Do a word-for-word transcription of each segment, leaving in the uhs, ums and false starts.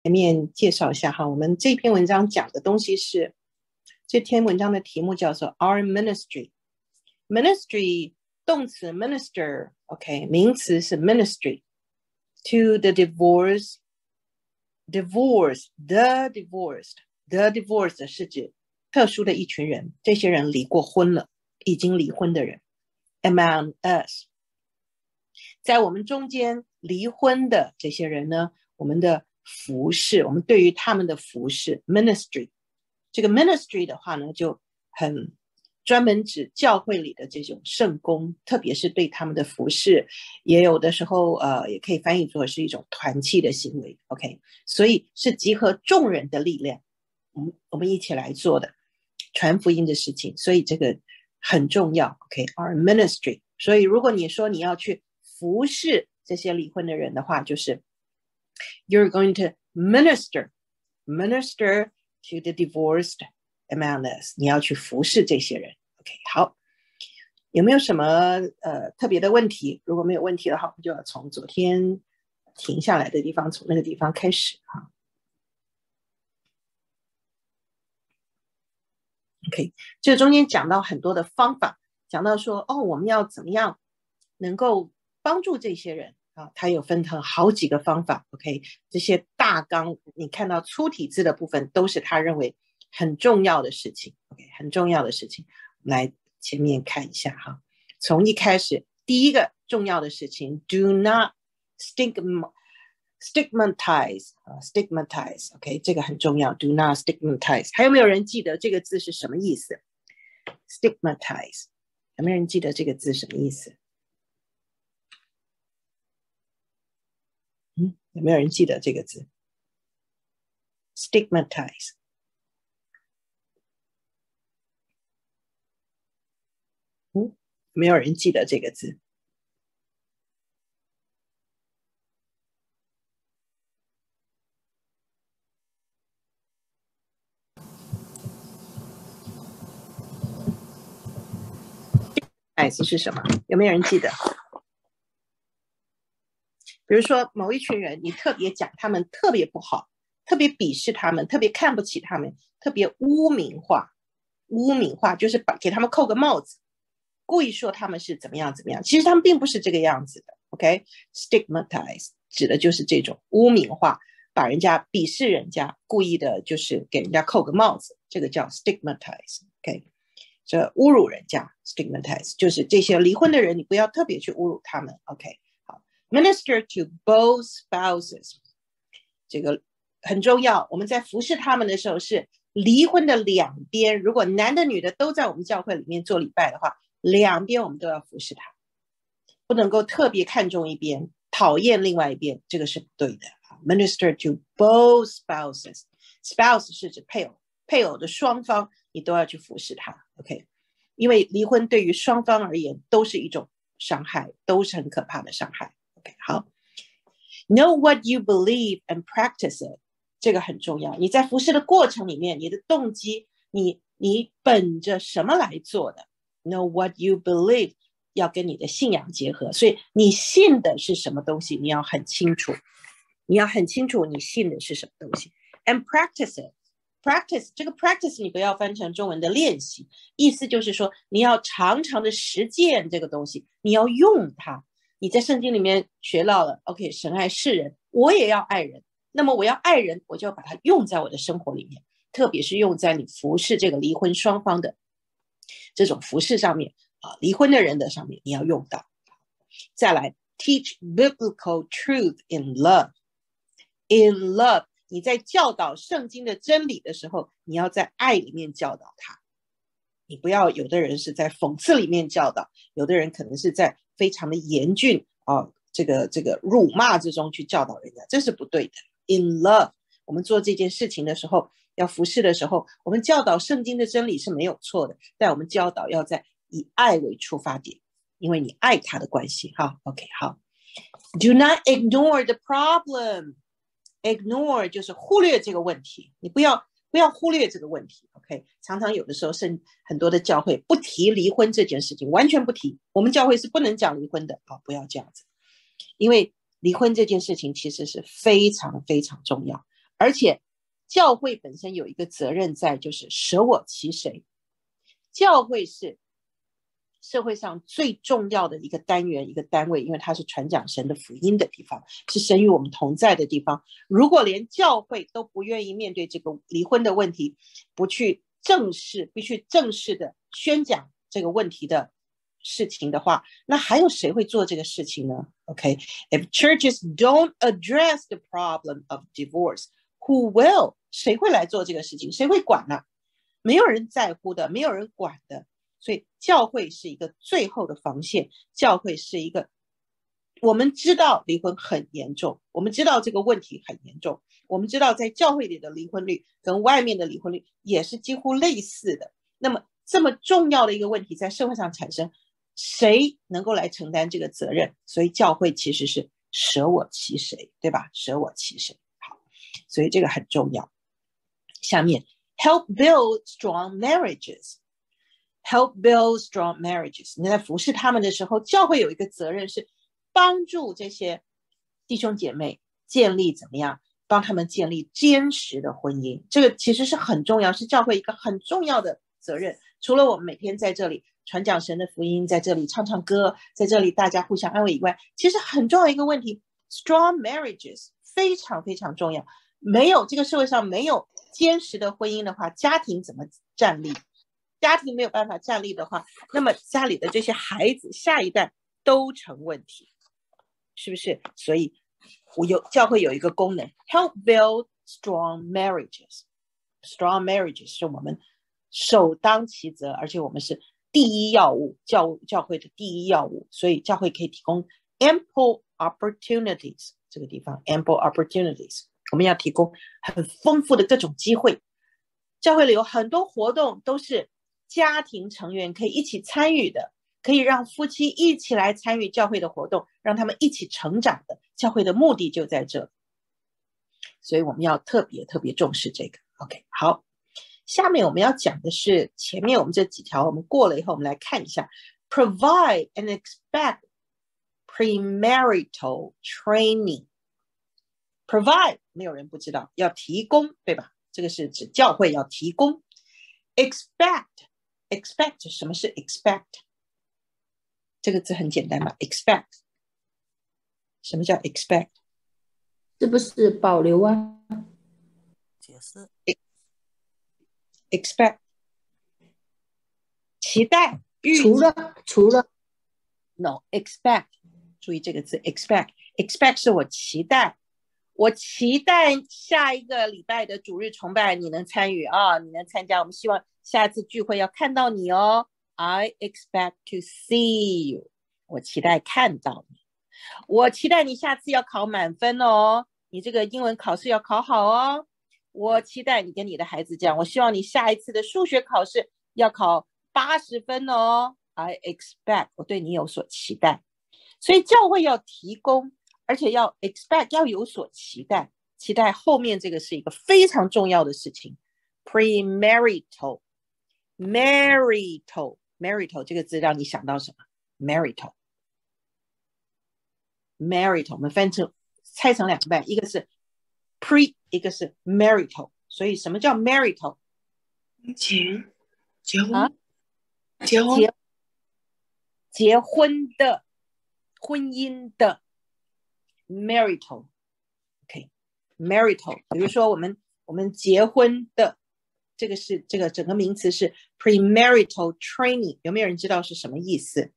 前面介绍一下哈，我们这篇文章讲的东西是，这篇文章的题目叫做 Our Ministry。Ministry 动词 minister， OK， 名词是 ministry。To the divorced, divorced, the divorced, the divorced 是指特殊的一群人，这些人离过婚了，已经离婚的人。Among us， 在我们中间离婚的这些人呢，我们的服侍，我们对于他们的服侍 ministry， 这个 ministry 的话呢，就很专门指教会里的这种圣工，特别是对他们的服侍，也有的时候呃，也可以翻译作是一种团契的行为 OK， 所以是集合众人的力量，我们我们一起来做的传福音的事情，所以这个很重要 OK， our ministry。 所以如果你说你要去服侍这些离婚的人的话，就是 you're going to minister minister to the divorced among us， 你要去服侍这些人 OK。 好，有没有什么呃特别的问题？如果没有问题的话，我们就要从昨天停下来的地方，从那个地方开始哈。OK， 这中间讲到很多的方法，讲到说哦，我们要怎么样能够帮助这些人啊？它有分成好几个方法 OK， 这些大纲你看到粗体字的部分都是他认为很重要的事情 OK， 很重要的事情，我们来前面看一下哈。从一开始第一个重要的事情 do not stigma stigmatize、uh, stigmatize OK， 这个很重要 do not stigmatize。 还有没有人记得这个字是什么意思？ stigmatize 有没有人记得这个字什么意思？嗯，有没有人记得这个字 stigmatize？ 嗯，有没有人记得这个字？是什么？有没有人记得？比如说某一群人，你特别讲他们特别不好，特别鄙视他们，特别看不起他们，特别污名化。污名化就是把给他们扣个帽子，故意说他们是怎么样怎么样，其实他们并不是这个样子的 OK。 stigmatize 指的就是这种污名化，把人家鄙视人家，故意的就是给人家扣个帽子，这个叫 stigmatize OK，这侮辱人家 stigmatize 就是这些离婚的人，你不要特别去侮辱他们 OK。 好， minister to both spouses 这个很重要，我们在服侍他们的时候是离婚的两边，如果男的女的都在我们教会里面做礼拜的话，两边我们都要服侍他，不能够特别看重一边讨厌另外一边，这个是不对的。 minister to both spouses， spouse 是指配偶，配偶的双方你都要去服侍他 OK， 因为离婚对于双方而言都是一种伤害，都是很可怕的伤害 OK。 好， know what you believe and practice it， 这个很重要，你在服侍的过程里面，你的动机，你你本着什么来做的， know what you believe 要跟你的信仰结合，所以你信的是什么东西你要很清楚，你要很清楚你信的是什么东西。 and practice it， practice 这个 practice 你不要翻成中文的练习，意思就是说你要常常的实践这个东西，你要用它。你在圣经里面学到了 OK， 神爱世人，我也要爱人，那么我要爱人，我就要把它用在我的生活里面，特别是用在你服侍这个离婚双方的这种服侍上面啊，离婚的人的上面你要用到。再来 teach biblical truth in love in love， 你在教导圣经的真理的时候，你要在爱里面教导他，你不要有的人是在讽刺里面教导，有的人可能是在非常的严峻啊，这个这个辱骂之中去教导人家，这是不对的。 in love， 我们做这件事情的时候，要服侍的时候，我们教导圣经的真理是没有错的，但我们教导要在以爱为出发点，因为你爱他的关系哈 OK。 好， do not ignore the problem， ignore 就是忽略这个问题，你不要不要忽略这个问题 OK。 常常有的时候是很多的教会不提离婚这件事情，完全不提，我们教会是不能讲离婚的、哦、不要这样子，因为离婚这件事情其实是非常非常重要， 而且教会本身有一个责任在，就是舍我其谁。教会是社会上最重要的一个单元，一个单位，因为它是传讲神的福音的地方，是神与我们同在的地方。如果连教会都不愿意面对这个离婚的问题，不去正视，必须正式的宣讲这个问题的事情的话，那还有谁会做这个事情呢？ OK, if churches don't address the problem of divorce, who will? 谁会来做这个事情？谁会管呢？没有人在乎的，没有人管的。所以教会是一个最后的防线，教会是一个，我们知道离婚很严重，我们知道这个问题很严重，我们知道在教会里的离婚率跟外面的离婚率也是几乎类似的。那么这么重要的一个问题在社会上产生，谁能够来承担这个责任？所以教会其实是舍我其谁，对吧？舍我其谁。好，所以这个很重要。下面 help build strong marriages。Help build strong marriages. 你在服侍他们的时候，教会有一个责任是帮助这些弟兄姐妹建立怎么样，帮他们建立坚实的婚姻。这个其实是很重要，是教会一个很重要的责任。除了我们每天在这里传讲神的福音，在这里唱唱歌，在这里大家互相安慰以外，其实很重要一个问题 strong marriages 非常非常重要。没有这个社会上没有坚实的婚姻的话，家庭怎么站立？家庭没有办法站立的话，那么家里的这些孩子下一代都成问题，是不是？所以我有教会有一个功能 help build strong marriages. Strong marriages 是我们首当其责，而且我们是第一要务， 教, 教会的第一要务。所以教会可以提供 ample opportunities， 这个地方 ample opportunities 我们要提供很丰富的各种机会。教会里有很多活动都是家庭成员可以一起参与的，可以让夫妻一起来参与教会的活动，让他们一起成长的。教会的目的就在这里，所以我们要特别特别重视这个。 OK， 好，下面我们要讲的是前面我们这几条我们过了以后，我们来看一下 provide and expect premarital training。 provide 没有人不知道，要提供，对吧？这个是指教会要提供。 expect expect 什么是 expect？ 这个字很简单吧？ expect 什么叫 expect？ 是不是保留啊？ 解释 expect 期待， 除了除了 no expect 注意这个字 expect expect 是我期待，我期待下一个礼拜的主日崇拜你能参与啊，你能参加，我们希望下一次聚会要看到你哦。 I expect to see you， 我期待看到你，我期待你下次要考满分哦，你这个英文考试要考好哦，我期待你跟你的孩子讲，我希望你下一次的数学考试要考八十分哦。 I expect 我对你有所期待。所以教会要提供，而且要 expect 要有所期待，期待后面这个是一个非常重要的事情 premarital marital marital 这个字让你想到什么？ marital marital 我们分成拆成两半，一个是 pre 一个是 marital。 所以什么叫 marital？ 结结婚、 啊、 结婚结结婚的婚姻的 marital OK marital 比如说我们我们结婚的这个是这个整个名词是 premarital training， 有没有人知道是什么意思？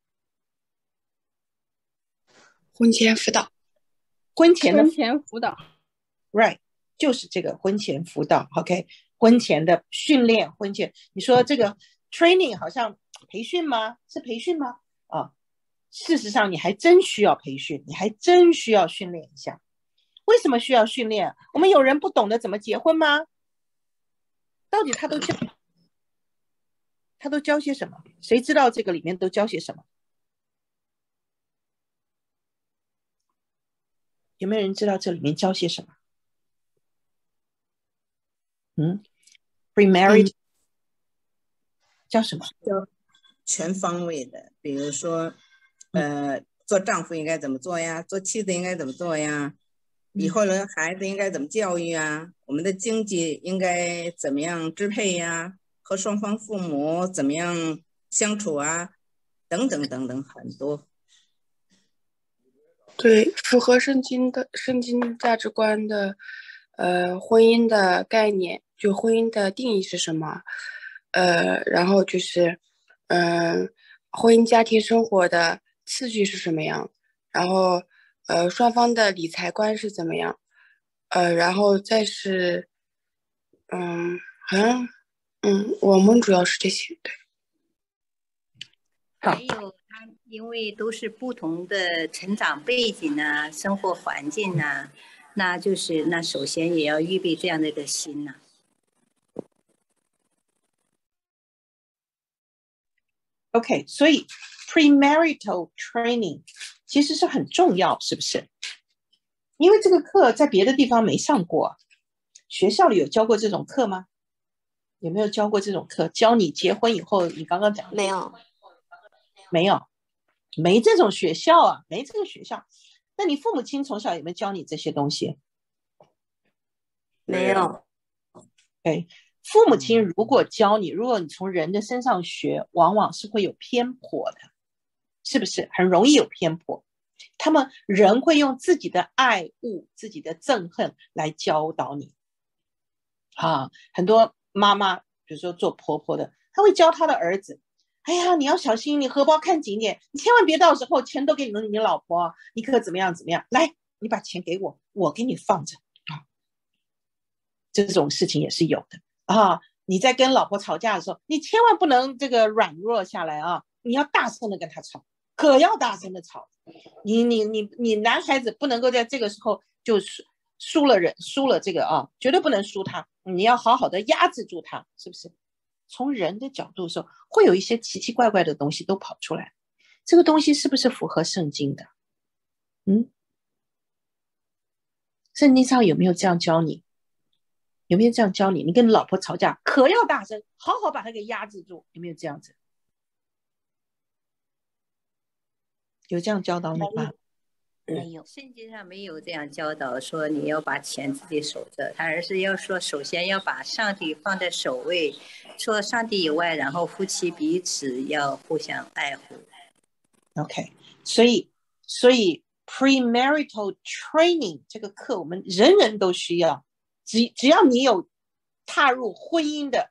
婚前辅导， 婚前的婚前辅导 right 就是这个婚前辅导 OK 婚前的训练，婚前你说这个 training 好像培训吗？是培训吗？啊，事实上你还真需要培训，你还真需要训练一下。为什么需要训练？我们有人不懂得怎么结婚吗？到底他都教他都教些什么？谁知道这个里面都教些什么？有没有人知道这里面教些什么？嗯 ，pre-marriage、嗯、教什么？ 教全方位的，比如说，呃，做丈夫应该怎么做呀？做妻子应该怎么做呀？ 以后的孩子应该怎么教育啊？我们的经济应该怎么样支配呀？和双方父母怎么样相处啊？等等等等，很多。 对，符合圣经的圣经价值观的，呃，婚姻的概念，就婚姻的定义是什么？呃，然后就是，嗯、呃，婚姻家庭生活的次序是什么样？然后，呃，双方的理财观是怎么样？呃，然后再是，嗯，好像，嗯，我们主要是这些，对。 还有他因为都是不同的成长背景啊，生活环境啊，那就是那首先也要预备这样的一个心呐、啊。 OK， 所以 premarital training 其实是很重要，是不是？因为这个课在别的地方没上过，学校里有教过这种课吗？有没有教过这种课？教你结婚以后，你刚刚讲没有， 没有，没这种学校啊，没这个学校。那你父母亲从小有没有教你这些东西？ 没有。 对，父母亲如果教你，如果你从人的身上学，往往是会有偏颇的，是不是？很容易有偏颇。他们人会用自己的爱恶、自己的憎恨来教导你啊。很多妈妈，比如说做婆婆的，她会教她的儿子，哎呀，你要小心，你荷包看紧点，你千万别到时候钱都给你你老婆，你可怎么样怎么样？来，你把钱给我，我给你放着啊。这种事情也是有的啊。你在跟老婆吵架的时候，你千万不能这个软弱下来啊，你要大声的跟他吵，可要大声的吵。你你你你男孩子不能够在这个时候就输了人，输了这个啊，绝对不能输他，你要好好的压制住他，是不是？从人的角度说，会有一些奇奇怪怪的东西都跑出来，这个东西是不是符合圣经的？嗯，圣经上有没有这样教你？有没有这样教你？你跟你老婆吵架，可要大声，好好把她给压制住，有没有这样子？有这样教导你吗？ 没有，圣经上没有这样教导说你要把钱自己守着，他而是要说首先要把上帝放在首位，除了上帝以外，然后夫妻彼此要互相爱护。 OK， 所以所以 premarital training 这个课我们人人都需要，只只要你有踏入婚姻的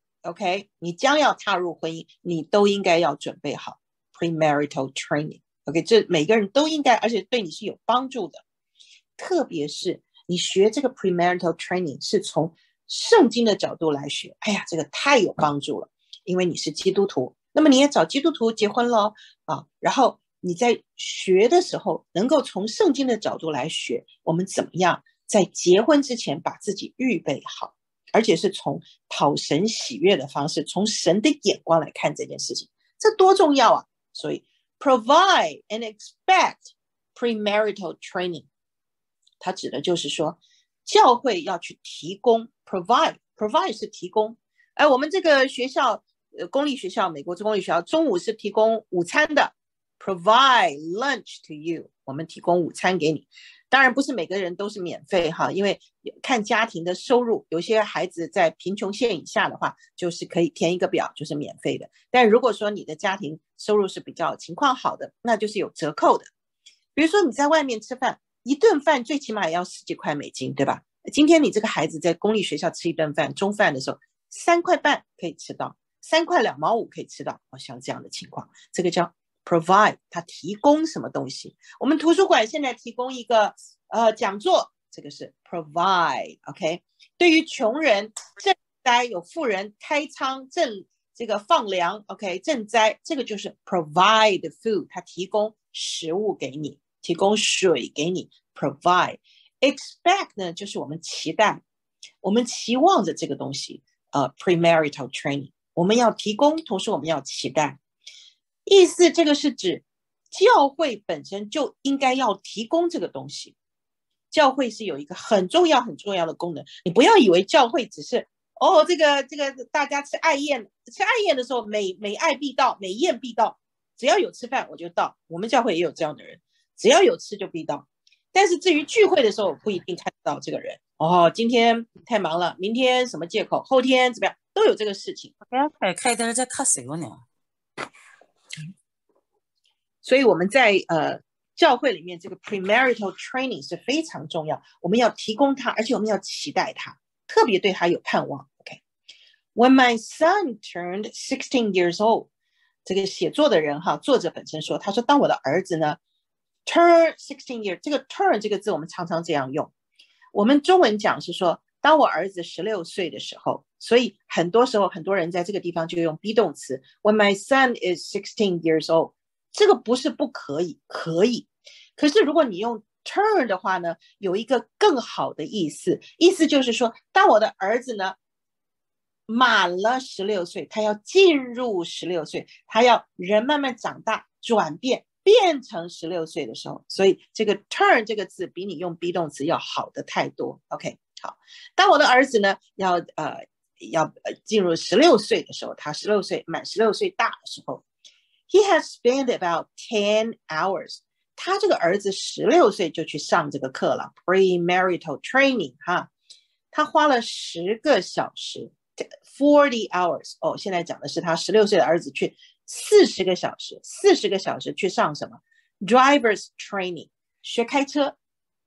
OK， 你将要踏入婚姻，你都应该要准备好 premarital training。OK， 这每个人都应该，而且对你是有帮助的。特别是你学这个 premarital training 是从圣经的角度来学，哎呀，这个太有帮助了，因为你是基督徒，那么你也找基督徒结婚了啊。然后你在学的时候，能够从圣经的角度来学，我们怎么样在结婚之前把自己预备好，而且是从讨神喜悦的方式，从神的眼光来看这件事情，这多重要啊！所以Provide and expect premarital training， 它指的就是说，教会要去提供 provide provide 是提供。哎，我们这个学校，呃，公立学校，美国公立学校，中午是提供午餐的 ，provide lunch to you， 我们提供午餐给你。当然不是每个人都是免费哈，因为看家庭的收入，有些孩子在贫穷线以下的话，就是可以填一个表，就是免费的。但如果说你的家庭收入是比较情况好的，那就是有折扣的。比如说你在外面吃饭，一顿饭最起码也要十几块美金，对吧？今天你这个孩子在公立学校吃一顿饭，中饭的时候，三块半可以吃到，三块两毛五可以吃到，像这样的情况，这个叫provide， 它提供什么东西？我们图书馆现在提供一个呃讲座，这个是 provide，OK？ 对于穷人赈灾，有富人开仓赈这个放粮 ，OK？ 赈灾，这个就是 provide food， 它提供食物给你，提供水给你 ，provide。expect 呢，就是我们期待，我们期望着这个东西，呃 ，premarital training， 我们要提供，同时我们要期待。意思这个是指教会本身就应该要提供这个东西，教会是有一个很重要很重要的功能。你不要以为教会只是哦，这个这个大家吃爱宴，吃爱宴的时候每每爱必到，每宴必到，只要有吃饭我就到。我们教会也有这样的人，只要有吃就必到。 但是至于聚会的时候，不一定看得到这个人。哦，今天太忙了，明天什么借口，后天怎么样，都有这个事情。 开开灯在看谁呢？ 所以我们在呃教会里面，这个 premarital training 是非常重要，我们要提供它，而且我们要期待它，特别对他有盼望。OK，When my son turned sixteen years old， 这个写作的人哈，作者本身说，他说当我的儿子呢 turn sixteen years， 这个 turn 这个字我们常常这样用，我们中文讲是说当我儿子十六岁的时候，所以很多时候很多人在这个地方就用 be 动词 When my son is sixteen years old， 这个不是不可以，可以，可是如果你用 turn 的话呢，有一个更好的意思，意思就是说当我的儿子呢满了十六岁，他要进入十六岁，他要人慢慢长大转变变成十六岁的时候，所以这个 turn 这个字比你用 be 动词要好的太多。 OK， 好，当我的儿子呢要呃要进入十六岁的时候，他十六岁满十六岁大的时候， he has spent about ten hours， 他这个儿子十六岁就去上这个课了 premarital training 哈，他花了十个小时forty hours， 哦，现在讲的是他十六岁的儿子去四十个小时四十个小时去上什么 driver's training 学开车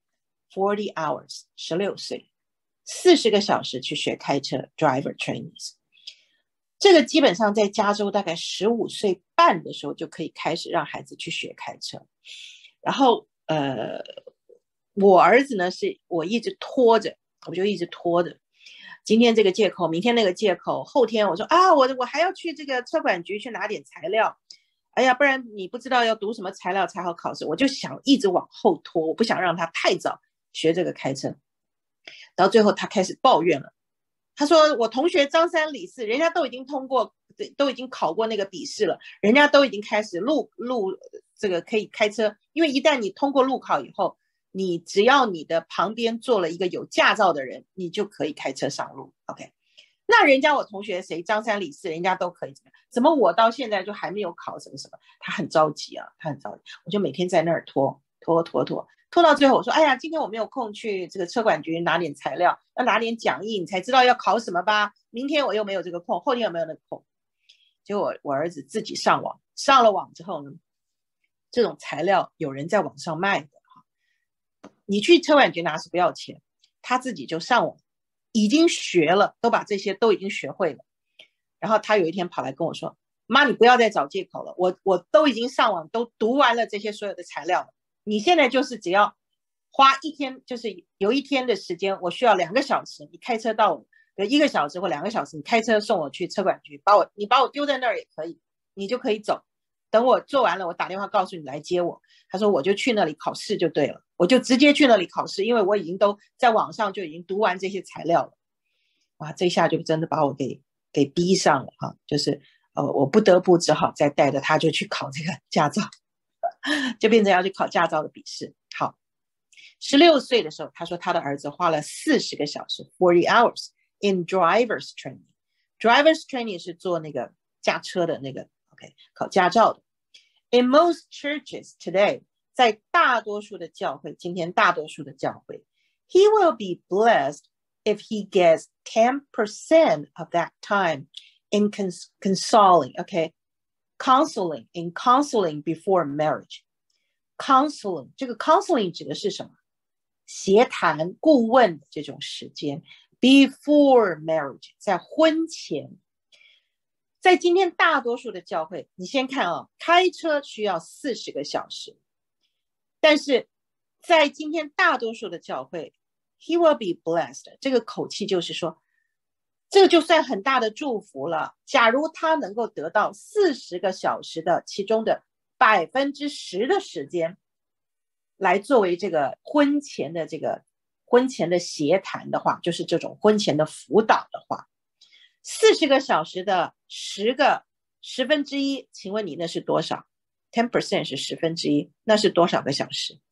forty hours 十六岁四十个小时去学开车 driver trainings， 这个基本上在加州大概十五岁半的时候就可以开始让孩子去学开车。然后呃，我儿子呢是我一直拖着，我就一直拖着，今天这个借口，明天那个借口，后天我说啊，我我还要去这个车管局去拿点材料，哎呀，不然你不知道要读什么材料才好考试，我就想一直往后拖，我不想让他太早学这个开车。到最后他开始抱怨了，他说我同学张三李四人家都已经通过，都已经考过那个笔试了，人家都已经开始路路这个可以开车，因为一旦你通过路考以后，你只要你的旁边坐了一个有驾照的人，你就可以开车上路。 OK， 那人家我同学谁张三李四人家都可以，怎么我到现在就还没有考什么什么，他很着急啊，他很着急，我就每天在那儿拖拖拖拖拖到最后我说哎呀，今天我没有空去这个车管局拿点材料，要拿点讲义，你才知道要考什么吧，明天我又没有这个空，后天有没有那个空，结果 我, 我儿子自己上网，上了网之后呢，这种材料有人在网上卖的，你去车管局拿是不要钱，他自己就上网，已经学了，都把这些都已经学会了。然后他有一天跑来跟我说，妈，你不要再找借口了，我我都已经上网都读完了这些所有的材料了，你现在就是只要花一天，就是有一天的时间，我需要两个小时，你开车到我，有一个小时或两个小时，你开车送我去车管局，把我你把我丢在那儿也可以，你就可以走，等我做完了我打电话告诉你来接我。他说我就去那里考试就对了，我就直接去那里考试，因为我已经都在网上就已经读完这些材料了。哇，这下就真的把我给给逼上了哈，就是呃，我不得不只好再带着他就去考这个驾照，就变成要去考驾照的笔试。好，十六岁的时候，他说他的儿子花了四十个小时 forty hours in driver's training。 driver's training 是做那个驾车的那个 OK 考驾照的。In most churches today， 在大多数的教会，今天大多数的教会 he will be blessed if he gets ten percent of that time in cons consoling, okay? Counseling, in counseling before marriage. Counseling, 这个 counseling 指的是什么？协谈、顾问的这种时间。Before marriage， 在婚前。在今天大多数的教会，你先看啊，开车需要四十个小时，但是在今天大多数的教会 he will be blessed， 这个口气就是说这个就算很大的祝福了，假如他能够得到四十个小时的其中的百分之十的时间来作为这个婚前的这个婚前的协谈的话，就是这种婚前的辅导的话，四十个小时的十个十分之一，请问你那是多少？ ten percent 是十分之一，那是多少个小时？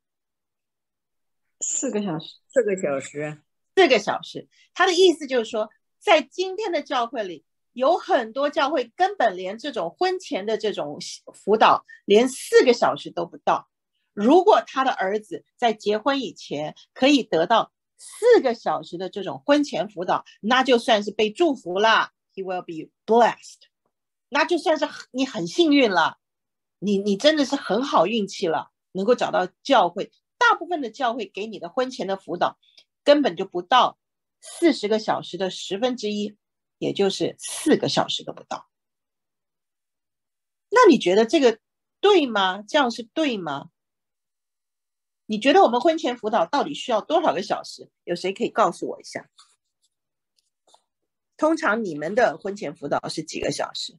四个小时， 四个小时， 四个小时。他的意思就是说，在今天的教会里，有很多教会根本连这种婚前的这种辅导，连四个小时都不到。 如果他的儿子在结婚以前可以得到四个小时的这种婚前辅导，那就算是被祝福了。He will be blessed。那就算是你很幸运了，你你真的是很好运气了，能够找到教会。大部分的教会给你的婚前的辅导根本就不到四十个小时的十分之一，也就是四个小时都不到。那你觉得这个对吗？这样是对吗？你觉得我们婚前辅导到底需要多少个小时？有谁可以告诉我一下？通常你们的婚前辅导是几个小时？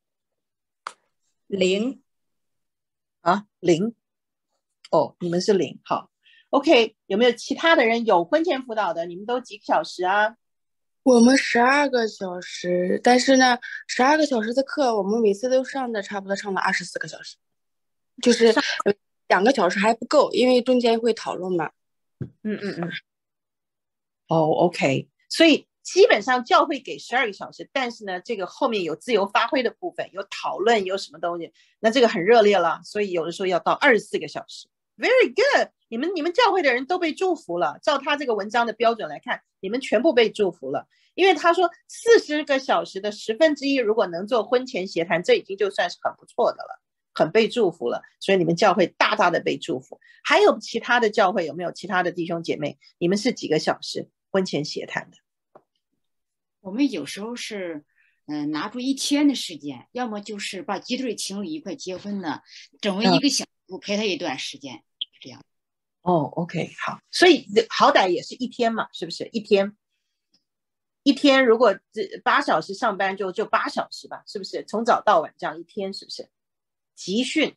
零啊，零。哦，你们是零。好 ，OK。有没有其他的人有婚前辅导的？你们都几个小时啊？ 我们十二个小时，但是呢，十二个小时的课，我们每次都上的差不多上了二十四个小时，就是两个小时还不够，因为中间会讨论嘛。 嗯嗯嗯。哦 ，OK。所以基本上教会给十二个小时，但是呢，这个后面有自由发挥的部分，有讨论，有什么东西，那这个很热烈了，所以有的时候要到二十四个小时。Very good。你们你们教会的人都被祝福了。照他这个文章的标准来看，你们全部被祝福了。因为他说四十个小时的十分之一，如果能做婚前协谈，这已经就算是很不错的了，很被祝福了。所以你们教会大大的被祝福。还有其他的教会有没有其他的弟兄姐妹？你们是几个小时婚前协谈的？ 我们有时候是嗯、呃、拿出一天的时间，要么就是把几对情侣一块结婚呢，整为一个小时，我陪他一段时间，是这样。 哦 ，OK。 好，所以好歹也是一天嘛，是不是？一天一天如果八小时上班就就八小时吧，是不是？从早到晚这样一天，是不是？集训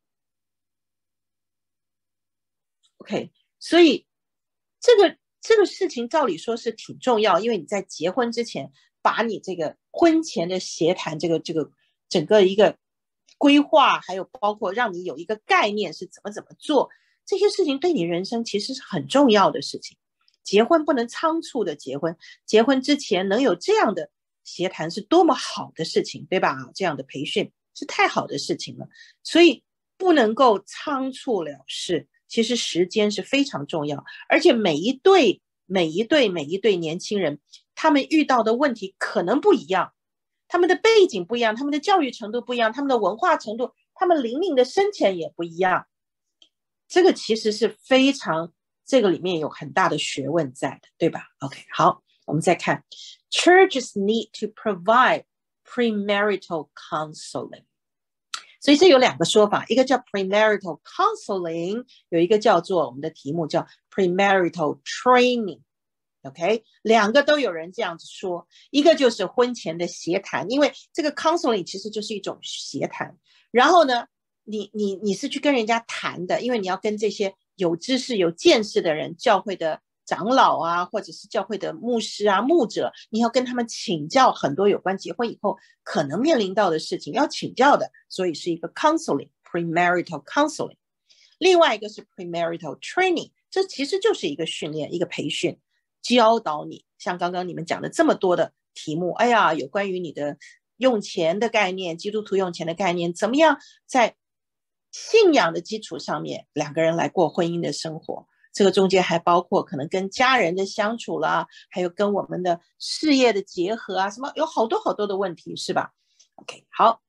OK。 所以这个这个事情照理说是挺重要，因为你在结婚之前把你这个婚前的协谈这个这个整个一个规划，还有包括让你有一个概念是怎么怎么做，这些事情对你人生其实是很重要的事情。结婚不能仓促的结婚，结婚之前能有这样的协谈是多么好的事情，对吧？这样的培训是太好的事情了，所以不能够仓促了事。其实时间是非常重要，而且每一对每一对每一对年轻人，他们遇到的问题可能不一样，他们的背景不一样，他们的教育程度不一样，他们的文化程度，他们灵命的深浅也不一样。这个其实是非常，这个里面有很大的学问在的，对吧？ OK。 好，我们再看 Churches need to provide premarital counseling。 所以这有两个说法，一个叫 premarital counseling， 有一个叫做我们的题目叫 premarital training。 OK， 两个都有人这样子说。一个就是婚前的协谈，因为这个 counseling 其实就是一种协谈，然后呢你你你是去跟人家谈的，因为你要跟这些有知识有见识的人，教会的长老啊，或者是教会的牧师啊牧者，你要跟他们请教很多有关结婚以后可能面临到的事情，要请教的，所以是一个 counseling premarital counseling。 另外一个是 premarital training， 这其实就是一个训练，一个培训，教导你像刚刚你们讲的这么多的题目，哎呀，有关于你的用钱的概念，基督徒用钱的概念，怎么样在信仰的基础上面两个人来过婚姻的生活，这个中间还包括可能跟家人的相处啦，还有跟我们的事业的结合啊，什么有好多好多的问题，是吧？ OK。 好，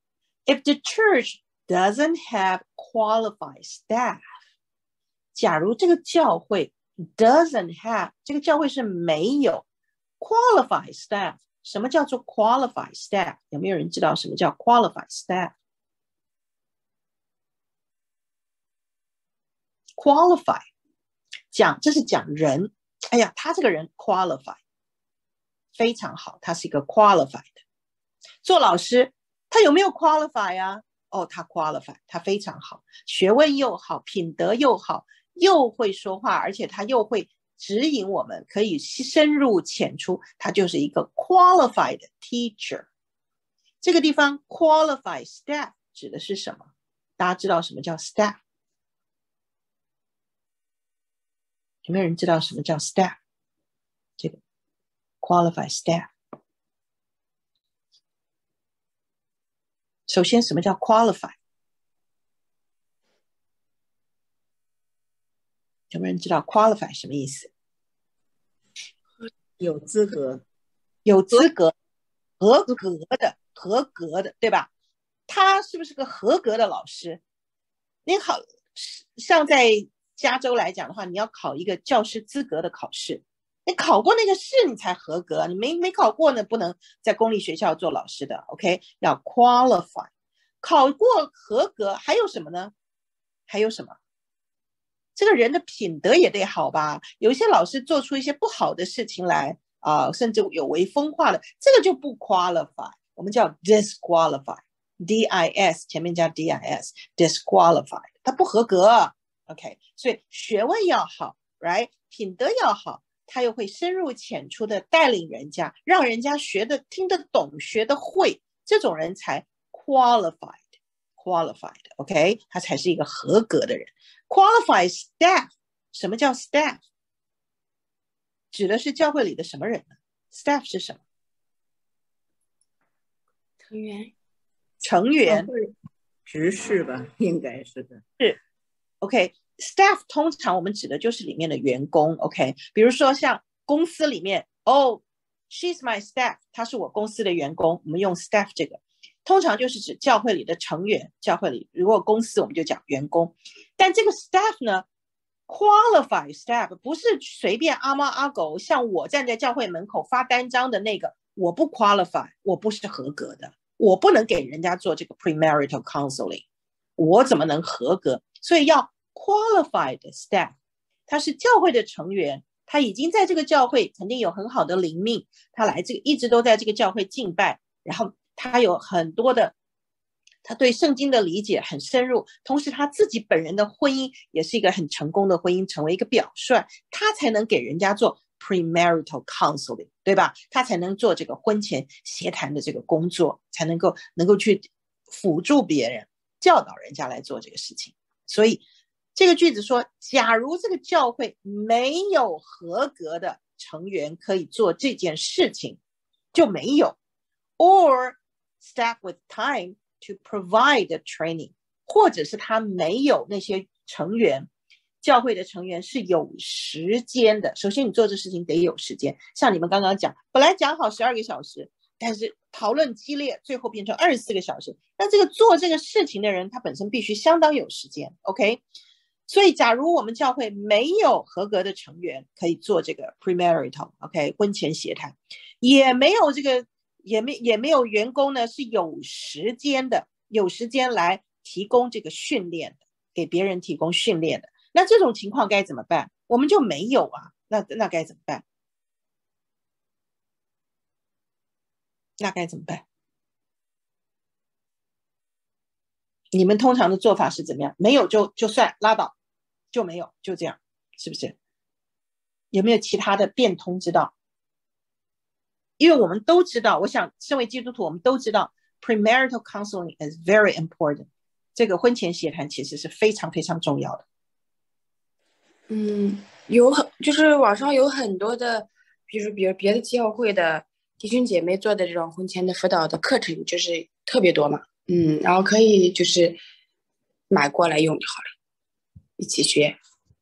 If the church doesn't have qualified staff， 假如这个教会 doesn't have， 这个教会是没有 qualified staff。 什么叫做 qualified staff？ 有没有人知道什么叫 qualified staff？ qualify 讲，这是讲人，哎呀，他这个人 qualify 非常好，他是一个 qualified。 做老师他有没有 qualify 啊？哦，他 qualify， 他非常好，学问又好，品德又好，又会说话，而且他又会指引我们，可以深入浅出，他就是一个 qualified teacher。 这个地方 qualified staff 指的是什么？大家知道什么叫 staff？ 有没有人知道什么叫 staff？ 这个 qualified staff， 首先什么叫 qualify？ 有没有人知道 qualify 什么意思？ 有资格， 有资格，合格的，合格的，对吧？他是不是个合格的老师？你好，像在加州来讲的话，你要考一个教师资格的考试，你考过那个试你才合格，你没没考过呢，不能在公立学校做老师的 ，OK？ 要 qualify， 考过合格，还有什么呢？还有什么？这个人的品德也得好吧？有一些老师做出一些不好的事情来啊、呃，甚至有违风化的，这个就不 qualify， 我们叫 disqualify。D I S 前面加 D I S disqualified， 他不合格 OK， 所以学问要好 right， 品德要好，他又会深入浅出的带领人家，让人家学的听得懂学得会，这种人才 qualified qualified OK， 他才是一个合格的人。 qualified staff， 什么叫 staff？ 指的是教会里的什么人呢？ staff 是什么？ 成员成员， 执事吧，应该是的。 是 OK，staff 通常我们指的就是里面的员工 OK， 比如说像公司里面哦 she's my staff， 她是我公司的员工，我们用 staff 这个通常就是指教会里的成员，教会里如果公司我们就讲员工，但这个 staff 呢 qualify staff 不是随便阿猫阿狗，像我站在教会门口发单张的那个，我不 qualify， 我不是合格的，我不能给人家做这个 premarital counseling， 我怎么能合格？所以要 qualified staff， 他是教会的成员，他已经在这个教会曾经有很好的灵命，他来这个一直都在这个教会敬拜，然后他有很多的，他对圣经的理解很深入，同时他自己本人的婚姻也是一个很成功的婚姻，成为一个表率，他才能给人家做 premarital counseling， 对吧？他才能做这个婚前协谈的这个工作，才能够能够去辅助别人，教导人家来做这个事情。所以这个句子说，假如这个教会没有合格的成员可以做这件事情，就没有 or staff with time to provide the training， 或者是他没有那些成员，教会的成员是有时间的。首先你做这事情得有时间，像你们刚刚讲，本来讲好十二个小时，但是讨论激烈，最后变成二十四个小时，那这个做这个事情的人他本身必须相当有时间 OK。 所以假如我们教会没有合格的成员可以做这个 premarital OK 婚前协谈，也没有这个也没也没有员工呢是有时间的，有时间来提供这个训练的，给别人提供训练的，那这种情况该怎么办？我们就没有啊，那那该怎么办？那该怎么办？你们通常的做法是怎么样？没有就就算拉倒，就没有，就这样，是不是？有没有其他的变通之道？因为我们都知道，我想身为基督徒我们都知道 premarital counseling is very important， 这个婚前协谈其实是非常非常重要的。 嗯，有很就是网上有很多的，比如比如别的教会的弟兄姐妹做的这种婚前的辅导的课程，就是特别多嘛，嗯，然后可以就是买过来用就好了，一起学。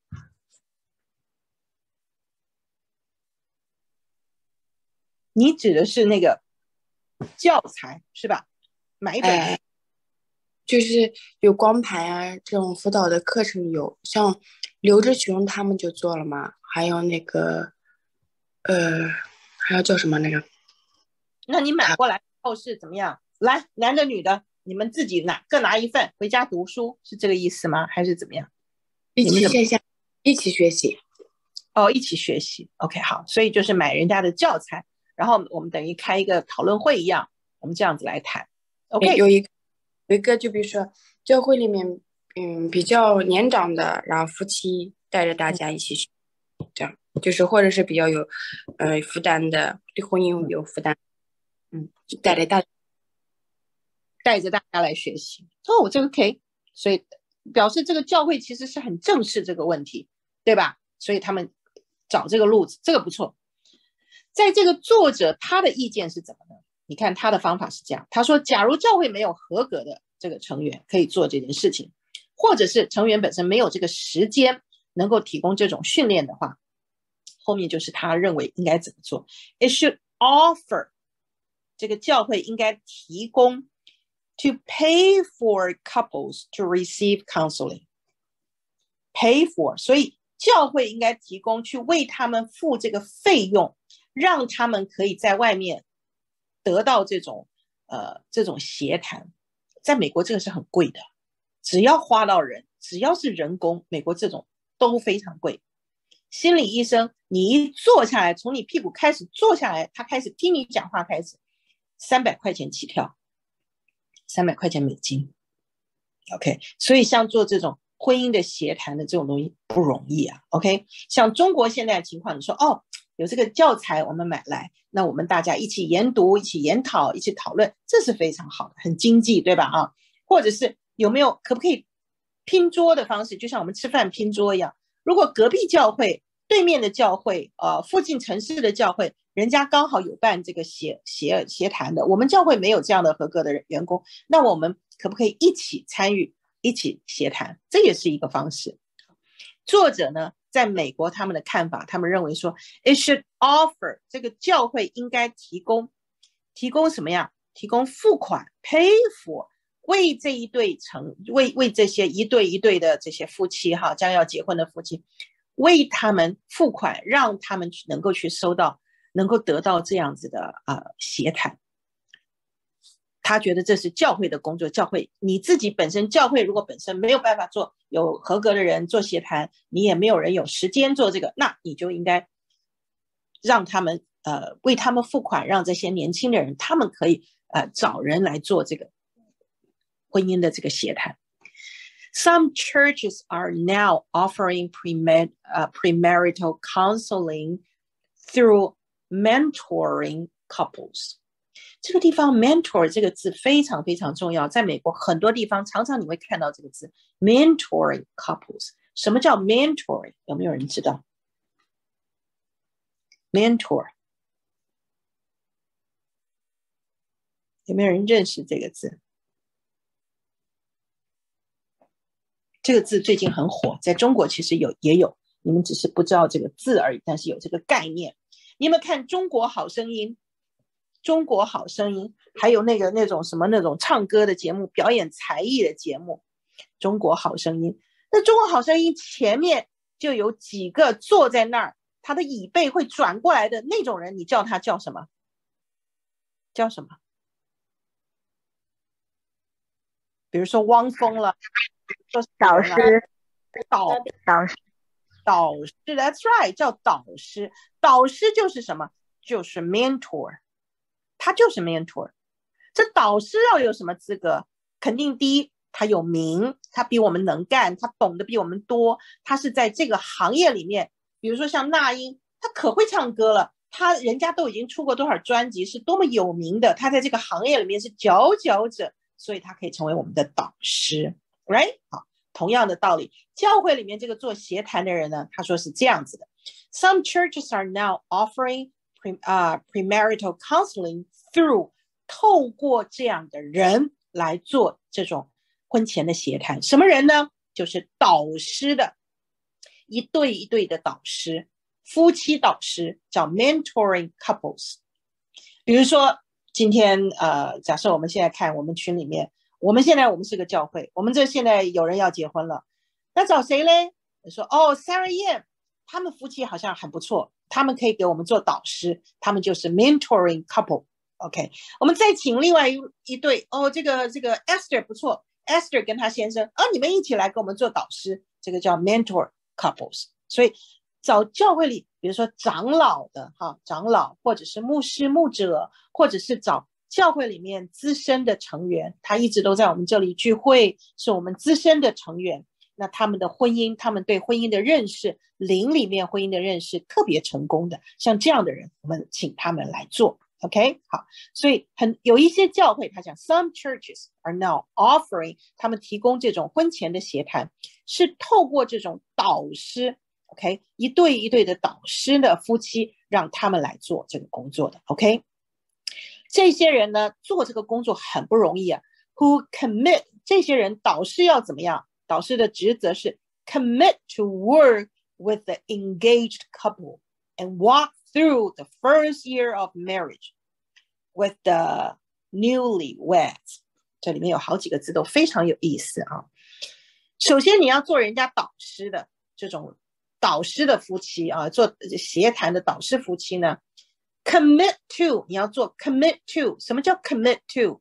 你指的是那个教材是吧？买一本、 哎，就是有光盘啊，这种辅导的课程有，像刘志雄他们就做了嘛，还有那个呃，还有叫什么那个？ 那你买过来后是怎么样？来，男的女的，你们自己拿各拿一份回家读书，是这个意思吗？还是怎么样？ 一起线下一起学习。 哦，一起学习 OK 好，所以就是买人家的教材，然后我们等于开一个讨论会一样，我们这样子来谈 OK。 有一个有一个就比如说教会里面嗯比较年长的，然后夫妻带着大家一起学，这样就是或者是比较有呃负担的，对婚姻有负担，嗯，带着大家带着大家来学习哦，这个 OK， 所以表示这个教会其实是很正视这个问题，对吧？所以他们找这个路子，这个不错。在这个作者他的意见是怎么呢？你看他的方法是这样，他说假如教会没有合格的这个成员可以做这件事情，或者是成员本身没有这个时间能够提供这种训练的话，后面就是他认为应该怎么做。It should offer 这个教会应该提供 to pay for couples to receive counseling pay for 所以教会应该提供去为他们付这个费用，让他们可以在外面得到这种呃这种协谈。在美国这个是很贵的，只要花到人，只要是人工，美国这种都非常贵。心理医生你一坐下来，从你屁股开始坐下来，他开始听你讲话开始，三百块钱起跳，三百块钱美金。 OK， 所以像做这种婚姻的协谈的这种东西不容易啊。 OK， 像中国现在的情况，你说哦有这个教材我们买来，那我们大家一起研读，一起研讨，一起讨论，这是非常好的，很经济，对吧啊？或者是有没有可不可以拼桌的方式，就像我们吃饭拼桌一样，如果隔壁教会对面的教会呃，附近城市的教会人家刚好有办这个协协协谈的，我们教会没有这样的合格的员工，那我们可不可以一起参与，一起协谈，这也是一个方式。作者呢在美国他们的看法，他们认为说 it should offer 这个教会应该提供提供什么呀？提供付款 pay for 为这一对成为为这些一对一对的这些夫妻哈，将要结婚的夫妻，为他们付款，让他们能够去收到，能够得到这样子的呃协谈。他觉得这是教会的工作，教会你自己本身教会如果本身没有办法做有合格的人做协谈，你也没有人有时间做这个，那你就应该让他们呃为他们付款，让这些年轻的人他们可以呃找人来做这个婚姻的这个协谈。Some churches are now offering premar uh, premarital counseling through mentoring couples。这个地方 mentor 这个字非常非常重要，在美国很多地方常常你会看到这个字 mentoring couples。 什么叫 mentoring？ 有没有人知道 mentor？ 有没有人认识这个字？这个字最近很火，在中国其实有也有，你们只是不知道这个字而已，但是有这个概念。你有没有看中国好声音？中国好声音还有那个那种什么那种唱歌的节目，表演才艺的节目，中国好声音。那中国好声音前面就有几个坐在那儿，他的椅背会转过来的那种人，你叫他叫什么？叫什么？比如说汪峰了，说导师， 导导师， 导师 ，That's right， 叫导师。导师就是什么？就是 mentor。他就是 mentor。 这导师要有什么资格？肯定第一，他有名，他比我们能干，他懂得比我们多，他是在这个行业里面，比如说像那英，他可会唱歌了，他人家都已经出过多少专辑，是多么有名的，他在这个行业里面是佼佼者，所以他可以成为我们的导师 right？ 好，同样的道理，教会里面这个做协谈的人呢，他说是这样子的。 Some churches are now offering Uh, premarital counseling through 透过这样的人来做这种婚前的协谈。什么人呢？就是导师的，一对一对的导师，夫妻导师，叫 mentoring couples。 比如说今天呃，假设我们现在看我们群里面，我们现在我们是个教会，我们这现在有人要结婚了，那找谁嘞？我说哦 Sarah Yan， 他们夫妻好像很不错，他们可以给我们做导师，他们就是 mentoring couple。 OK， 我们再请另外一一对哦，这个这个 Esther 不错， Esther 跟她先生哦，你们一起来给我们做导师，这个叫 mentor couples。 所以找教会里比如说长老的哈，长老或者是牧师牧者，或者是找教会里面资深的成员，他一直都在我们这里聚会，是我们资深的成员，那他们的婚姻，他们对婚姻的认识，灵里面婚姻的认识特别成功的，像这样的人我们请他们来做。 OK， 好，所以很有一些教会他讲 some churches are now offering， 他们提供这种婚前的协谈，是透过这种导师 OK， 一对一对的导师的夫妻让他们来做这个工作的。 OK， 这些人呢做这个工作很不容易啊， who commit， 这些人导师要怎么样？导师的职责是 commit to work with the engaged couple and walk through the first year of marriage with the newlyweds。 这里面有好几个字都非常有意思啊。首先你要做人家导师的这种导师的夫妻啊，做协谈的导师夫妻呢， commit to 你要做 commit to。 什么叫 commit to？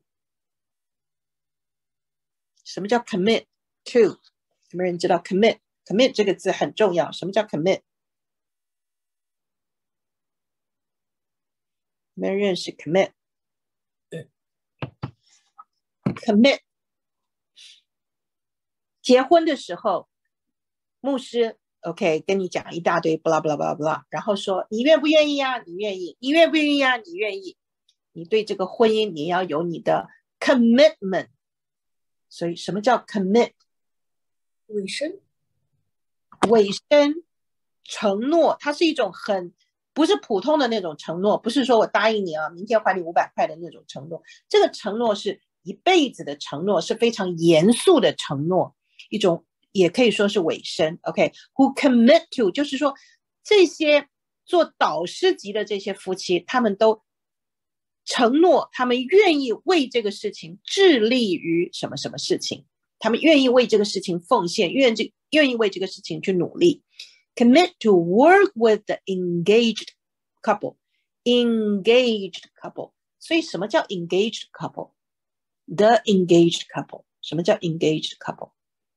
什么叫 commit to？ 有没有人知道 commit？ commit 这个字很重要。什么叫 commit？ 有没有人认识 commit？ commit 结婚的时候，牧师 OK 跟你讲一大堆 blah blah blah blah， 然后说你愿不愿意啊？你愿意。你愿不愿意啊？你愿意。你对这个婚姻你要有你的 commitment。 所以什么叫 commit？ 尾声， 尾声承诺，它是一种很不是普通的那种承诺，不是说我答应你啊，明天还你五百块的那种承诺。这个承诺是一辈子的承诺，是非常严肃的承诺，一种也可以说是尾声。 OK， who commit to 就是说这些做导师级的这些夫妻，他们都承诺他们愿意为这个事情致力于什么什么事情，他们愿意为这个事情奉献，愿意愿意为这个事情去努力。 commit to work with the engaged couple。 engaged couple， 所以什么叫 engaged couple？ The engaged couple。 什么叫 engaged couple？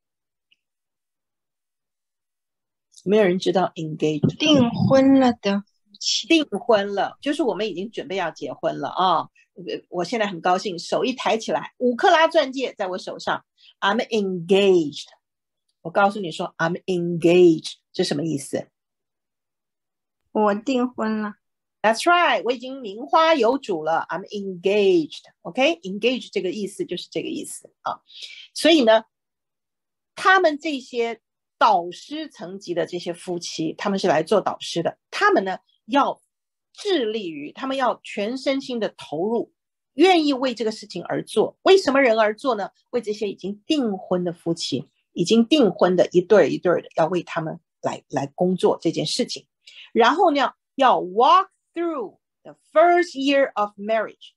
没有人知道 engaged couple？ 订婚了的夫妻， 订婚了就是我们已经准备要结婚了啊！我现在很高兴，手一抬起来，五克拉钻戒在我手上。 I'm engaged。 我告诉你说 I'm engaged， 这什么意思？ 我订婚了。 That's right， 我已经名花有主了。 I'm engaged。 OK， engaged 这个意思就是这个意思啊。所以呢，他们这些导师层级的这些夫妻，他们是来做导师的，他们呢要致力于，他们要全身心的投入，愿意为这个事情而做。为什么人而做呢？为这些已经订婚的夫妻，已经订婚的一对一对的，要为他们来来工作这件事情。然后呢，要 walk through the first year of marriage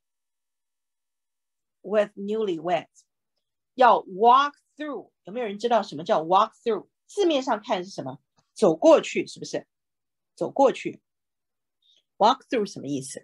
with newlyweds。 要 walk through， 有没有人知道什么叫 walk through？ 字面上看是什么？走过去，是不是？走过去。 walk through 什么意思？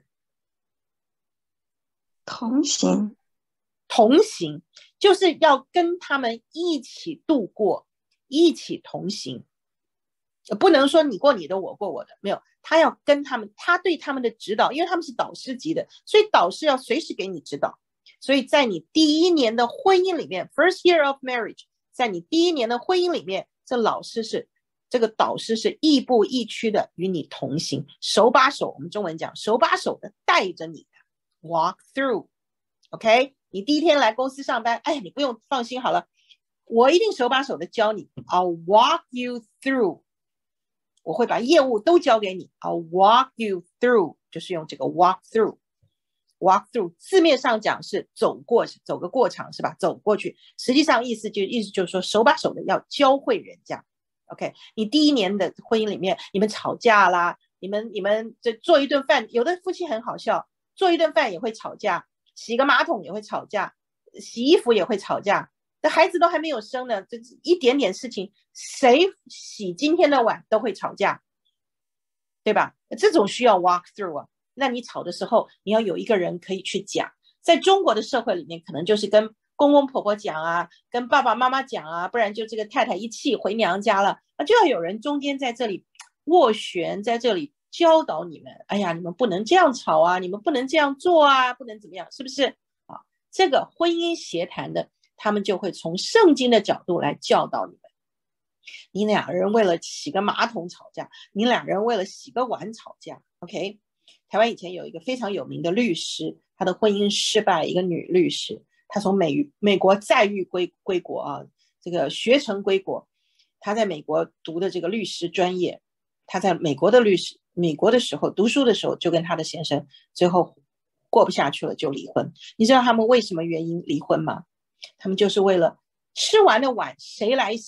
同行。 同行就是要跟他们一起度过，一起同行。不能说你过你的我过我的，没有，他要跟他们，他对他们的指导，因为他们是导师级的，所以导师要随时给你指导。所以在你第一年的婚姻里面 first year of marriage， 在你第一年的婚姻里面，这老师是这个导师是亦步亦趋的与你同行，手把手，我们中文讲手把手的带着你的 walk through。 OK， 你第一天来公司上班，哎，你不用放心好了，我一定手把手的教你， I'll walk you through， 我会把业务都交给你， I'll walk you through， 就是用这个 walk through。 walk through 字面上讲是走过，走个过场是吧？走过去，实际上意思就意思就是说手把手的要教会人家。 OK， 你第一年的婚姻里面，你们吵架啦，你们你们这做一顿饭，有的夫妻很好笑，做一顿饭也会吵架，洗个马桶也会吵架，洗衣服也会吵架，这孩子都还没有生呢，这一点点事情，谁洗今天的碗都会吵架，对吧？这种需要 walk through 啊。那你吵的时候，你要有一个人可以去讲。在中国的社会里面，可能就是跟公公婆婆讲啊，跟爸爸妈妈讲啊，不然就这个太太一气回娘家了，就要有人中间在这里斡旋，在这里教导你们，哎呀，你们不能这样吵啊，你们不能这样做啊，不能怎么样，是不是啊？这个婚姻协谈的，他们就会从圣经的角度来教导你们。你两个人为了洗个马桶吵架，你两个人为了洗个碗吵架 OK。 台湾以前有一个非常有名的律师，他的婚姻失败，一个女律师，她从美美国再遇归归国啊，这个学成归国，她在美国读的这个律师专业，她在美国的律师美国的时候读书的时候，就跟她的先生最后过不下去了，就离婚。你知道他们为什么原因离婚吗？他们就是为了吃完的碗谁来洗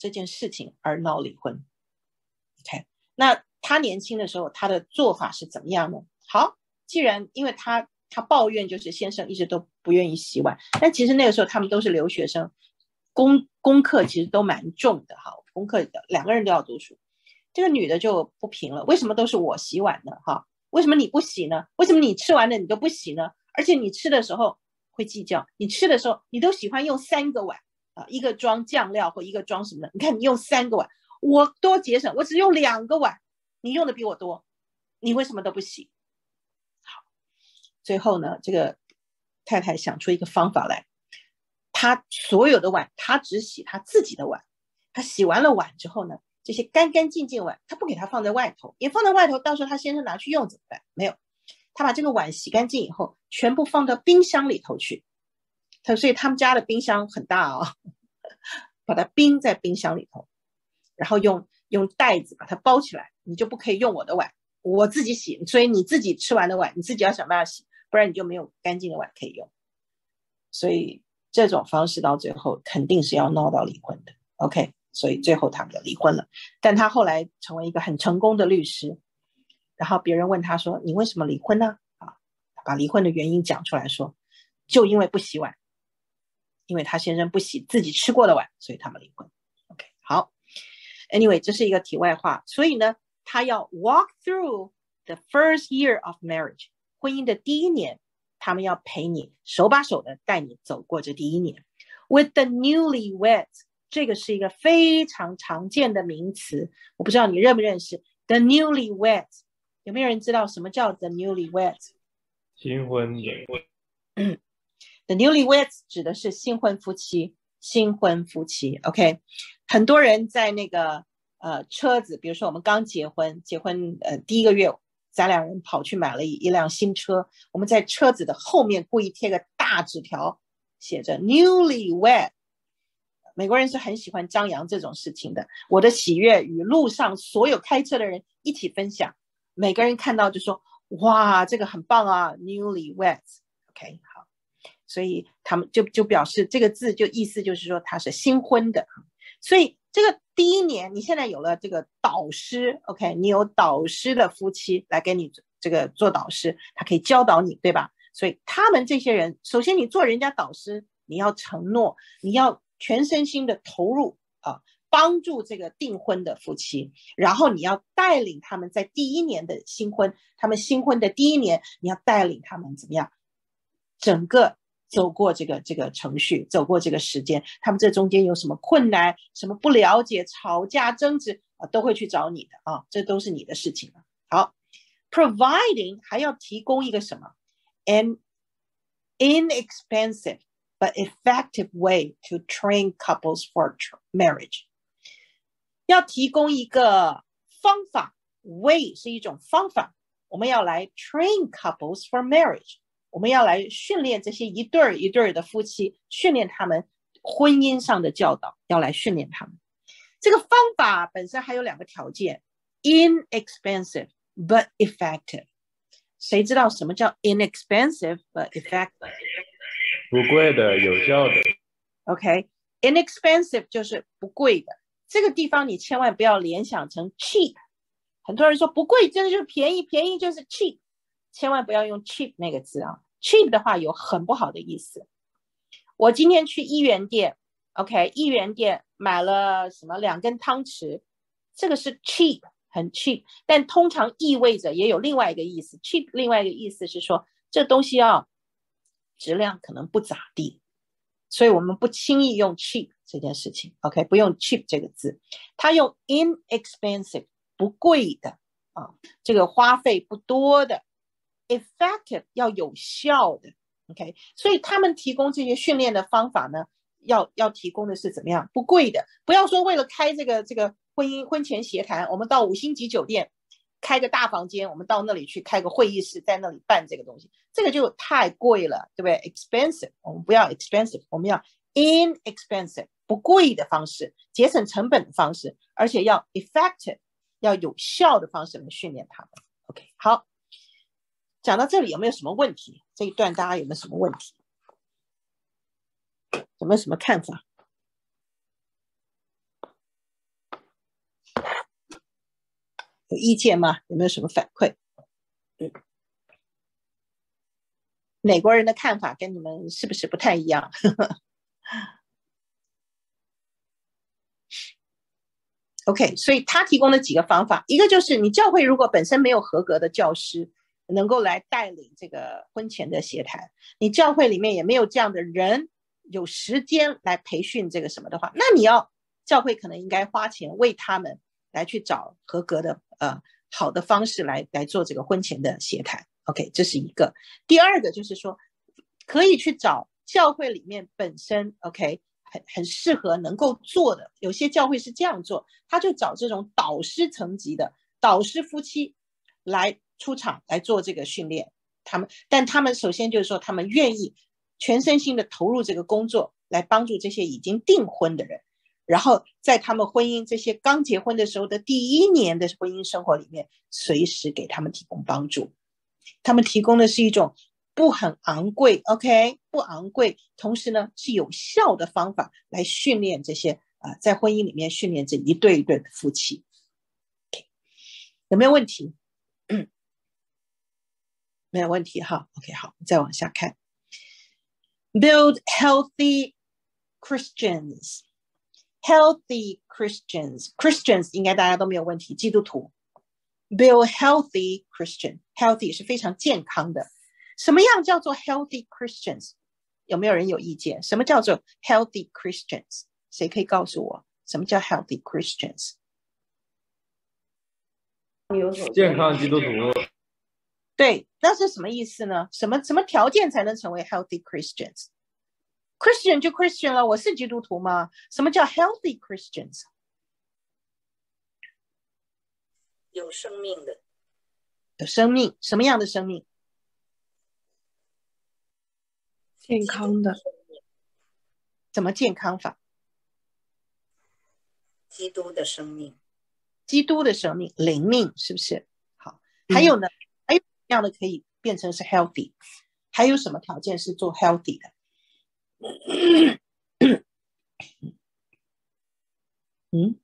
这件事情而闹离婚。OK， 那他年轻的时候他的做法是怎么样呢？好，既然因为他他抱怨就是先生一直都不愿意洗碗，但其实那个时候他们都是留学生，功功课其实都蛮重的哈，功课两个人都要读书。这个女的就不平了，为什么都是我洗碗呢？哈，为什么你不洗呢？为什么你吃完了你都不洗呢？而且你吃的时候会计较，你吃的时候你都喜欢用三个碗啊，一个装酱料或一个装什么的，你看你用三个碗，我多节省，我只用两个碗，你用的比我多，你为什么都不洗？好，最后呢，这个太太想出一个方法来，她所有的碗她只洗她自己的碗，她洗完了碗之后呢，这些干干净净碗她不给她放在外头，也放在外头到时候她先生拿去用怎么办？没有，她把这个碗洗干净以后全部放到冰箱里头去，所以他们家的冰箱很大啊、哦，把它冰在冰箱里头，然后用用袋子把它包起来，你就不可以用我的碗，我自己洗，所以你自己吃完的碗你自己要想办法洗，不然你就没有干净的碗可以用。所以这种方式到最后肯定是要闹到离婚的 OK， 所以最后他们就离婚了。但他后来成为一个很成功的律师，然后别人问他说你为什么离婚呢？啊，把离婚的原因讲出来说就因为不洗碗，因为他先生不洗自己吃过的碗，所以他们离婚。 OK， 好 Anyway， 这是一个题外话。所以呢他要 walk through the first year of marriage， 婚姻的第一年他们要陪你手把手的带你走过这第一年。 With the newlyweds， 这个是一个非常常见的名词，我不知道你认不认识 The newlyweds， 有没有人知道什么叫 The newlyweds？ 新婚的。 嗯The newlyweds 指的是新婚夫妻，新婚夫妻 OK， 很多人在那个呃车子，比如说我们刚结婚结婚呃第一个月咱两人跑去买了 一, 一辆新车，我们在车子的后面故意贴个大纸条写着 newlywed， 美国人是很喜欢张扬这种事情的，我的喜悦与路上所有开车的人一起分享，每个人看到就说哇这个很棒啊 newlyweds OK， 好，所以他们就就表示这个字就意思就是说他是新婚的。所以这个第一年你现在有了这个导师 OK， 你有导师的夫妻来给你这个做导师，他可以教导你对吧？所以他们这些人，首先你做人家导师你要承诺，你要全身心的投入啊，帮助这个订婚的夫妻，然后你要带领他们在第一年的新婚，他们新婚的第一年你要带领他们怎么样整个走过这个这个程序，走过这个时间，他们这中间有什么困难，什么不了解，吵架争执、啊、都会去找你的啊，这都是你的事情。好 providing 还要提供一个什么 an inexpensive but effective way to train couples for marriage， 要提供一个方法， way 是一种方法，我们要来 train couples for marriage，我们要来训练这些一对一对的夫妻，训练他们婚姻上的教导，要来训练他们。这个方法本身还有两个条件 inexpensive but effective。 谁知道什么叫 inexpensive but effective？ 不贵的，有效的。 OK， inexpensive 就是不贵的，这个地方你千万不要联想成 cheap， 很多人说不贵真的就是便宜，便宜就是 cheap，千万不要用 cheap 那个字啊 cheap 的话有很不好的意思。我今天去一元店 OK， 一元店买了什么两根汤匙，这个是 cheap， 很 cheap， 但通常意味着也有另外一个意思， cheap 另外一个意思是说这东西啊质量可能不咋地，所以我们不轻易用 cheap 这件事情 OK， 不用 cheap 这个字，他用 inexpensive 不贵的啊，这个花费不多的， effective 要有效的 OK， 所以他们提供这些训练的方法呢，要要提供的是怎么样不贵的，不要说为了开这个这个婚姻婚前协谈，我们到五星级酒店开个大房间，我们到那里去开个会议室，在那里办这个东西，这个就太贵了，对不对？ expensive 我们不要 expensive， 我们要 inexpensive 不贵的方式，节省成本的方式，而且要 effective 要有效的方式来训练他们 OK， 好，讲到这里有没有什么问题？这一段大家有没有什么问题？有没有什么看法？ 有意见吗？有没有什么反馈？嗯，美国人的看法跟你们是不是不太一样？OK， 所以他提供了几个方法，一个就是你教会如果本身没有合格的教师能够来带领这个婚前的协谈，你教会里面也没有这样的人有时间来培训这个什么的话，那你要教会可能应该花钱为他们来去找合格的呃好的方式来来做这个婚前的协谈。 OK， 这是一个。第二个就是说可以去找教会里面本身 OK很, 很适合能够做的，有些教会是这样做，他就找这种导师层级的导师夫妻来出场来做这个训练，他们但他们首先就是说他们愿意全身心的投入这个工作，来帮助这些已经订婚的人，然后在他们婚姻这些刚结婚的时候的第一年的婚姻生活里面随时给他们提供帮助。他们提供的是一种不很昂贵 OK 不昂贵，同时呢是有效的方法来训练这些、呃、在婚姻里面训练这一对一对的夫妻、okay. 有没有问题？嗯，没有问题哈。 OK 好，再往下看。 Build healthy Christians Healthy Christians Christians 应该大家都没有问题，基督徒。 Build healthy Christian Healthy 是非常健康的。什么样叫做 healthy Christians？ 有没有人有意见？什么叫做 healthy Christians？ 谁可以告诉我什么叫 healthy Christians？ 健康基督徒。 对，那是什么意思呢？什么什么条件才能成为 healthy Christians？ Christian 就 Christian 了，我是基督徒吗？什么叫 healthy Christians？ 有生命的。 有生命，什么样的生命？ 健康的。 怎么健康法？ 基督的生命。 基督的生命，灵命，是不是？好，还有呢？嗯、还有什么样的可以变成是 healthy？ 还有什么条件是做 healthy 的？嗯，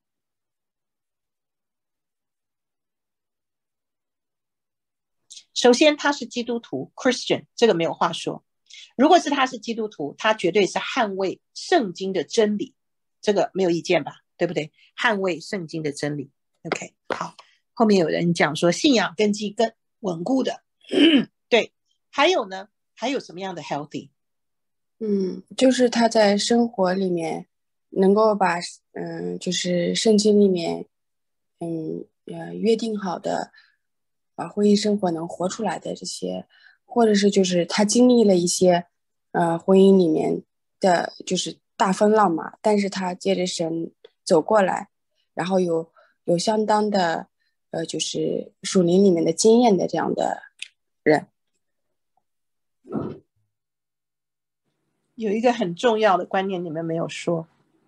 首先他是基督徒 Christian， 这个没有话说。如果是他是基督徒，他绝对是捍卫圣经的真理，这个没有意见吧，对不对？捍卫圣经的真理。 OK， 好，后面有人讲说信仰根基更稳固的对，还有呢？还有什么样的 healthy？ 嗯，就是他在生活里面能够把嗯，就是圣经里面嗯呃约定好的把婚姻生活能活出来的这些，或者是就是他经历了一些呃婚姻里面的就是大风浪嘛，但是他借着神走过来，然后有有相当的呃就是属灵里面的经验的这样的人。 有一个很重要的观念你们没有说，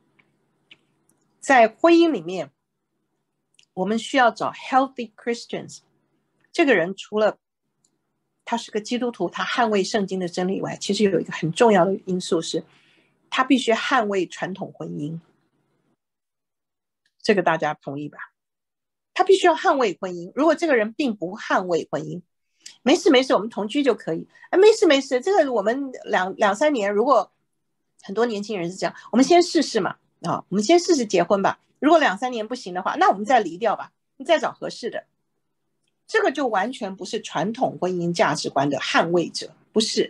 在婚姻里面我们需要找 healthy Christians， 这个人除了他是个基督徒，他捍卫圣经的真理外，其实有一个很重要的因素是他必须捍卫传统婚姻，这个大家同意吧？他必须要捍卫婚姻。如果这个人并不捍卫婚姻，没事没事，我们同居就可以。哎，没事没事，这个我们两两三年，如果很多年轻人是这样，我们先试试嘛，啊，我们先试试结婚吧。如果两三年不行的话，那我们再离掉吧，你再找合适的。这个就完全不是传统婚姻价值观的捍卫者，不是。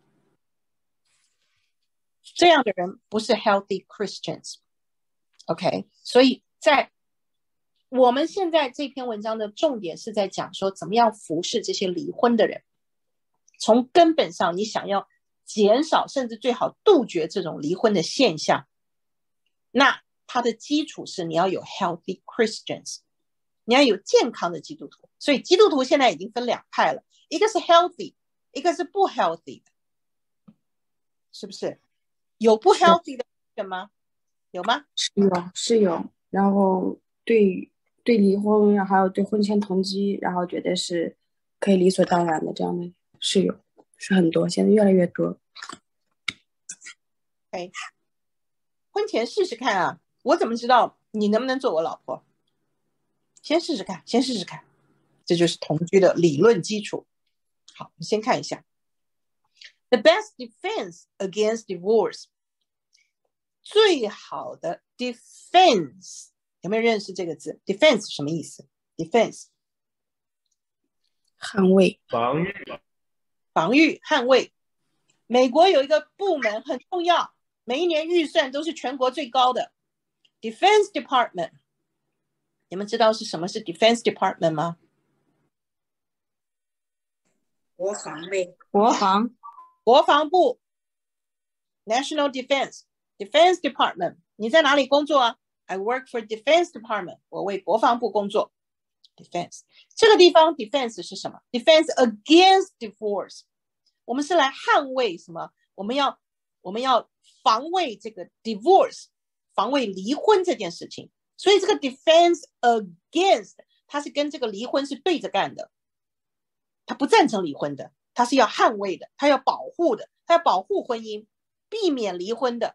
这样的人不是 healthy Christians。OK， 所以在我们现在这篇文章的重点是在讲说怎么样服侍这些离婚的人，从根本上你想要减少甚至最好杜绝这种离婚的现象，那它的基础是你要有 healthy Christians， 你要有健康的基督徒。所以基督徒现在已经分两派了，一个是 healthy， 一个是不 healthy 的，是不是？有不 healthy 的人吗？有吗？ 是有是有，然后对对离婚还有对婚前同居，然后觉得是可以理所当然的，这样的是有，是很多，现在越来越多。 哎，婚前试试看啊，我怎么知道你能不能做我老婆？ 先试试看，先试试看，这就是同居的理论基础。好，我们先看一下 The best defense against divorce， 最好的 defense， 有没有认识这个字？ defense 什么意思？ defense 捍卫、 防御、 防御、捍卫。美国有一个部门很重要，每一年预算都是全国最高的 Defense Department。 你们知道是什么是 Defense Department 吗？ 国防卫， 国防国防部 National Defense Defense Department。 你在哪里工作啊？ I work for Defense Department， 我为国防部工作。 Defense 这个地方 Defense 是什么？ Defense against divorce， 我们是来捍卫什么？我们要我们要防卫这个 divorce， 防卫离婚这件事情。所以这个 defense against 它是跟这个离婚是对着干的，他不赞成离婚的，他是要捍卫的，他要保护的，他要保护婚姻，避免离婚的。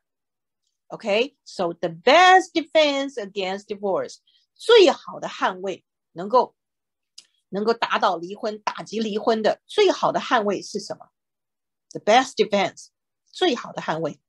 OK， so the best defense against divorce， 最好的捍卫，能够能够打倒离婚，打击离婚的最好的捍卫是什么？ The best defense， 最好的捍卫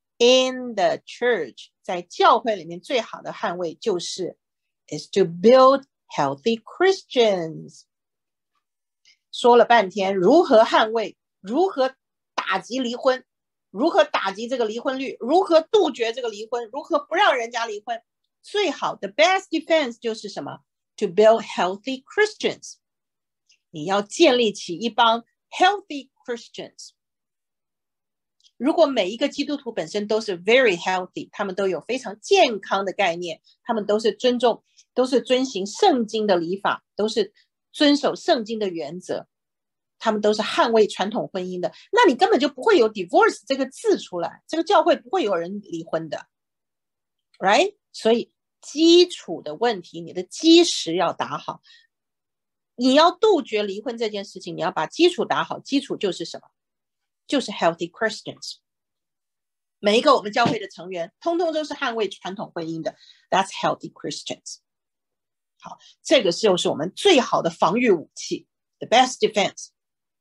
in the church， 在教会里面最好的捍卫就是 is to build healthy Christians。说了半天如何捍卫，如何打击离婚，如何打击这个离婚率，如何杜绝这个离婚，如何不让人家离婚。最好的 best defense 就是什么？ To build healthy Christians， 你要建立起一帮 healthy Christians。 如果每一个基督徒本身都是 very healthy， 他们都有非常健康的概念，他们都是尊重，都是遵行圣经的礼法，都是遵守圣经的原则，他们都是捍卫传统婚姻的，那你根本就不会有 divorce 这个字出来，这个教会不会有人离婚的 right？ 所以基础的问题，你的基石要打好，你要杜绝离婚这件事情，你要把基础打好。基础就是什么？就是 healthy Christians。 每一个我们教会的成员通通都是捍卫传统婚姻的， that's healthy Christians。 好，这个就是我们最好的防御武器， the best defense。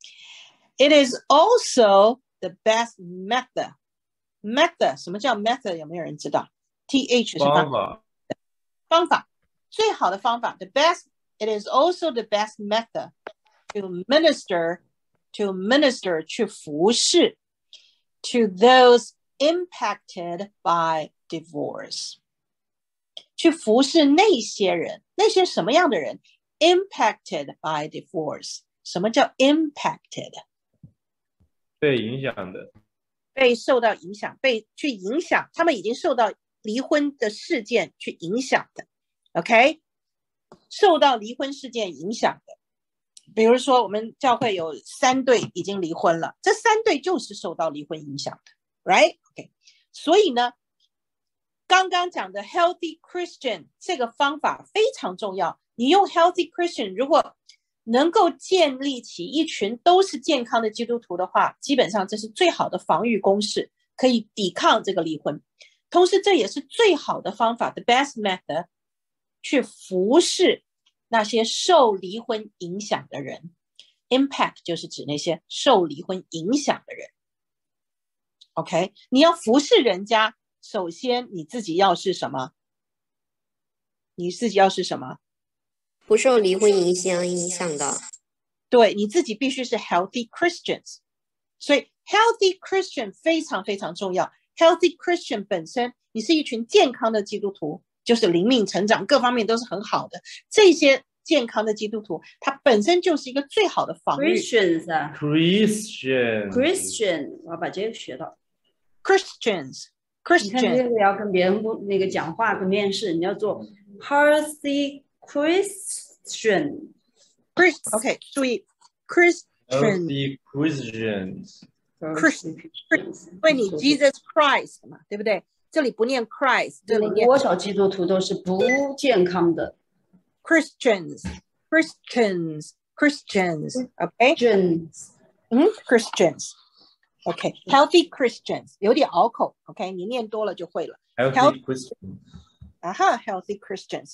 It is also the best method。 method 什么叫 method？ 有没有人知道？ th 是方法，方法，最好的方法 the best。 It is also the best method to minister to minister 去服侍 to those impacted by divorce， 去服侍那些人，那些什么样的人？ impacted by divorce。 什么叫 impacted？ 被影响的， 被受到影响，被去影响，他们已经受到离婚的事件去影响的 OK， 受到离婚事件影响的。比如说我们教会有三对已经离婚了，这三对就是受到离婚影响的 right？ OK， 所以呢刚刚讲的 healthy Christian 这个方法非常重要，你用 healthy Christian 如果能够建立起一群都是健康的基督徒的话，基本上这是最好的防御攻势，可以抵抗这个离婚。同时这也是最好的方法 the best method 去服侍那些受离婚影响的人。 impact 就是指那些受离婚影响的人 OK， 你要服侍人家，首先你自己要是什么？你自己要是什么？ 不受离婚影响影响的。 对，你自己必须是 healthy Christians。 所以 healthy Christian 非常非常重要。 healthy Christian 本身你是一群健康的基督徒，就是灵命成长各方面都是很好的，这些健康的基督徒他本身就是一个最好的防御。 Christians 啊 Christian Christian 我要把这个学到。 Christians 你看这 Christian 个要跟别人不那个讲话跟面试，你要做 healthy Christian。 Chris OK 注意 Christian Healthy Christians Christian 因为你 Jesus Christ 嘛，对不对？这里不念 Christ， 这里念多少基督徒都是不健康的。 Christians Christians Christians OK Christians 嗯 Christians OK healthy Christians 有点拗口 OK 你念多了就会了。 Healthy Christians 啊哈 healthy Christians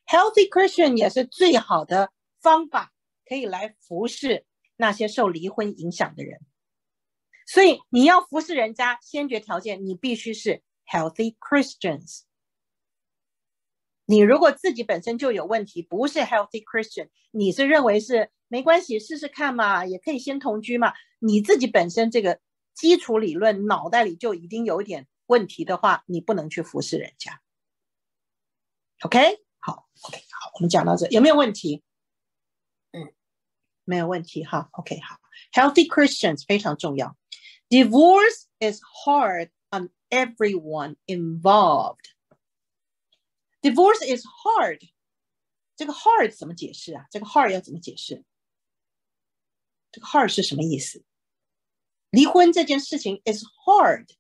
Healthy Christian 也是最好的方法，可以来服侍那些受离婚影响的人。所以你要服侍人家，先决条件你必须是 Healthy Christians。你如果自己本身就有问题，不是 Healthy Christian， 你是认为是没关系，试试看嘛，也可以先同居嘛，你自己本身这个基础理论脑袋里就已经有点问题的话，你不能去服侍人家。 OK， 好 OK 好，我们讲到这，有没有问题？嗯，没有问题哈。 OK 好， Healthy Christians 非常重要。 Divorce is hard on everyone involved。 Divorce is hard， 这个 hard 怎么解释啊？这个 hard 要怎么解释？这个 hard 是什么意思？离婚这件事情 is hard，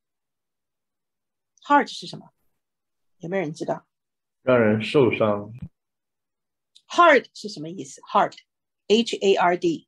hard 是什么？有没有人知道？ 让人受伤。 Hard 是什么意思？ Hard H A R D，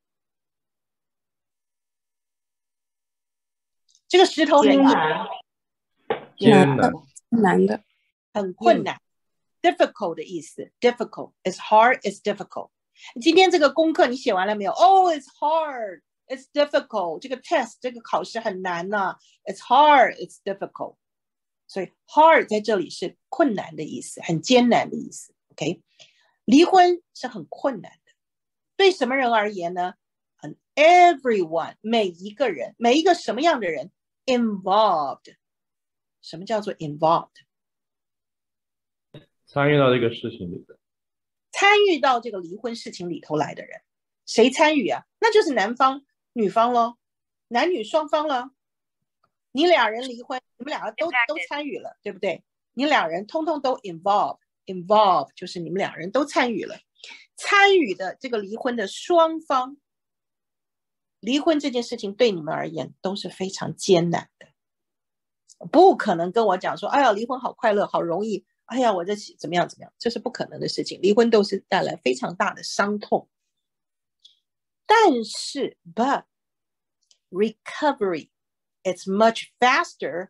这个石头很艰难， 艰难， 难的， 很困难。Difficult 的意思 Difficult is hard is difficult。 今天这个功课你写完了没有？ Oh it's hard it's difficult， 这个 test 这个考试很难呢、啊、It's hard it's difficult。 所以 hard 在这里是困难的意思，很艰难的意思。 OK， 离婚是很困难的，对什么人而言呢？ And everyone， 每一个人，每一个什么样的人 involved。 什么叫做 involved？ 参与到这个事情里的， 参与到这个离婚事情里头来的人。谁参与啊？那就是男方女方咯，男女双方咯。你俩人离婚，你们两个都都参与了，对不对？你俩人通通都 involve involve 就是你们两人都参与了。参与的这个离婚的双方，离婚这件事情对你们而言都是非常艰难的。不可能跟我讲说，哎呀，离婚好快乐好容易，哎呀我这怎么样怎么样，这是不可能的事情。离婚都是带来非常大的伤痛。但是 but recovery it's much faster。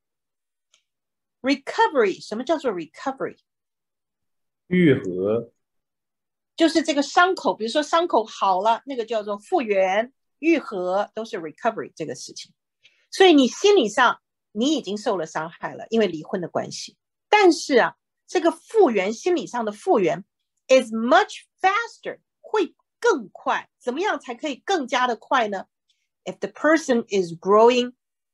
recovery 什么叫做 recovery？ 愈合， 就是这个伤口，比如说伤口好了，那个叫做复原愈合，都是 recovery 这个事情。所以你心理上你已经受了伤害了，因为离婚的关系。但是啊，这个复原，心理上的复原 is much faster， 会更快。怎么样才可以更加的快呢？ If the person is growing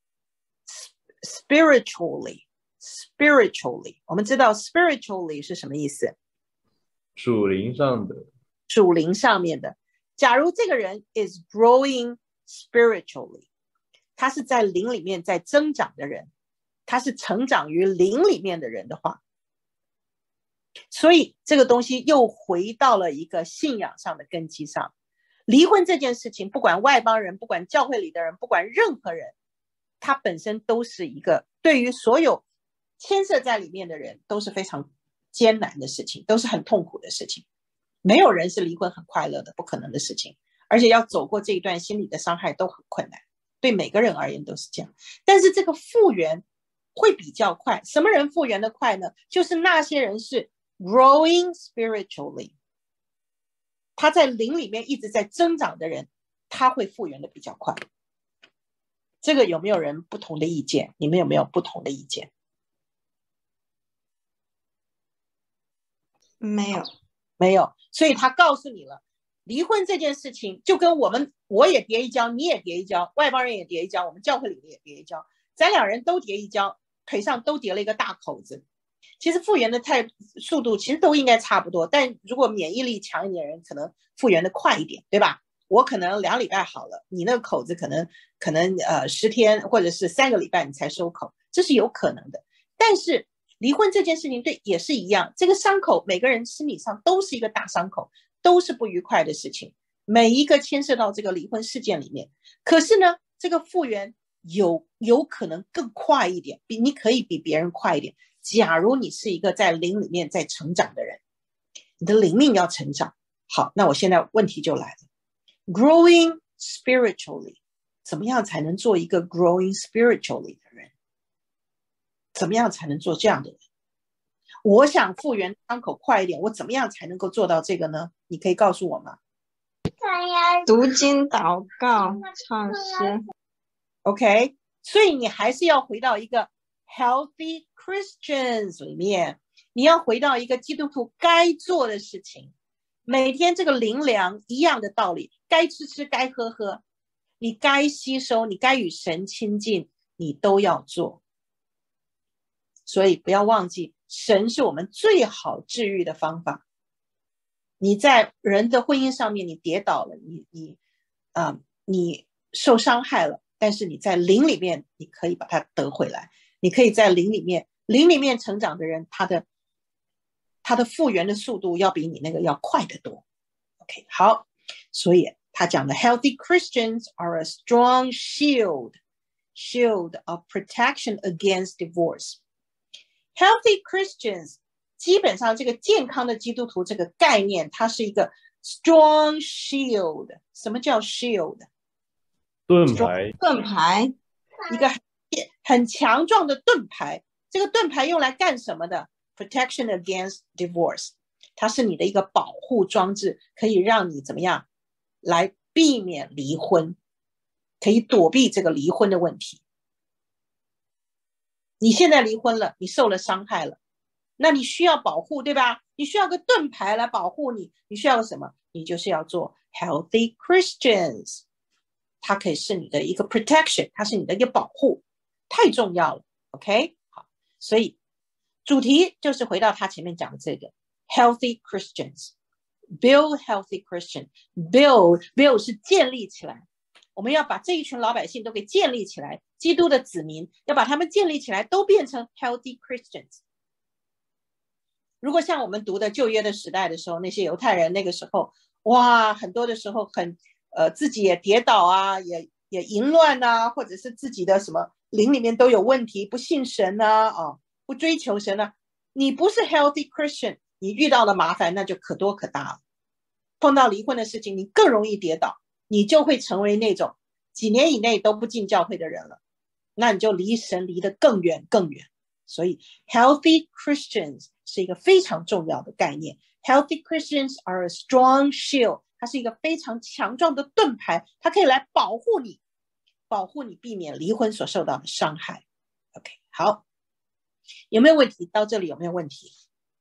spiritually spiritually， 我们知道 spiritually 是什么意思？ 属灵上的， 属灵上面的。假如这个人 is growing spiritually， 他是在灵里面在增长的人，他是成长于灵里面的人的话，所以这个东西又回到了一个信仰上的根基上。离婚这件事情，不管外邦人，不管教会里的人，不管任何人，它本身都是一个对于所有牵涉在里面的人都是非常艰难的事情，都是很痛苦的事情。没有人是离婚很快乐的，不可能的事情，而且要走过这一段心理的伤害都很困难，对每个人而言都是这样。但是这个复原会比较快。什么人复原的快呢？就是那些人是 growing spiritually， 他在灵里面一直在增长的人，他会复原的比较快。这个有没有人不同的意见？你们有没有不同的意见？ 没有， 没有。所以他告诉你了，离婚这件事情就跟我们，我也跌一跤，你也跌一跤，外邦人也跌一跤，我们教会里的也跌一跤，咱两人都跌一跤，腿上都跌了一个大口子。其实复原的太速度其实都应该差不多，但如果免疫力强一点的人可能复原的快一点，对吧？我可能两礼拜好了，你那个口子可能可能呃十天或者是三个礼拜你才收口，这是有可能的。但是离婚这件事情对也是一样，这个伤口每个人心理上都是一个大伤口，都是不愉快的事情，每一个牵涉到这个离婚事件里面。可是呢，这个复原有有可能更快一点，比你可以比别人快一点。假如你是一个在灵里面在成长的人，你的灵命要成长。好，那我现在问题就来了， growing spiritually， 怎么样才能做一个 growing spiritually 的人？怎么样才能做这样的人？ 我想复原伤口快一点，我怎么样才能够做到这个呢？你可以告诉我吗？ 读经、祷告、唱诗。 OK， 所以你还是要回到一个 healthy Christians 里面，你要回到一个基督徒该做的事情。每天这个灵粮一样的道理，该吃吃，该喝喝，你该吸收，你该与神亲近，你都要做。所以不要忘记，神是我们最好治愈的方法。你在人的婚姻上面你跌倒了，你你啊、呃、你受伤害了，但是你在灵里面你可以把它得回来。你可以在灵里面灵里面成长的人，他的他的复原的速度要比你那个要快得多。 OK， 好，所以他讲的 Healthy Christians are a strong shield shield of protection against divorce. Healthy Christians 基本上这个健康的基督徒这个概念，它是一个 strong shield。 什么叫 shield？ 盾牌， 盾牌， 一个很强壮的盾牌。这个盾牌用来干什么的？ Protection against divorce， 它是你的一个保护装置，可以让你怎么样来避免离婚，可以躲避这个离婚的问题。你现在离婚了，你受了伤害了，那你需要保护，对吧？你需要个盾牌来保护你。你需要个什么？你就是要做 healthy Christians， 它可以是你的一个 protection， 它是你的一个保护，太重要了。 OK， 好，所以主题就是回到他前面讲的这个 healthy Christians， build healthy Christian， build build 是建立起来，我们要把这一群老百姓都给建立起来，基督的子民要把他们建立起来，都变成 healthy Christians。 如果像我们读的旧约的时代的时候，那些犹太人那个时候，哇，很多的时候很呃自己也跌倒啊，也也淫乱啊，或者是自己的什么灵里面都有问题，不信神啊，啊不追求神啊，你不是 healthy Christian， 你遇到了麻烦那就可多可大了。碰到离婚的事情，你更容易跌倒，你就会成为那种几年以内都不进教会的人了，那你就离神离得更远更远。所以 healthy Christians 是一个非常重要的概念。 Healthy Christians are a strong shield， 它是一个非常强壮的盾牌，它可以来保护你，保护你避免离婚所受到的伤害。 OK， 好，有没有问题？到这里有没有问题？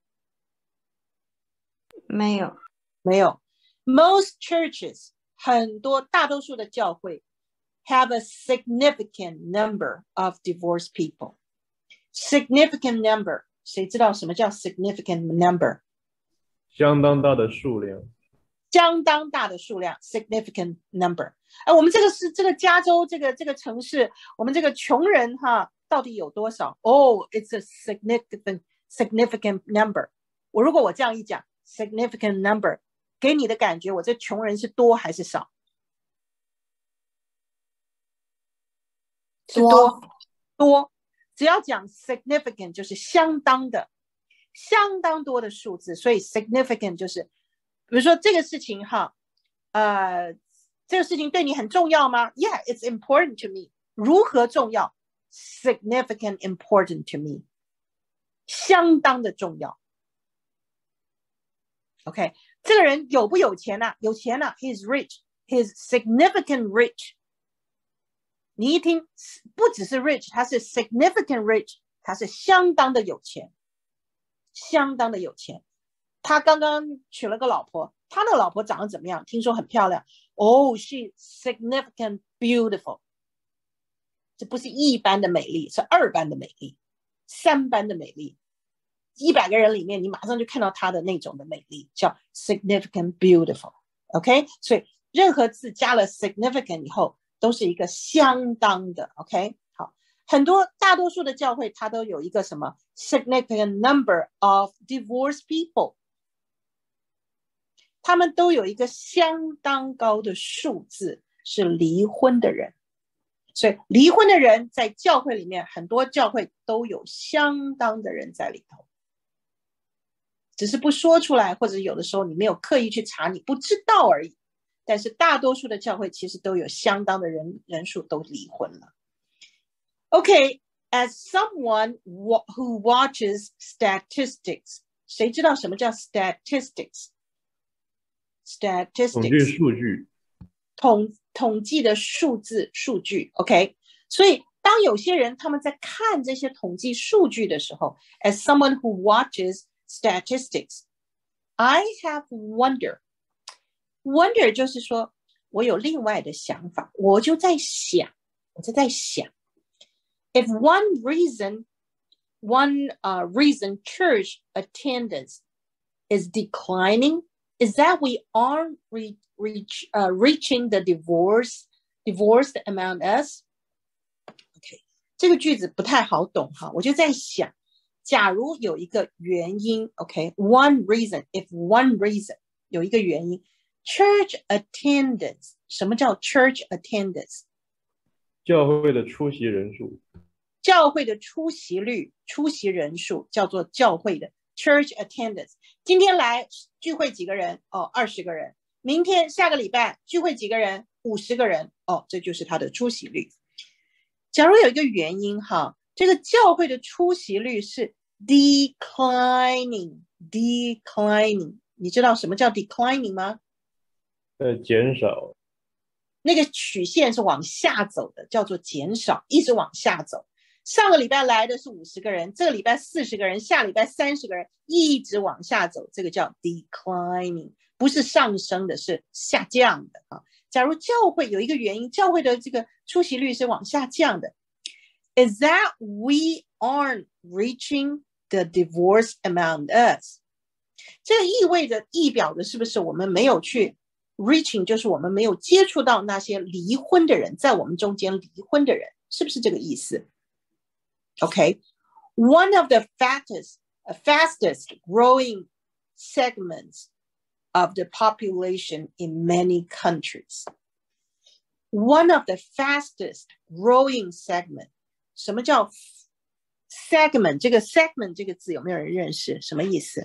没有， 没有。 Most churches 很多大多数的教会 have a significant number of divorced people。 significant number， 谁知道什么叫 significant number？ 相当大的数量， 相当大的数量 significant number。哎，我们这个是这个加州这个这个城市，我们这个穷人哈到底有多少？ Oh, it's a significant significant number。 我如果我这样一讲 significant number， 给你的感觉我这穷人是多还是少？是多多。只要讲 significant 就是相当的，相当多的数字，所以 significant 就是比如说这个事情哈，呃，这个事情对你很重要吗？ Yeah, it's important to me。 如何重要？ Significant important to me， 相当的重要。 OK， 这个人有不有钱啊？有钱啊， He's rich， He's significant rich。你一听不只是 rich， 他是 significant rich， 他是相当的有钱，相当的有钱。他刚刚娶了个老婆，他的老婆长得怎么样？听说很漂亮。Oh, she's significant beautiful。 这不是一般的美丽，是二般的美丽，三般的美丽。一百个人里面你马上就看到他的那种的美丽，叫 significant beautiful。 OK， 所以任何字加了 significant 以后都是一个相当的。 OK， 好，很多大多数的教会它都有一个什么 significant number of divorced people， 他们都有一个相当高的数字是离婚的人。所以离婚的人在教会里面，很多教会都有相当的人在里头，只是不说出来，或者有的时候你没有刻意去查，你不知道而已。但是大多数的教会其实都有相当的人人数都离婚了。 OK， As someone who watches statistics， 谁知道什么叫 statistics？ 统计 statistics 数据， 统统计的数字数据 ，OK？ 所以当有些人他们在看这些统计数据的时候 ，as someone who watches statistics，I have wonder。wonder 就是说我有另外的想法，我就在想，我就在想 ，if one reason, one uh, reason church attendance is declining, is that we aren't re reach uh, reaching the divorce divorced among us? OK， 这个句子不太好懂哈，我就在想，假如有一个原因 ，OK，one reason, if one reason 有一个原因。Church attendance， 什么叫 church attendance？ 教会的出席人数， 教会的出席率、出席人数叫做教会的 church attendance。今天来聚会几个人？哦，二十个人。明天下个礼拜聚会几个人？五十个人。哦，这就是它的出席率。假如有一个原因哈，这个教会的出席率是 declining，declining， 你知道什么叫 declining 吗？ 呃，减少， 那个曲线是往下走的，叫做减少，一直往下走。上个礼拜来的是五十个人，这个礼拜四十个人，下礼拜三十个人，一直往下走，这个叫 declining， 不是上升的，是下降的啊。假如教会有一个原因，教会的这个出席率是往下降的 ，is that we aren't reaching the divorce among us？ 这个意味着意表的是不是我们没有去？Reaching 就是我们没有接触到那些离婚的人，在我们中间离婚的人，是不是这个意思 ？OK， one of the fastest, fastest growing segments of the population in many countries. One of the fastest growing segment， 什么叫 segment？ 这个 segment 这个字有没有人认识？什么意思？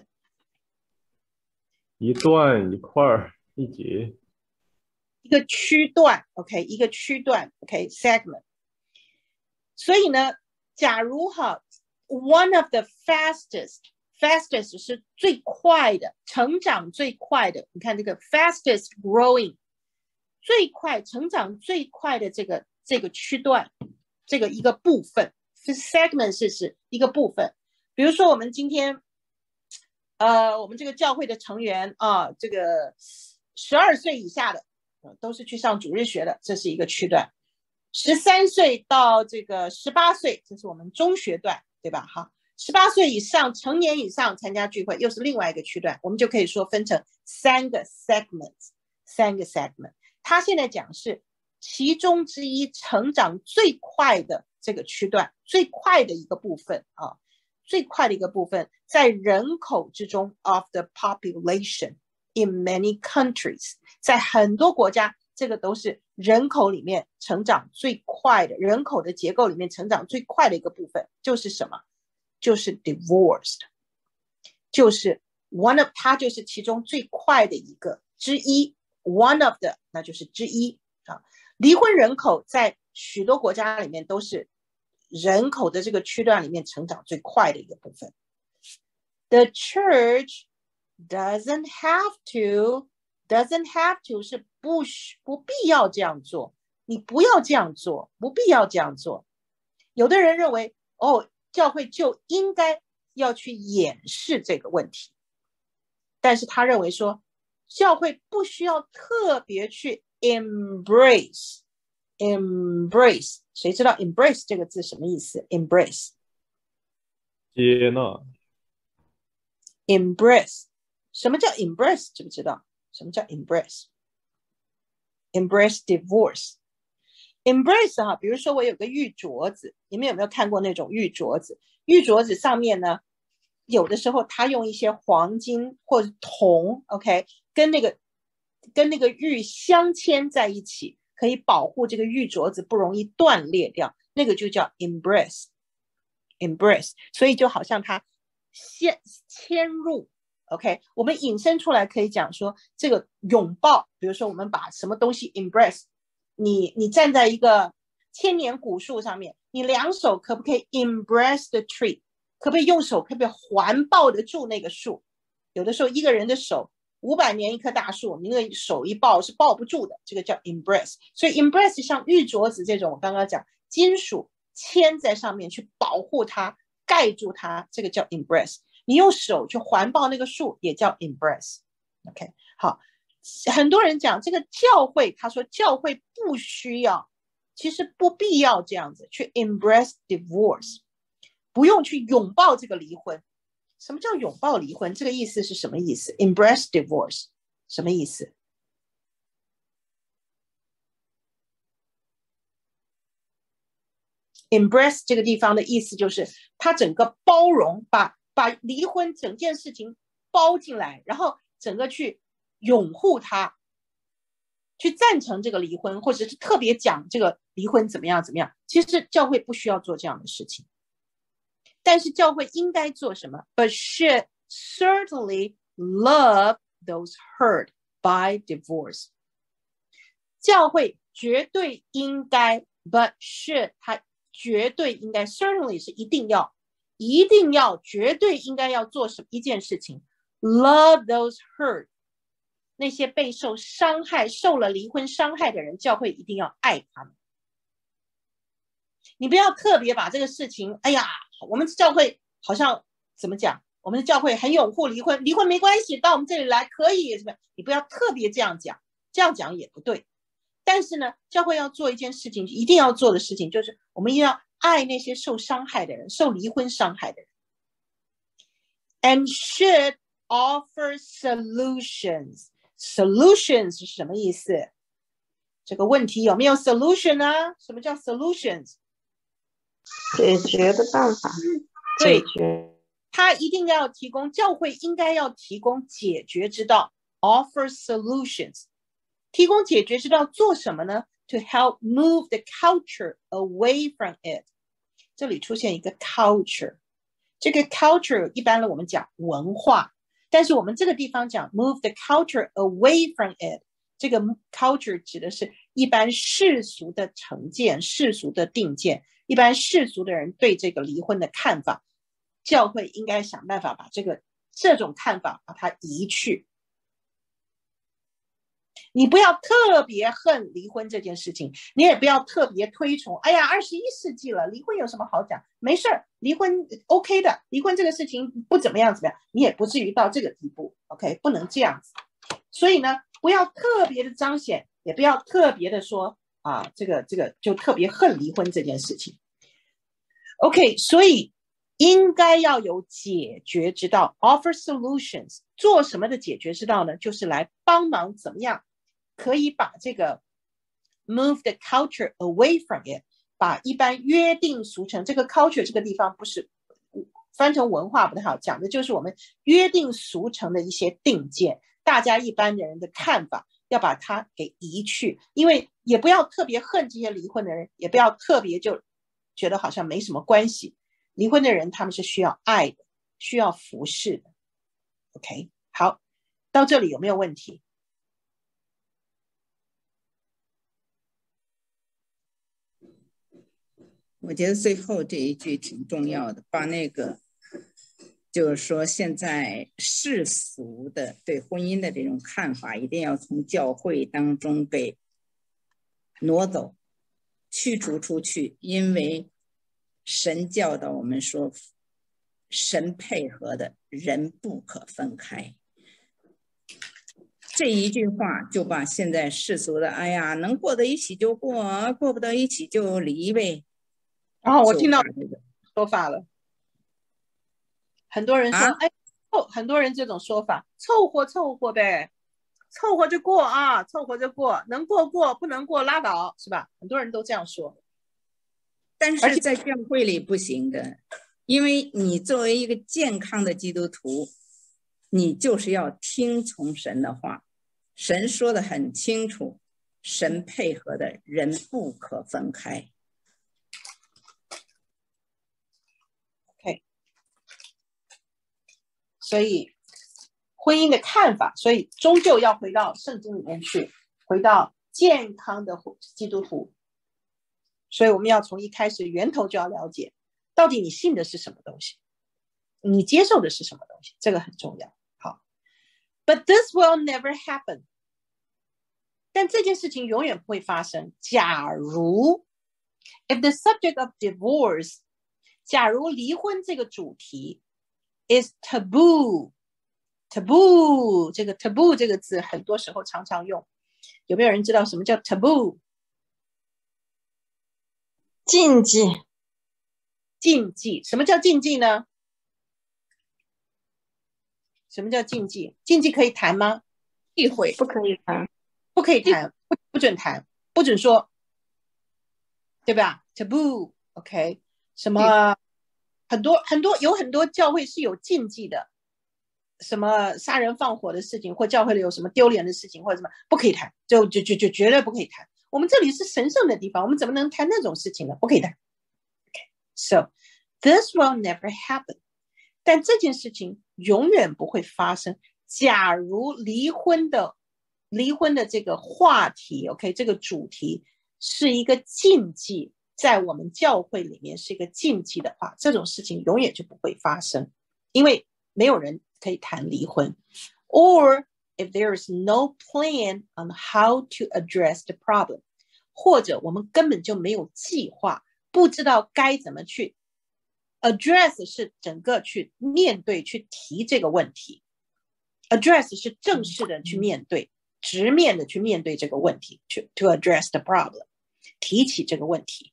一段一块儿。一节， 一个区段 ，OK， 一个区段 ，OK， segment。所以呢，假如哈 ，one of the fastest，fastest 是最快的，成长最快的。你看这个 fastest growing， 最快成长最快的这个这个区段，这个一个部分 ，segment 是指一个部分。比如说我们今天，呃，我们这个教会的成员啊，这个。十二岁以下的都是去上主日学的，这是一个区段。十三岁到这个十八岁，这是我们中学段，对吧？哈，十八岁以上成年以上参加聚会又是另外一个区段，我们就可以说分成三个 segments， 三个 segment。他现在讲是其中之一成长最快的这个区段，最快的一个部分啊，最快的一个部分在人口之中 of the population。In many countries， 在很多国家，这个都是人口里面成长最快的，人口的结构里面成长最快的一个部分，就是什么？就是 divorced， 就是 one of， 它就是其中最快的一个之一 ，one of the， 那就是之一啊。离婚人口在许多国家里面都是人口的这个区段里面成长最快的一个部分。The church。Doesn't have to, doesn't have to 是不需不必要这样做，你不要这样做，不必要这样做。有的人认为，哦，教会就应该要去掩饰这个问题，但是他认为说，教会不需要特别去 embrace, embrace， 谁知道 embrace 这个字什么意思 ？embrace， 接纳 ，embrace。什么叫 embrace？ 知不知道？什么叫 embrace？ Embrace divorce。 Embrace 哈，比如说我有个玉镯子，你们有没有看过那种玉镯子？玉镯子上面呢，有的时候它用一些黄金或者铜 ，OK， 跟那个跟那个玉镶嵌在一起，可以保护这个玉镯子不容易断裂掉，那个就叫 embrace。Embrace， 所以就好像它嵌嵌入。OK， 我们引申出来可以讲说，这个拥抱，比如说我们把什么东西 embrace， 你你站在一个千年古树上面，你两手可不可以 embrace the tree？ 可不可以用手可不可以环抱得住那个树？有的时候一个人的手五百年一棵大树，你那个手一抱是抱不住的，这个叫 embrace。所以 embrace 像玉镯子这种，我刚刚讲金属嵌在上面去保护它、盖住它，这个叫 embrace。你用手去环抱那个树也叫 embrace。OK， 好，很多人讲这个教会，他说教会不需要，其实不必要这样子去 embrace divorce， 不用去拥抱这个离婚。什么叫拥抱离婚？这个意思是什么意思 ？Embrace divorce 什么意思？ Embrace 这个地方的意思就是它整个包容，把把离婚整件事情包进来，然后整个去拥护它，去赞成这个离婚，或者是特别讲这个离婚怎么样怎么样。其实教会不需要做这样的事情。但是教会应该做什么 ？But should certainly love those hurt by divorce。教会绝对应该 ，but should 它绝对应该 ，certainly 是一定要，一定要，绝对应该要做什么一件事情 ？Love those hurt， 那些被受伤害、受了离婚伤害的人，教会一定要爱他们。你不要特别把这个事情，哎呀。我们教会好像怎么讲？我们的教会很拥护离婚，离婚没关系，到我们这里来可以什么？你不要特别这样讲，这样讲也不对。但是呢，教会要做一件事情，一定要做的事情，就是我们要爱那些受伤害的人，受离婚伤害的人。And should offer solutions. Solutions 是什么意思？这个问题有没有 solution 啊？什么叫 solutions？ 解决的办法， 对， 解决， 他一定要提供，教会应该要提供解决之道 ，offer solutions， 提供解决之道做什么呢 ？To help move the culture away from it。这里出现一个 culture， 这个 culture 一般的我们讲文化，但是我们这个地方讲 move the culture away from it， 这个 culture 指的是一般世俗的成见、世俗的定见。一般世俗的人对这个离婚的看法，教会应该想办法把这个这种看法把它移去。你不要特别恨离婚这件事情，你也不要特别推崇。哎呀，二十一世纪了，离婚有什么好讲？没事儿，离婚 OK 的，离婚这个事情不怎么样怎么样，你也不至于到这个地步 ，OK， 不能这样子。所以呢，不要特别的彰显，也不要特别的说。啊，这个这个就特别恨离婚这件事情。OK， 所以应该要有解决之道 ，offer solutions。做什么的解决之道呢？就是来帮忙怎么样可以把这个 move the culture away from it， 把一般约定俗成，这个 culture 这个地方不是翻成文化不太好，讲的就是我们约定俗成的一些定见，大家一般的人的看法。要把它给移去，因为也不要特别恨这些离婚的人，也不要特别就觉得好像没什么关系。离婚的人他们是需要爱的，需要服侍的。OK， 好，到这里有没有问题？ 我觉得最后这一句挺重要的，把那个就是说现在世俗的对婚姻的这种看法一定要从教会当中给挪走，驱逐出去，因为神教导我们说神配合的人不可分开。这一句话就把现在世俗的哎呀能过到一起就过，过不到一起就离呗。 哦，我听到说法了，很多人说，啊、哎，很多人这种说法，凑合凑合呗，凑合着过啊，凑合着过，能过过，不能过拉倒，是吧？很多人都这样说。 但是在教会里不行的，因为你作为一个健康的基督徒，你就是要听从神的话，神说的很清楚，神配合的人不可分开。 所以婚姻的看法，所以终究要回到圣经里面去，回到健康的基督徒所以我们要从一开始源头就要了解，到底你信的是什么东西，你接受的是什么东西，这个很重要。好 ，But this will never happen。但这件事情永远不会发生。假如 if the subject of divorce， 假如离婚这个主题 is taboo， taboo 这个 taboo 这个字很多时候常常用，有没有人知道什么叫 taboo？ 禁忌。 禁忌，什么叫禁忌呢？什么叫禁忌？禁忌可以谈吗？ 忌讳， 不可以谈， 不可以谈，不不准谈，不准说，对吧 ？Taboo， OK， 什么？很多很多有很多教会是有禁忌的，什么杀人放火的事情，或教会里有什么丢脸的事情，或者什么不可以谈，就就就就绝对不可以谈。我们这里是神圣的地方，我们怎么能谈那种事情呢？不可以谈。Okay. So this will never happen。但这件事情永远不会发生。假如离婚的离婚的这个话题 ，OK， 这个主题是一个禁忌，在我们教会里面是一个禁忌的话，这种事情永远就不会发生，因为没有人可以谈离婚。Or if there is no plan on how to address the problem， 或者我们根本就没有计划，不知道该怎么去 address， 是整个去面对去提这个问题， address 是正式的去面对，直面的去面对这个问题， to, to address the problem， 提起这个问题。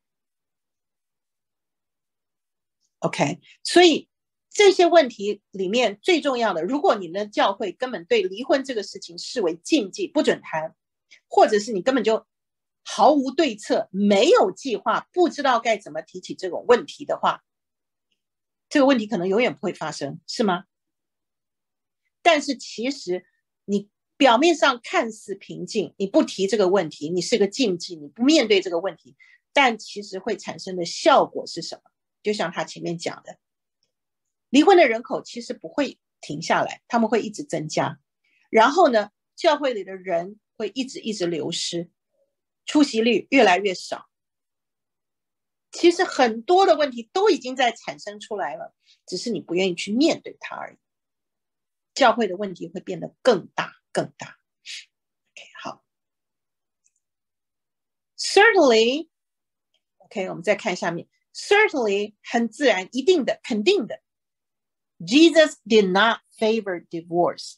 OK， 所以这些问题里面最重要的，如果你的教会根本对离婚这个事情视为禁忌，不准谈，或者是你根本就毫无对策，没有计划，不知道该怎么提起这种问题的话，这个问题可能永远不会发生，是吗？但是其实你表面上看似平静，你不提这个问题，你是个禁忌，你不面对这个问题，但其实会产生的效果是什么？就像他前面讲的，离婚的人口其实不会停下来，他们会一直增加，然后呢，教会里的人会一直一直流失，出席率越来越少。其实很多的问题都已经在产生出来了，只是你不愿意去面对它而已。教会的问题会变得更大更大。 OK， 好。 Certainly OK， 我们再看下面， Certainly 很自然，一定的，肯定的， Jesus did not favor divorce。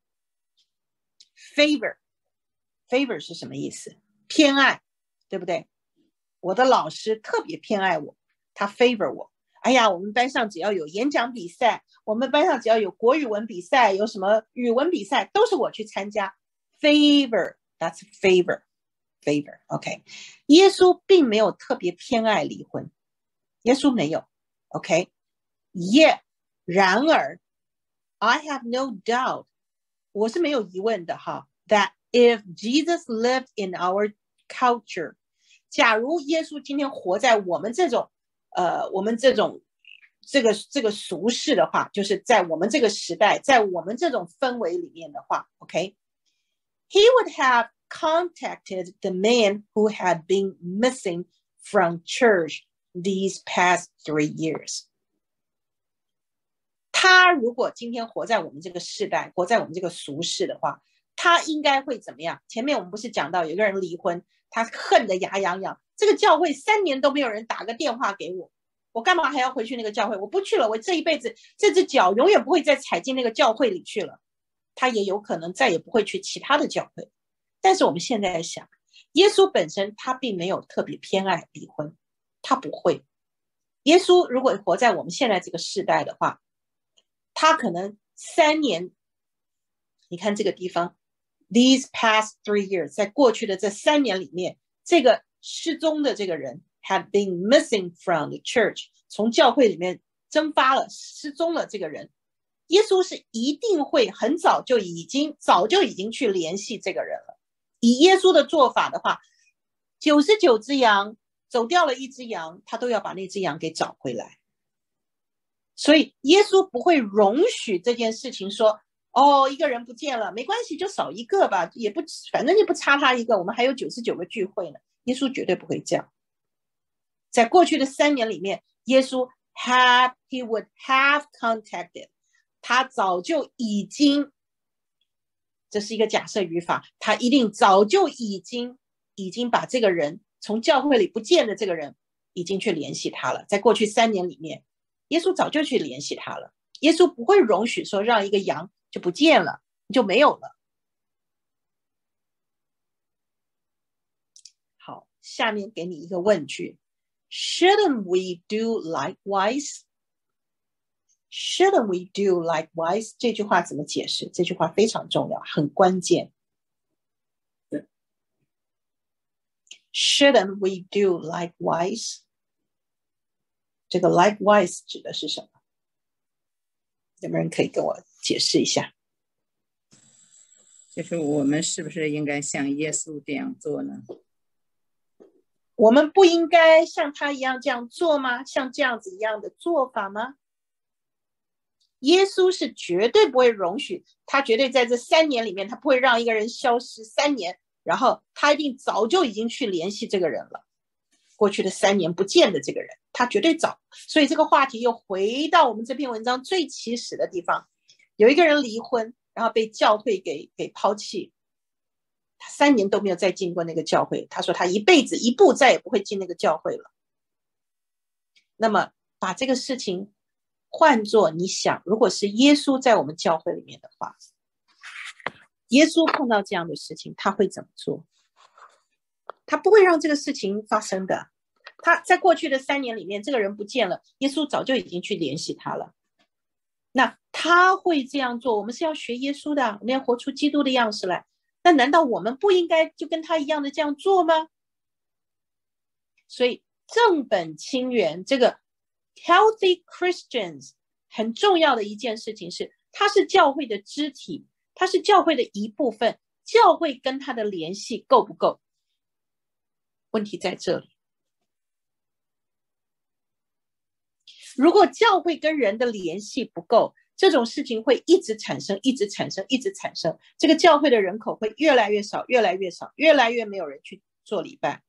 Favor Favor 是什么意思？偏爱，对不对？我的老师特别偏爱我，他 favor 我。哎呀，我们班上只要有演讲比赛，我们班上只要有国语文比赛，有什么语文比赛，都是我去参加。Favor That's favor Favor OK， 耶稣并没有特别偏爱离婚，耶稣没有 OK。 Yet 然而 I have no doubt， 我是没有疑问的哈， that if Jesus lived in our culture， 假如耶稣今天活在我们这种呃，我们这种这个这个俗世的话，就是在我们这个时代，在我们这种氛围里面的话 OK， He would have contacted the man who had been missing from church these past three years。 他如果今天活在我们这个世代，活在我们这个俗世的话，他应该会怎么样？前面我们不是讲到有个人离婚，他恨得牙痒痒，这个教会三年都没有人打个电话给我，我干嘛还要回去那个教会？我不去了，我这一辈子这只脚永远不会再踩进那个教会里去了。他也有可能再也不会去其他的教会。但是我们现在想，耶稣本身他并没有特别偏爱离婚，他不会。耶稣如果活在我们现在这个世代的话，他可能三年，你看这个地方 these past three years， 在过去的这三年里面，这个失踪的这个人 had been missing from the church， 从教会里面蒸发了，失踪了这个人，耶稣是一定会很早就已经早就已经去联系这个人了。以耶稣的做法的话，九十九只羊走掉了一只羊，他都要把那只羊给找回来。所以耶稣不会容许这件事情说，哦，一个人不见了，没关系，就少一个吧，也不反正就不差他一个，我们还有九十九个聚会呢。耶稣绝对不会这样。 在过去的三年里面，耶稣 have he would have contacted， 他早就已经，这是一个假设语法，他一定早就已经已经把这个人从教会里不见的这个人已经去联系他了。在过去三年里面，耶稣早就去联系他了。耶稣不会容许说让一个羊就不见了，就没有了。好，下面给你一个问句 Shouldn't we do likewise? Shouldn't we do likewise? 这句话怎么解释？这句话非常重要，很关键。Shouldn't we do likewise? 这个 likewise 指的是什么？有没有人可以跟我解释一下？ 就是我们是不是应该像耶稣这样做呢？ 我们不应该像他一样这样做吗？像这样子一样的做法吗？耶稣是绝对不会容许，他绝对在这三年里面，他不会让一个人消失三年，然后他一定早就已经去联系这个人了。过去的三年不见的这个人，他绝对早。所以这个话题又回到我们这篇文章最起始的地方，有一个人离婚，然后被教会给给抛弃，他三年都没有再进过那个教会，他说他一辈子一步再也不会进那个教会了。那么把这个事情换作你想，如果是耶稣在我们教会里面的话，耶稣碰到这样的事情他会怎么做？他不会让这个事情发生的。他在过去的三年里面，这个人不见了，耶稣早就已经去联系他了。那他会这样做，我们是要学耶稣的，我们要活出基督的样式来。那难道我们不应该就跟他一样的这样做吗？所以正本清源，这个 healthy Christians 很重要的一件事情是，他是教会的肢体，他是教会的一部分，教会跟他的联系够不够？问题在这里。如果教会跟人的联系不够，这种事情会一直产生，一直产生，一直产生。这个教会的人口会越来越少，越来越少，越来越没有人去做礼拜。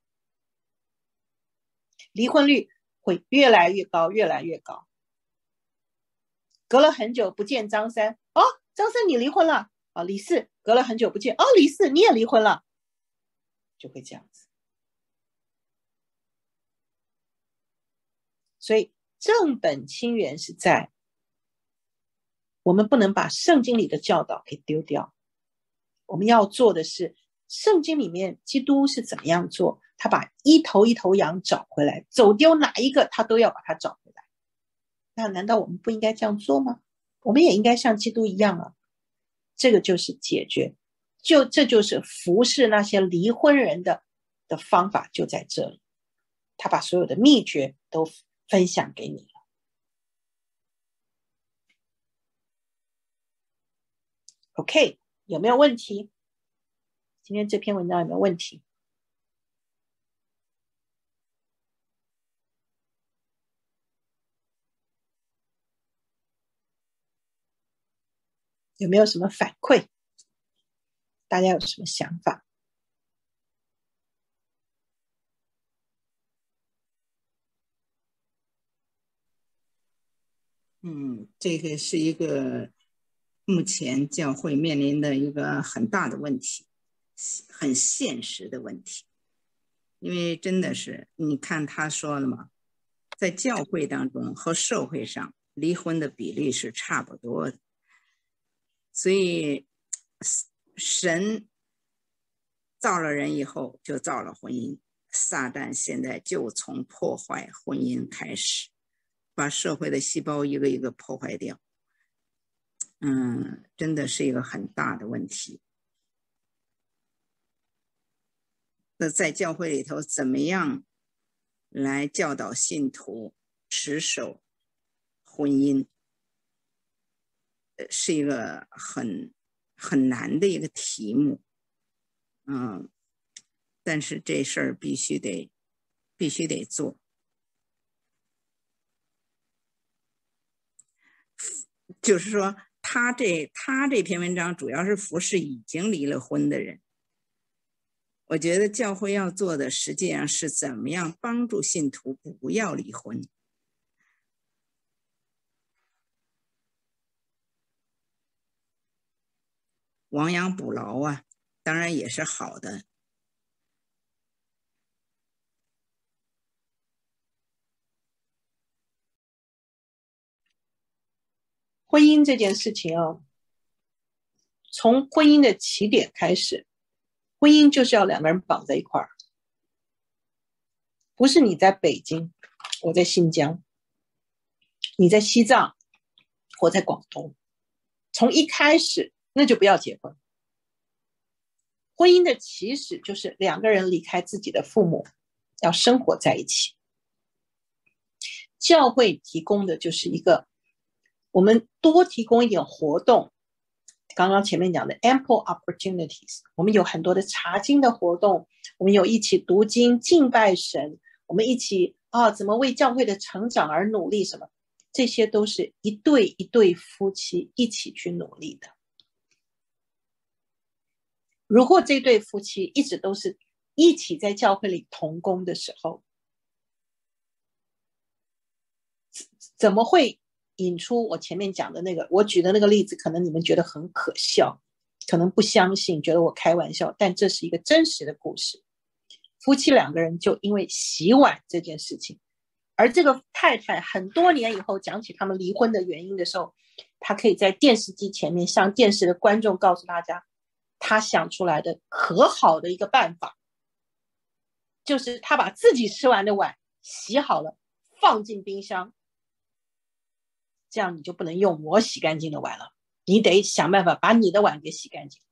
离婚率会越来越高，越来越高。隔了很久不见张三，哦，张三你离婚了。哦，李四隔了很久不见，哦，李四你也离婚了，就会这样子。所以正本清源是在我们不能把圣经里的教导给丢掉，我们要做的是圣经里面基督是怎么样做，他把一头一头羊找回来，走丢哪一个他都要把它找回来。那难道我们不应该这样做吗？我们也应该像基督一样啊。这个就是解决，就这就是服侍那些离婚人的的方法就在这里，他把所有的秘诀都分享给你了。OK， 有没有问题？今天这篇文章有没有问题？有没有什么反馈？大家有什么想法？ 嗯，这个是一个目前教会面临的一个很大的问题，很现实的问题。因为真的是，你看他说了嘛，在教会当中和社会上离婚的比例是差不多的。所以神造了人以后就造了婚姻，撒旦现在就从破坏婚姻开始，把社会的细胞一个一个破坏掉。嗯，真的是一个很大的问题。那在教会里头怎么样来教导信徒持守婚姻，是一个很很难的一个题目。嗯，但是这事儿必须得必须得做。就是说他这他这篇文章主要是服侍已经离了婚的人， 我觉得教会要做的实际上是怎么样帮助信徒不要离婚。亡羊补牢啊，当然也是好的。 婚姻这件事情啊，从婚姻的起点开始，婚姻就是要两个人绑在一块儿，不是你在北京，我在新疆，你在西藏，我在广东，从一开始那就不要结婚。婚姻的起始就是两个人离开自己的父母，要生活在一起。教会提供的就是一个，我们多提供一点活动，刚刚前面讲的 ample opportunities， 我们有很多的查经的活动，我们有一起读经敬拜神，我们一起啊怎么为教会的成长而努力，什么这些都是一对一对夫妻一起去努力的。如果这对夫妻一直都是一起在教会里同工的时候，怎么会引出我前面讲的那个，我举的那个例子，可能你们觉得很可笑，可能不相信，觉得我开玩笑，但这是一个真实的故事。夫妻两个人就因为洗碗这件事情，而这个太太很多年以后讲起他们离婚的原因的时候，她可以在电视机前面向电视的观众告诉大家，她想出来的可好的一个办法，就是她把自己吃完的碗洗好了放进冰箱，这样你就不能用我洗干净的碗了，你得想办法把你的碗给洗干净。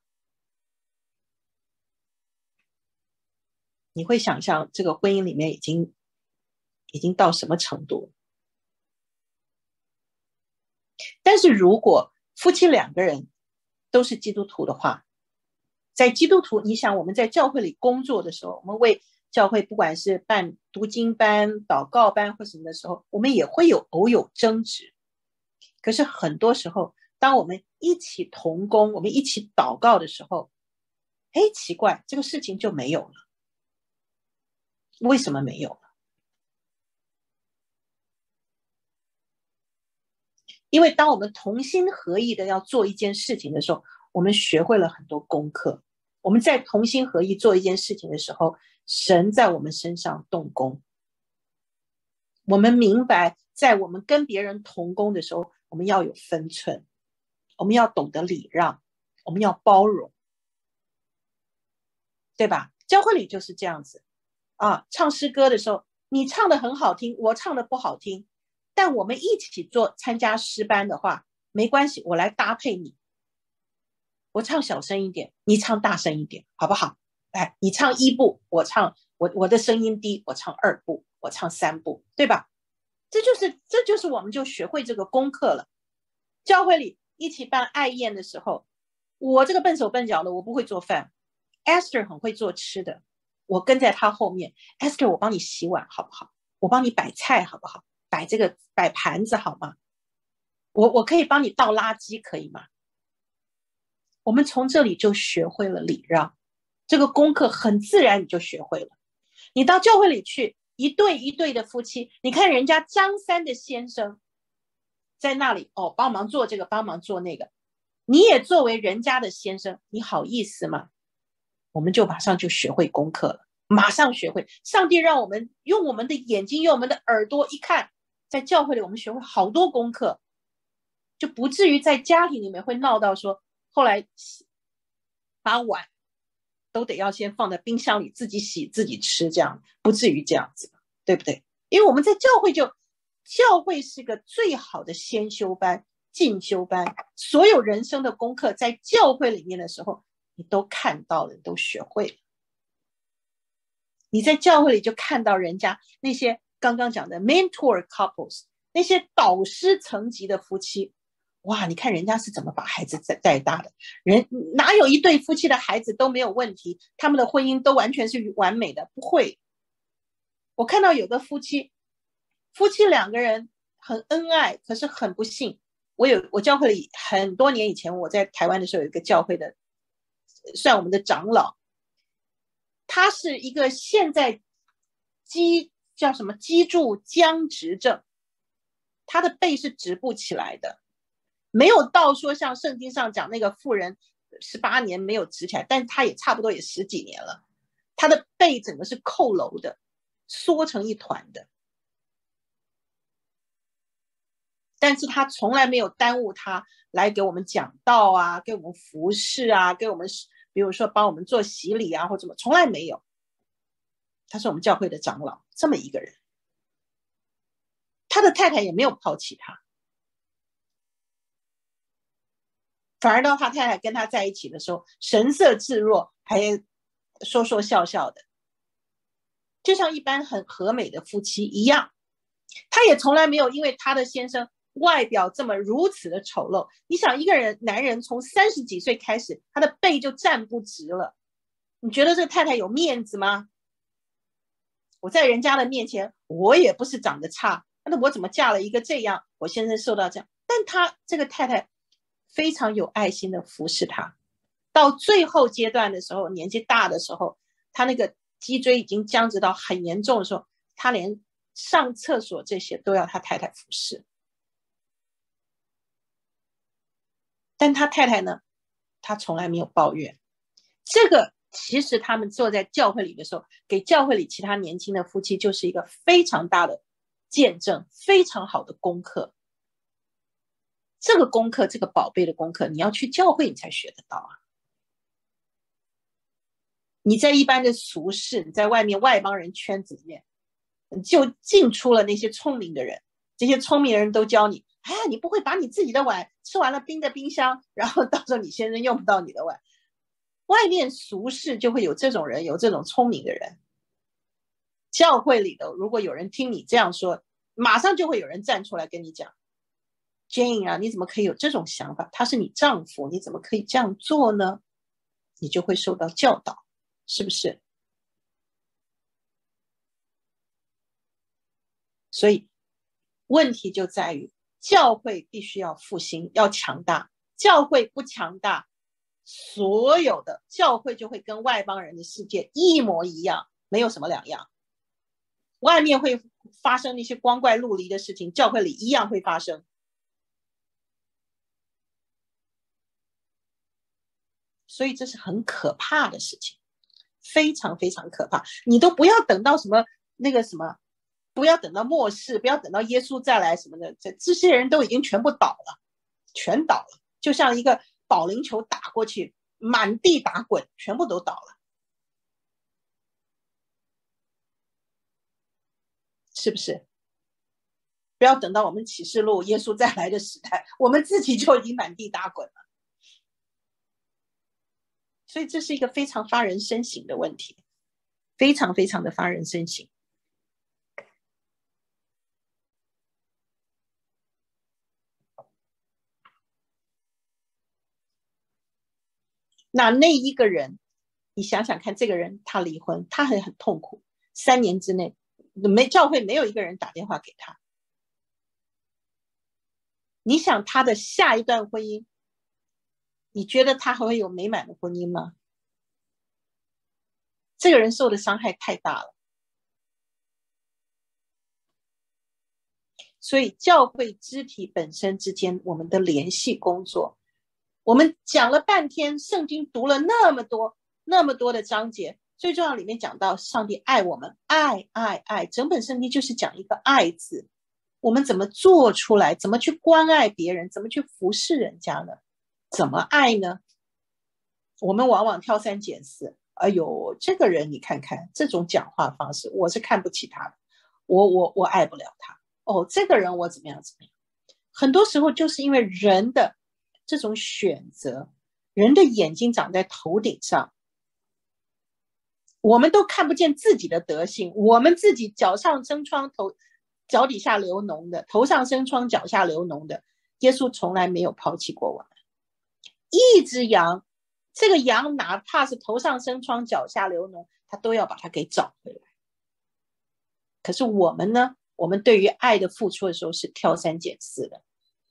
你会想象这个婚姻里面已经已经到什么程度。但是如果夫妻两个人都是基督徒的话，在基督徒，你想我们在教会里工作的时候，我们为教会不管是办读经班祷告班或什么的时候，我们也会有偶有争执。可是很多时候当我们一起同工，我们一起祷告的时候，哎，奇怪，这个事情就没有了。为什么没有了？因为当我们同心合意的要做一件事情的时候，我们学会了很多功课。我们在同心合意做一件事情的时候，神在我们身上动工。我们明白在我们跟别人同工的时候，我们要有分寸，我们要懂得礼让，我们要包容，对吧？教会里就是这样子啊，唱诗歌的时候，你唱的很好听，我唱的不好听，但我们一起做参加诗班的话，没关系，我来搭配你，我唱小声一点，你唱大声一点，好不好？哎，你唱一部，我唱我我的声音低，我唱二部，我唱三部，对吧？这就是这就是我们就学会这个功课了。教会里一起办爱宴的时候，我这个笨手笨脚的，我不会做饭， Esther 很会做吃的，我跟在她后面， Esther 我帮你洗碗好不好？我帮你摆菜好不好？摆这个摆盘子好吗？我我可以帮你倒垃圾可以吗？我们从这里就学会了礼让，这个功课很自然你就学会了。你到教会里去，一对一对的夫妻，你看人家张三的先生在那里哦，帮忙做这个帮忙做那个，你也作为人家的先生，你好意思吗？我们就马上就学会功课了，马上学会。上帝让我们用我们的眼睛用我们的耳朵一看，在教会里我们学会好多功课，就不至于在家庭里面会闹到说后来把碗都得要先放在冰箱里自己洗自己吃，这样不至于这样子，对不对？因为我们在教会就教会是个最好的先修班进修班，所有人生的功课在教会里面的时候你都看到了，你都学会了。你在教会里就看到人家那些刚刚讲的 mentor couples， 那些导师层级的夫妻，哇，你看人家是怎么把孩子带大的，人哪有一对夫妻的孩子都没有问题，他们的婚姻都完全是完美的，不会。我看到有个夫妻夫妻两个人很恩爱，可是很不幸，我有我教会里很多年以前我在台湾的时候有一个教会的算我们的长老，他他是一个现在脊叫什么脊柱僵直症，他的背是直不起来的，没有到说像圣经上讲那个妇人十八年没有直起来，但他也差不多也十几年了，他的背整个是佝偻的，缩成一团的。但是他从来没有耽误他来给我们讲道啊，给我们服侍啊，给我们比如说帮我们做洗礼啊或者什么，从来没有。他是我们教会的长老，这么一个人，他的太太也没有抛弃他，反而到他太太跟他在一起的时候神色自若，还说说笑笑的，就像一般很和美的夫妻一样。他也从来没有因为他的先生外表这么如此的丑陋，你想一个人男人从三十几岁开始他的背就站不直了，你觉得这个太太有面子吗？我在人家的面前我也不是长得差，那我怎么嫁了一个这样，我先生受到这样，但他这个太太非常有爱心的服侍他，到最后阶段的时候，年纪大的时候，他那个脊椎已经僵直到很严重的时候，他连上厕所这些都要他太太服侍。但他太太呢，他从来没有抱怨。这个其实他们坐在教会里的时候，给教会里其他年轻的夫妻就是一个非常大的见证，非常好的功课。这个功课，这个宝贝的功课，你要去教会你才学得到啊。你在一般的俗世，你在外面外邦人圈子里面，就进出了那些聪明的人，这些聪明的人都教你，哎，你不会把你自己的碗吃完了冰在冰箱，然后到时候你先生用不到你的碗。外面俗世就会有这种人，有这种聪明的人。教会里的如果有人听你这样说，马上就会有人站出来跟你讲， Jane 啊，你怎么可以有这种想法？他是你丈夫，你怎么可以这样做呢？你就会受到教导，是不是？所以问题就在于教会必须要复兴，要强大。教会不强大，所有的教会就会跟外邦人的世界一模一样，没有什么两样。外面会发生那些光怪陆离的事情，教会里一样会发生。所以这是很可怕的事情，非常非常可怕。你都不要等到什么那个什么，不要等到末世，不要等到耶稣再来什么的，这这些人都已经全部倒了，全倒了，就像一个保龄球打过去，满地打滚，全部都倒了，是不是？不要等到我们启示录耶稣再来的时代，我们自己就已经满地打滚了。所以这是一个非常发人深省的问题，非常非常的发人深省。那那一个人，你想想看，这个人他离婚，他很很痛苦，三年之内没教会没有一个人打电话给他。你想他的下一段婚姻，你觉得他还会有美满的婚姻吗？这个人受的伤害太大了。所以教会肢体本身之间我们的联系工作，我们讲了半天，圣经读了那么多那么多的章节，最重要里面讲到上帝爱我们，爱爱爱，整本圣经就是讲一个爱字。我们怎么做出来，怎么去关爱别人，怎么去服侍人家呢？怎么爱呢？我们往往挑三拣四，哎呦，这个人你看看这种讲话方式，我是看不起他的，我我我爱不了他。哦，这个人我怎么样怎么样。很多时候就是因为人的这种选择，人的眼睛长在头顶上，我们都看不见自己的德性，我们自己脚上生疮，头脚底下流脓的，头上生疮，脚下流脓的。耶稣从来没有抛弃过我们。一只羊，这个羊哪怕是头上生疮，脚下流脓，他都要把它给找回来。可是我们呢？我们对于爱的付出的时候是挑三拣四的。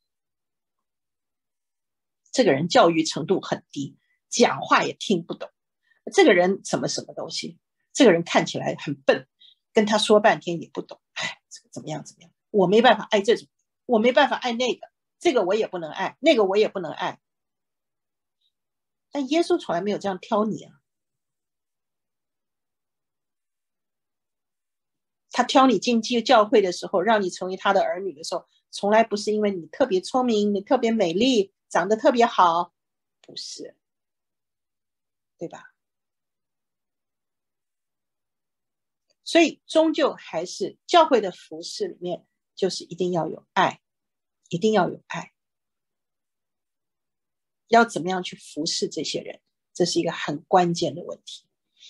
这个人教育程度很低，讲话也听不懂，这个人什么什么东西， 这个人看起来很笨，跟他说半天也不懂，哎，这个怎么样怎么样，我没办法爱这种，我没办法爱那个，这个我也不能爱，那个我也不能爱。但耶稣从来没有这样挑你啊，他挑你进教会的时候，让你成为他的儿女的时候，从来不是因为你特别聪明，你特别美丽，长得特别好，不是，对吧？所以终究还是教会的服事里面，就是一定要有爱，一定要有爱。要怎么样去服侍这些人，这是一个很关键的问题。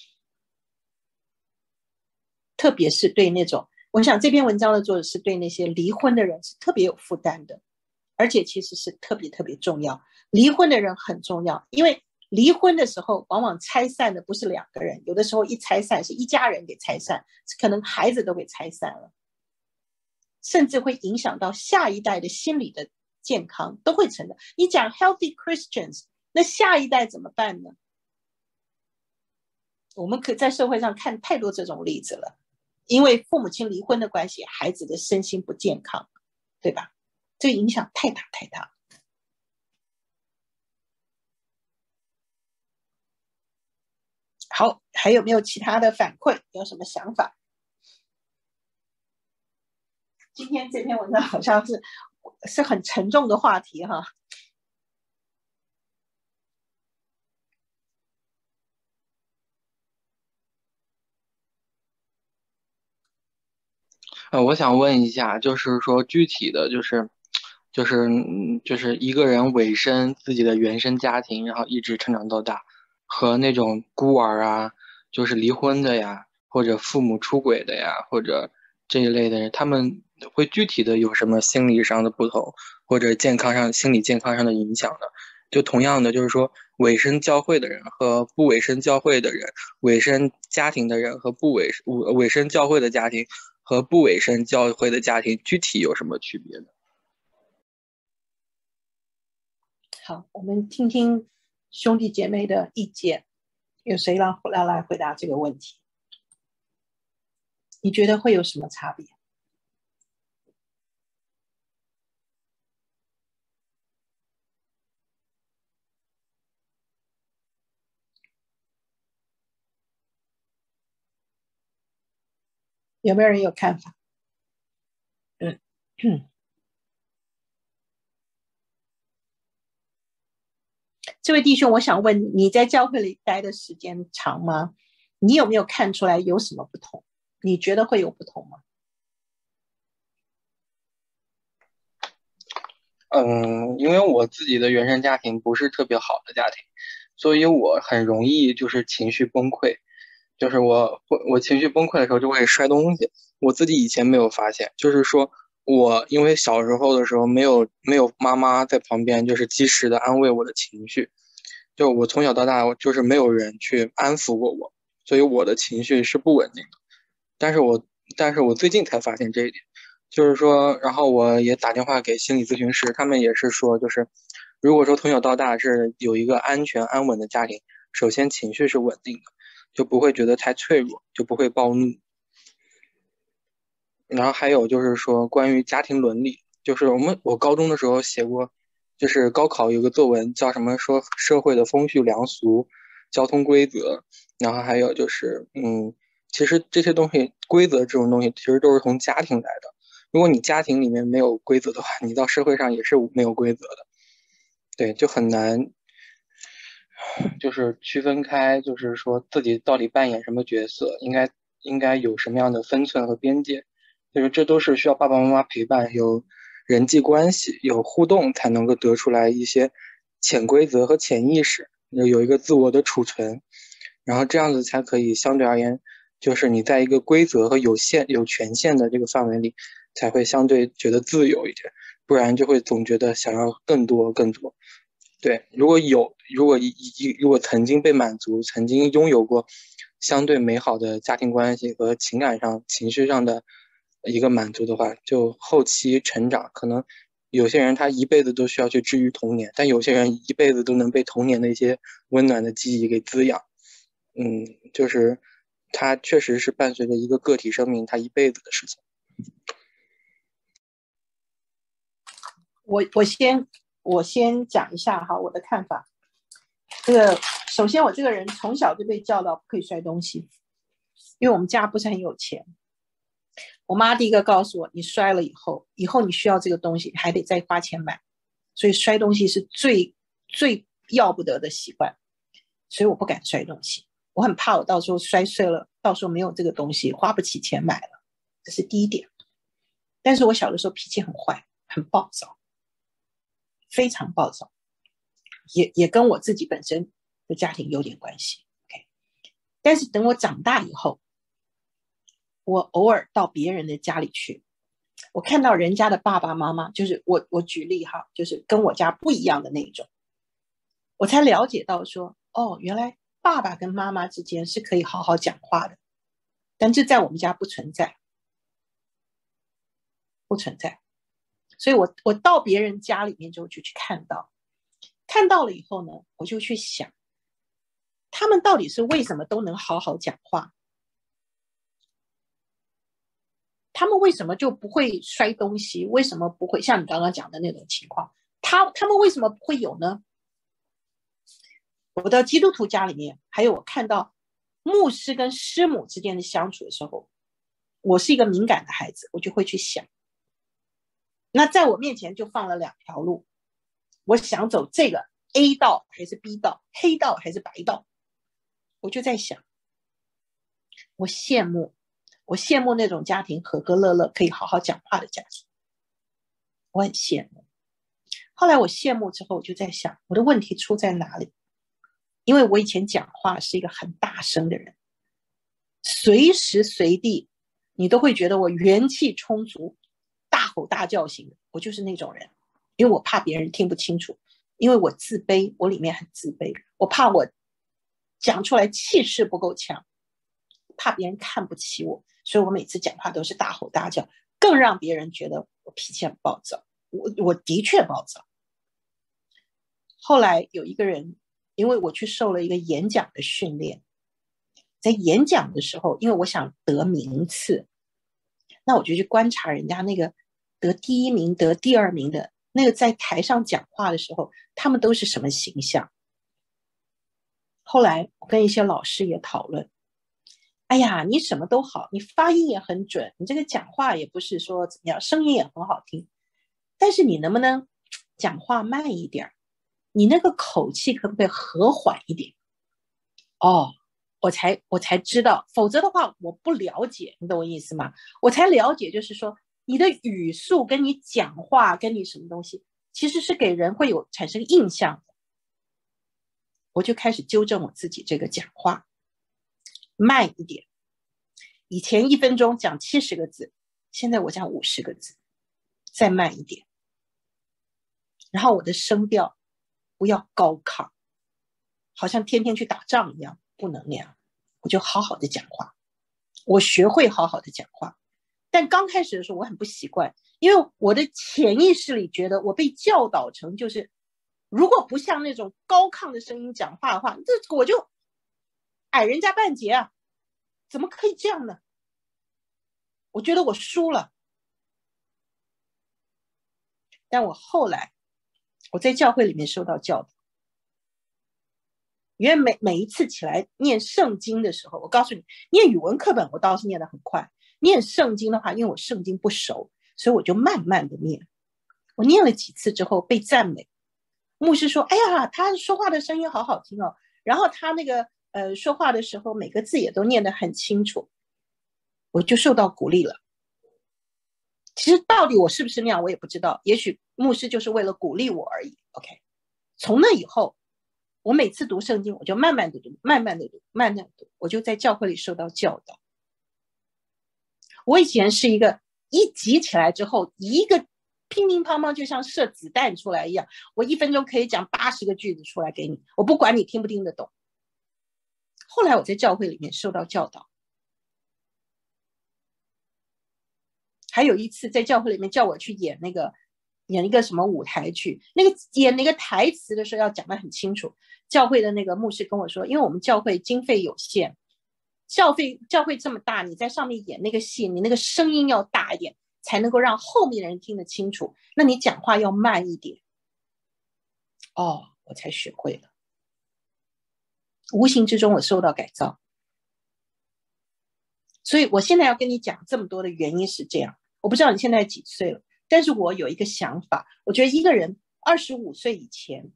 特别是对那种，我想这篇文章的作者是对那些离婚的人是特别有负担的，而且其实是特别特别重要。离婚的人很重要，因为离婚的时候往往拆散的不是两个人，有的时候一拆散是一家人给拆散，可能孩子都给拆散了，甚至会影响到下一代的心理的健康都会成的。你讲 healthy Christians， 那下一代怎么办呢？我们可在社会上看太多这种例子了，因为父母亲离婚的关系，孩子的身心不健康，对吧？这影响太大太大。好，还有没有其他的反馈？有什么想法？今天这篇文章好像是是很沉重的话题哈。 呃，我想问一下，就是说具体的就是，就是就是一个人委身自己的原生家庭，然后一直成长到大，和那种孤儿啊，就是离婚的呀，或者父母出轨的呀，或者这一类的人，他们会具体的有什么心理上的不同，或者健康上、心理健康上的影响呢？就同样的，就是说委身教会的人和不委身教会的人，委身家庭的人和不委委身教会的家庭。和不委身教会的家庭具体有什么区别呢？ 好，我们听听兄弟姐妹的意见，有谁要来回答这个问题？你觉得会有什么差别？有没有人有看法？嗯嗯，这位弟兄，我想问你在教会里待的时间长吗？你有没有看出来有什么不同？你觉得会有不同吗？ 嗯，因为我自己的原生家庭不是特别好的家庭，所以我很容易就是情绪崩溃，就是我我情绪崩溃的时候就会摔东西。我自己以前没有发现，就是说我因为小时候的时候没有没有妈妈在旁边，就是及时的安慰我的情绪，就我从小到大就是没有人去安抚过我，所以我的情绪是不稳定的。但是我但是我最近才发现这一点。就是说，然后我也打电话给心理咨询师，他们也是说，就是如果说从小到大是有一个安全安稳的家庭，首先情绪是稳定的，就不会觉得太脆弱，就不会暴怒。然后还有就是说关于家庭伦理，就是我们我高中的时候写过，就是高考有个作文叫什么说社会的风序良俗、交通规则，然后还有就是嗯，其实这些东西规则这种东西其实都是从家庭来的。如果你家庭里面没有规则的话，你到社会上也是没有规则的，对，就很难，就是区分开，就是说自己到底扮演什么角色，应该应该有什么样的分寸和边界，就是这都是需要爸爸妈妈陪伴，有人际关系，有互动才能够得出来一些潜规则和潜意识，有一个自我的储存，然后这样子才可以相对而言，就是你在一个规则和有限有权限的这个范围里。才会相对觉得自由一点，不然就会总觉得想要更多更多。对，如果有如果一如果曾经被满足，曾经拥有过相对美好的家庭关系和情感上情绪上的一个满足的话，就后期成长可能有些人他一辈子都需要去治愈童年，但有些人一辈子都能被童年的一些温暖的记忆给滋养。嗯，就是它确实是伴随着一个个体生命他一辈子的事情。 我我先我先讲一下哈我的看法。这个首先我这个人从小就被教导不可以摔东西，因为我们家不是很有钱。我妈第一个告诉我，你摔了以后，以后你需要这个东西还得再花钱买，所以摔东西是最最要不得的习惯，所以我不敢摔东西，我很怕我到时候摔碎了，到时候没有这个东西，花不起钱买了，这是第一点。但是我小的时候脾气很坏，很暴躁，非常暴躁，也也跟我自己本身的家庭有点关系。OK， 但是等我长大以后，我偶尔到别人的家里去，我看到人家的爸爸妈妈，就是我我举例哈，就是跟我家不一样的那种，我才了解到说，哦，原来爸爸跟妈妈之间是可以好好讲话的，但这在我们家不存在，不存在。所以我我到别人家里面之后就去看到，看到了以后呢，我就去想，他们到底是为什么都能好好讲话？他们为什么就不会摔东西？为什么不会像你刚刚讲的那种情况？他他们为什么不会有呢？我到基督徒家里面，还有我看到牧师跟师母之间的相处的时候，我是一个敏感的孩子，我就会去想。那在我面前就放了两条路，我想走这个 A 道还是 B 道，黑道还是白道，我就在想，我羡慕。我羡慕那种家庭和和乐乐可以好好讲话的家庭，我很羡慕。后来我羡慕之后，我就在想，我的问题出在哪里？因为我以前讲话是一个很大声的人，随时随地你都会觉得我元气充足，大吼大叫型的，我就是那种人。因为我怕别人听不清楚，因为我自卑，我里面很自卑，我怕我讲出来气势不够强，怕别人看不起我，所以我每次讲话都是大吼大叫，更让别人觉得我脾气很暴躁。我我的确暴躁。后来有一个人，因为我去受了一个演讲的训练，在演讲的时候，因为我想得名次，那我就去观察人家那个得第一名得第二名的那个在台上讲话的时候，他们都是什么形象。后来我跟一些老师也讨论，哎呀，你什么都好，你发音也很准，你这个讲话也不是说怎么样，声音也很好听，但是你能不能讲话慢一点？你那个口气可不可以和缓一点？哦，我才我才知道，否则的话我不了解，你懂我意思吗？我才了解，就是说你的语速跟你讲话跟你什么东西，其实是给人会有产生印象的。我就开始纠正我自己这个讲话慢一点，以前一分钟讲七十个字，现在我讲五十个字，再慢一点。然后我的声调不要高亢，好像天天去打仗一样，不能那样。我就好好的讲话，我学会好好的讲话。但刚开始的时候我很不习惯，因为我的潜意识里觉得我被教导成就是如果不像那种高亢的声音讲话的话，这我就矮人家半截啊，怎么可以这样呢？我觉得我输了。但我后来我在教会里面受到教导，因为每每一次起来念圣经的时候，我告诉你，念语文课本我倒是念得很快，念圣经的话，因为我圣经不熟，所以我就慢慢的念。我念了几次之后被赞美，牧师说，哎呀，他说话的声音好好听哦，然后他那个呃说话的时候每个字也都念得很清楚，我就受到鼓励了。其实到底我是不是那样我也不知道，也许牧师就是为了鼓励我而已。 OK， 从那以后我每次读圣经我就慢慢的读慢慢的读慢慢的读，我就在教会里受到教导。我以前是一个一急起来之后一个乒乒乓乓就像射子弹出来一样，我一分钟可以讲八十个句子出来给你，我不管你听不听得懂。后来我在教会里面受到教导，还有一次在教会里面叫我去演那个演一个什么舞台剧，那个演那个台词的时候要讲得很清楚。教会的那个牧师跟我说，因为我们教会经费有限， 教会教会这么大，你在上面演那个戏，你那个声音要大一点，才能够让后面的人听得清楚。那你讲话要慢一点。哦，我才学会了。无形之中我受到改造。所以我现在要跟你讲这么多的原因是这样。我不知道你现在几岁了，但是我有一个想法，我觉得一个人二十五岁以前，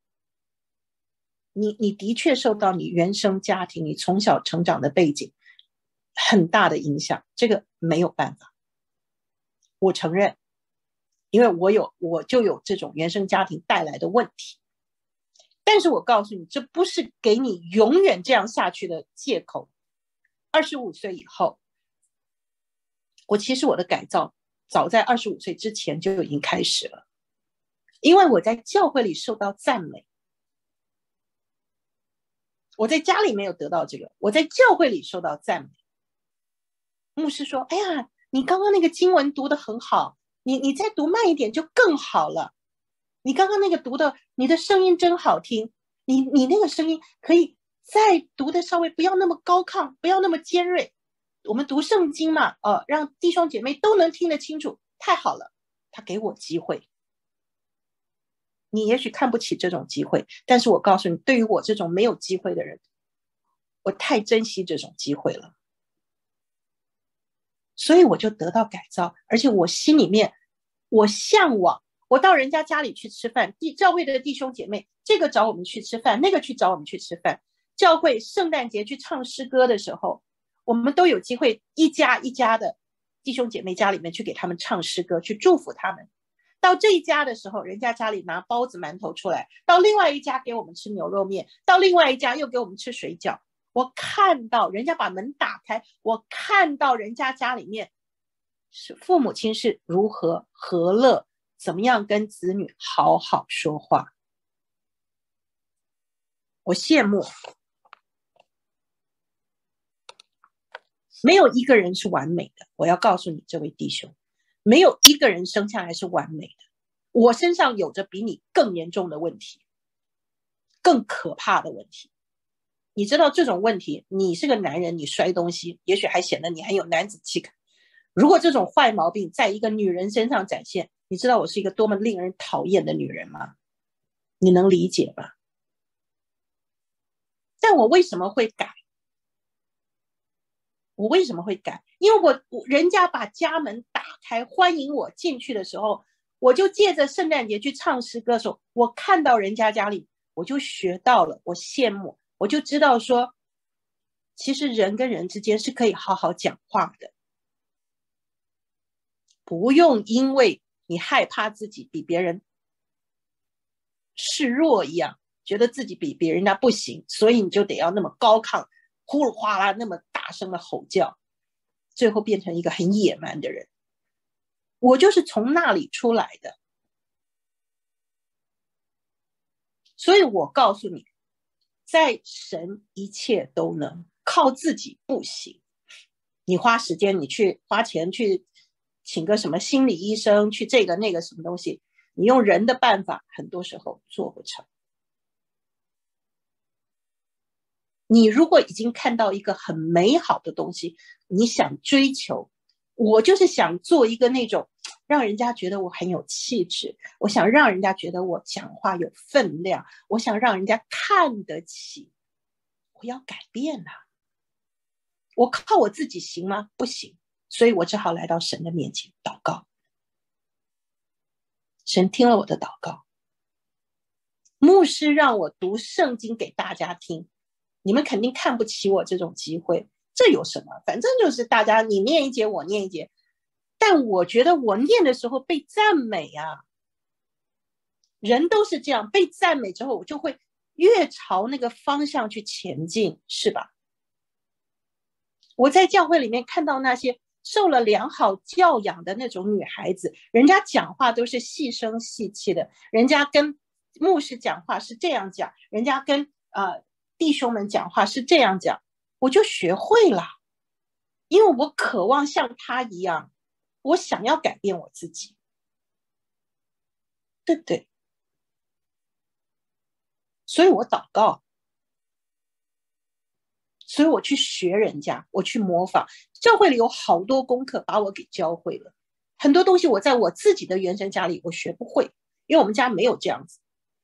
你你的确受到你原生家庭，你从小成长的背景很大的影响，这个没有办法，我承认，因为我有我就有这种原生家庭带来的问题。但是我告诉你，这不是给你永远这样下去的借口。二十五岁以后，我其实我的改造早在二十五岁之前就已经开始了，因为我在教会里受到赞美。我在家里没有得到这个，我在教会里受到赞美。牧师说：“哎呀，你刚刚那个经文读得很好，你你再读慢一点就更好了。你刚刚那个读的，你的声音真好听，你你那个声音可以再读的稍微不要那么高亢，不要那么尖锐。我们读圣经嘛，呃，让弟兄姐妹都能听得清楚，太好了。”他给我机会。你也许看不起这种机会，但是我告诉你，对于我这种没有机会的人，我太珍惜这种机会了。所以我就得到改造，而且我心里面我向往，我到人家家里去吃饭，教会的弟兄姐妹这个找我们去吃饭，那个去找我们去吃饭，教会圣诞节去唱诗歌的时候，我们都有机会一家一家的弟兄姐妹家里面去给他们唱诗歌，去祝福他们。到这一家的时候，人家家里拿包子馒头出来，到另外一家给我们吃牛肉面，到另外一家又给我们吃水饺。我看到人家把门打开，我看到人家家里面是父母亲是如何和乐，怎么样跟子女好好说话，我羡慕。没有一个人是完美的，我要告诉你这位弟兄，没有一个人生下来是完美的。我身上有着比你更严重的问题，更可怕的问题。你知道这种问题，你是个男人，你摔东西也许还显得你很有男子气概。如果这种坏毛病在一个女人身上展现，你知道我是一个多么令人讨厌的女人吗？你能理解吗？但我为什么会改？我为什么会改？因为我人家把家门打开欢迎我进去的时候，我就借着圣诞节去唱诗歌的时候，我看到人家家里，我就学到了，我羡慕，我就知道说，其实人跟人之间是可以好好讲话的，不用因为你害怕自己比别人示弱一样，觉得自己比别人家不行，所以你就得要那么高亢，呼噜哗啦那么大声的吼叫，最后变成一个很野蛮的人。我就是从那里出来的。所以我告诉你，在神一切都能，靠自己不行。你花时间，你去花钱去请个什么心理医生，去这个那个什么东西，你用人的办法很多时候做不成。你如果已经看到一个很美好的东西，你想追求，我就是想做一个那种让人家觉得我很有气质，我想让人家觉得我讲话有分量，我想让人家看得起，我要改变啊。我靠我自己行吗？不行，所以我只好来到神的面前祷告。神听了我的祷告，牧师让我读圣经给大家听，你们肯定看不起我这种机会，这有什么？反正就是大家你念一节我念一节，但我觉得我念的时候被赞美啊，人都是这样，被赞美之后我就会越朝那个方向去前进，是吧？我在教会里面看到那些受了良好教养的那种女孩子，人家讲话都是细声细气的，人家跟牧师讲话是这样讲，人家跟呃弟兄们讲话是这样讲，我就学会了，因为我渴望像他一样，我想要改变我自己，对不对？所以我祷告， 所以我去学人家，我去模仿。教会里有好多功课把我给教会了，很多东西我在我自己的原生家里我学不会，因为我们家没有这样子。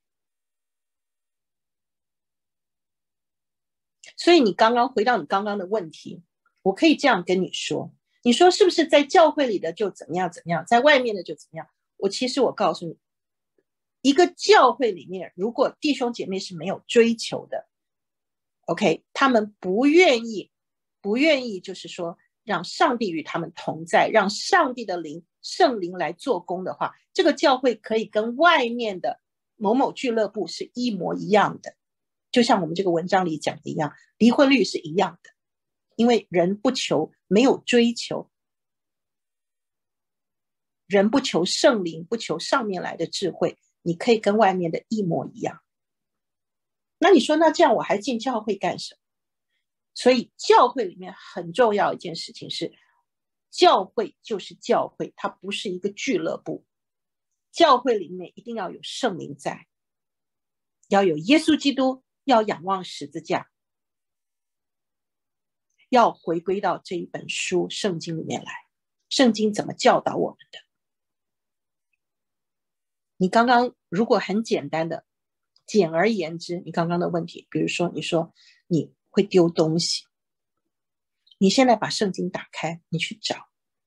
所以你刚刚回到你刚刚的问题，我可以这样跟你说，你说是不是在教会里的就怎么样怎么样，在外面的就怎么样？我其实我告诉你，一个教会里面，如果弟兄姐妹是没有追求的 ，OK， 他们不愿意，不愿意就是说让上帝与他们同在，让上帝的灵、圣灵来做工的话，这个教会可以跟外面的某某俱乐部是一模一样的。就像我们这个文章里讲的一样，离婚率是一样的，因为人不求，没有追求，人不求圣灵，不求上面来的智慧，你可以跟外面的一模一样。那你说，那这样我还进教会干什么？所以教会里面很重要一件事情是，教会就是教会，它不是一个俱乐部。教会里面一定要有圣灵在，要有耶稣基督，要仰望十字架，要回归到这一本书圣经里面来。圣经怎么教导我们的？你刚刚如果很简单的简而言之，你刚刚的问题，比如说你说你会丢东西，你现在把圣经打开，你去找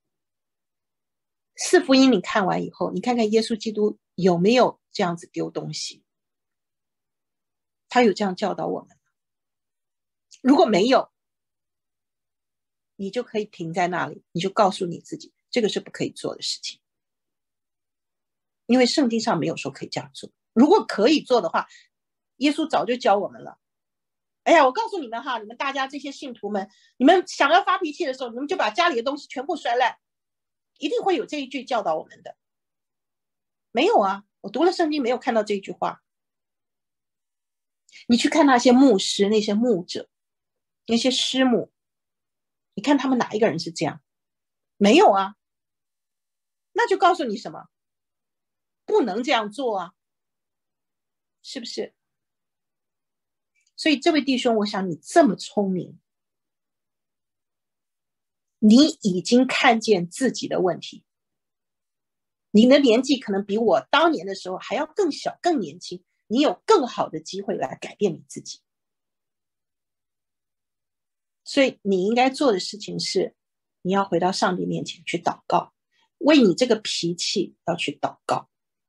四福音，你看完以后，你看看耶稣基督有没有这样子丢东西，他有这样教导我们吗？如果没有，你就可以停在那里，你就告诉你自己，这个是不可以做的事情，因为圣经上没有说可以这样做。如果可以做的话，耶稣早就教我们了。哎呀，我告诉你们哈，你们大家这些信徒们，你们想要发脾气的时候，你们就把家里的东西全部摔烂，一定会有这一句教导我们的。没有啊，我读了圣经没有看到这一句话。你去看那些牧师、那些牧者、那些师母，你看他们哪一个人是这样？没有啊。那就告诉你什么？不能这样做啊，是不是？所以这位弟兄，我想你这么聪明，你已经看见自己的问题，你的年纪可能比我当年的时候还要更小更年轻，你有更好的机会来改变你自己。所以你应该做的事情是，你要回到上帝面前去祷告，为你这个脾气要去祷告，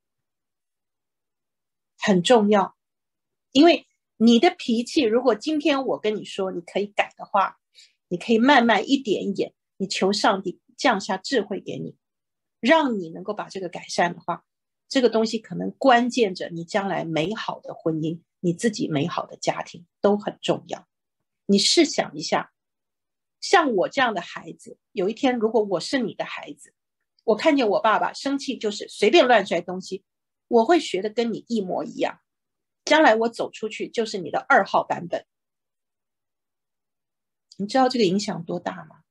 很重要。因为你的脾气，如果今天我跟你说你可以改的话，你可以慢慢一点一点，你求上帝降下智慧给你，让你能够把这个改善的话，这个东西可能关键着你将来美好的婚姻，你自己美好的家庭都很重要。你试想一下，像我这样的孩子，有一天如果我是你的孩子，我看见我爸爸生气就是随便乱摔东西，我会学的跟你一模一样，将来我走出去就是你的二号版本。你知道这个影响多大吗？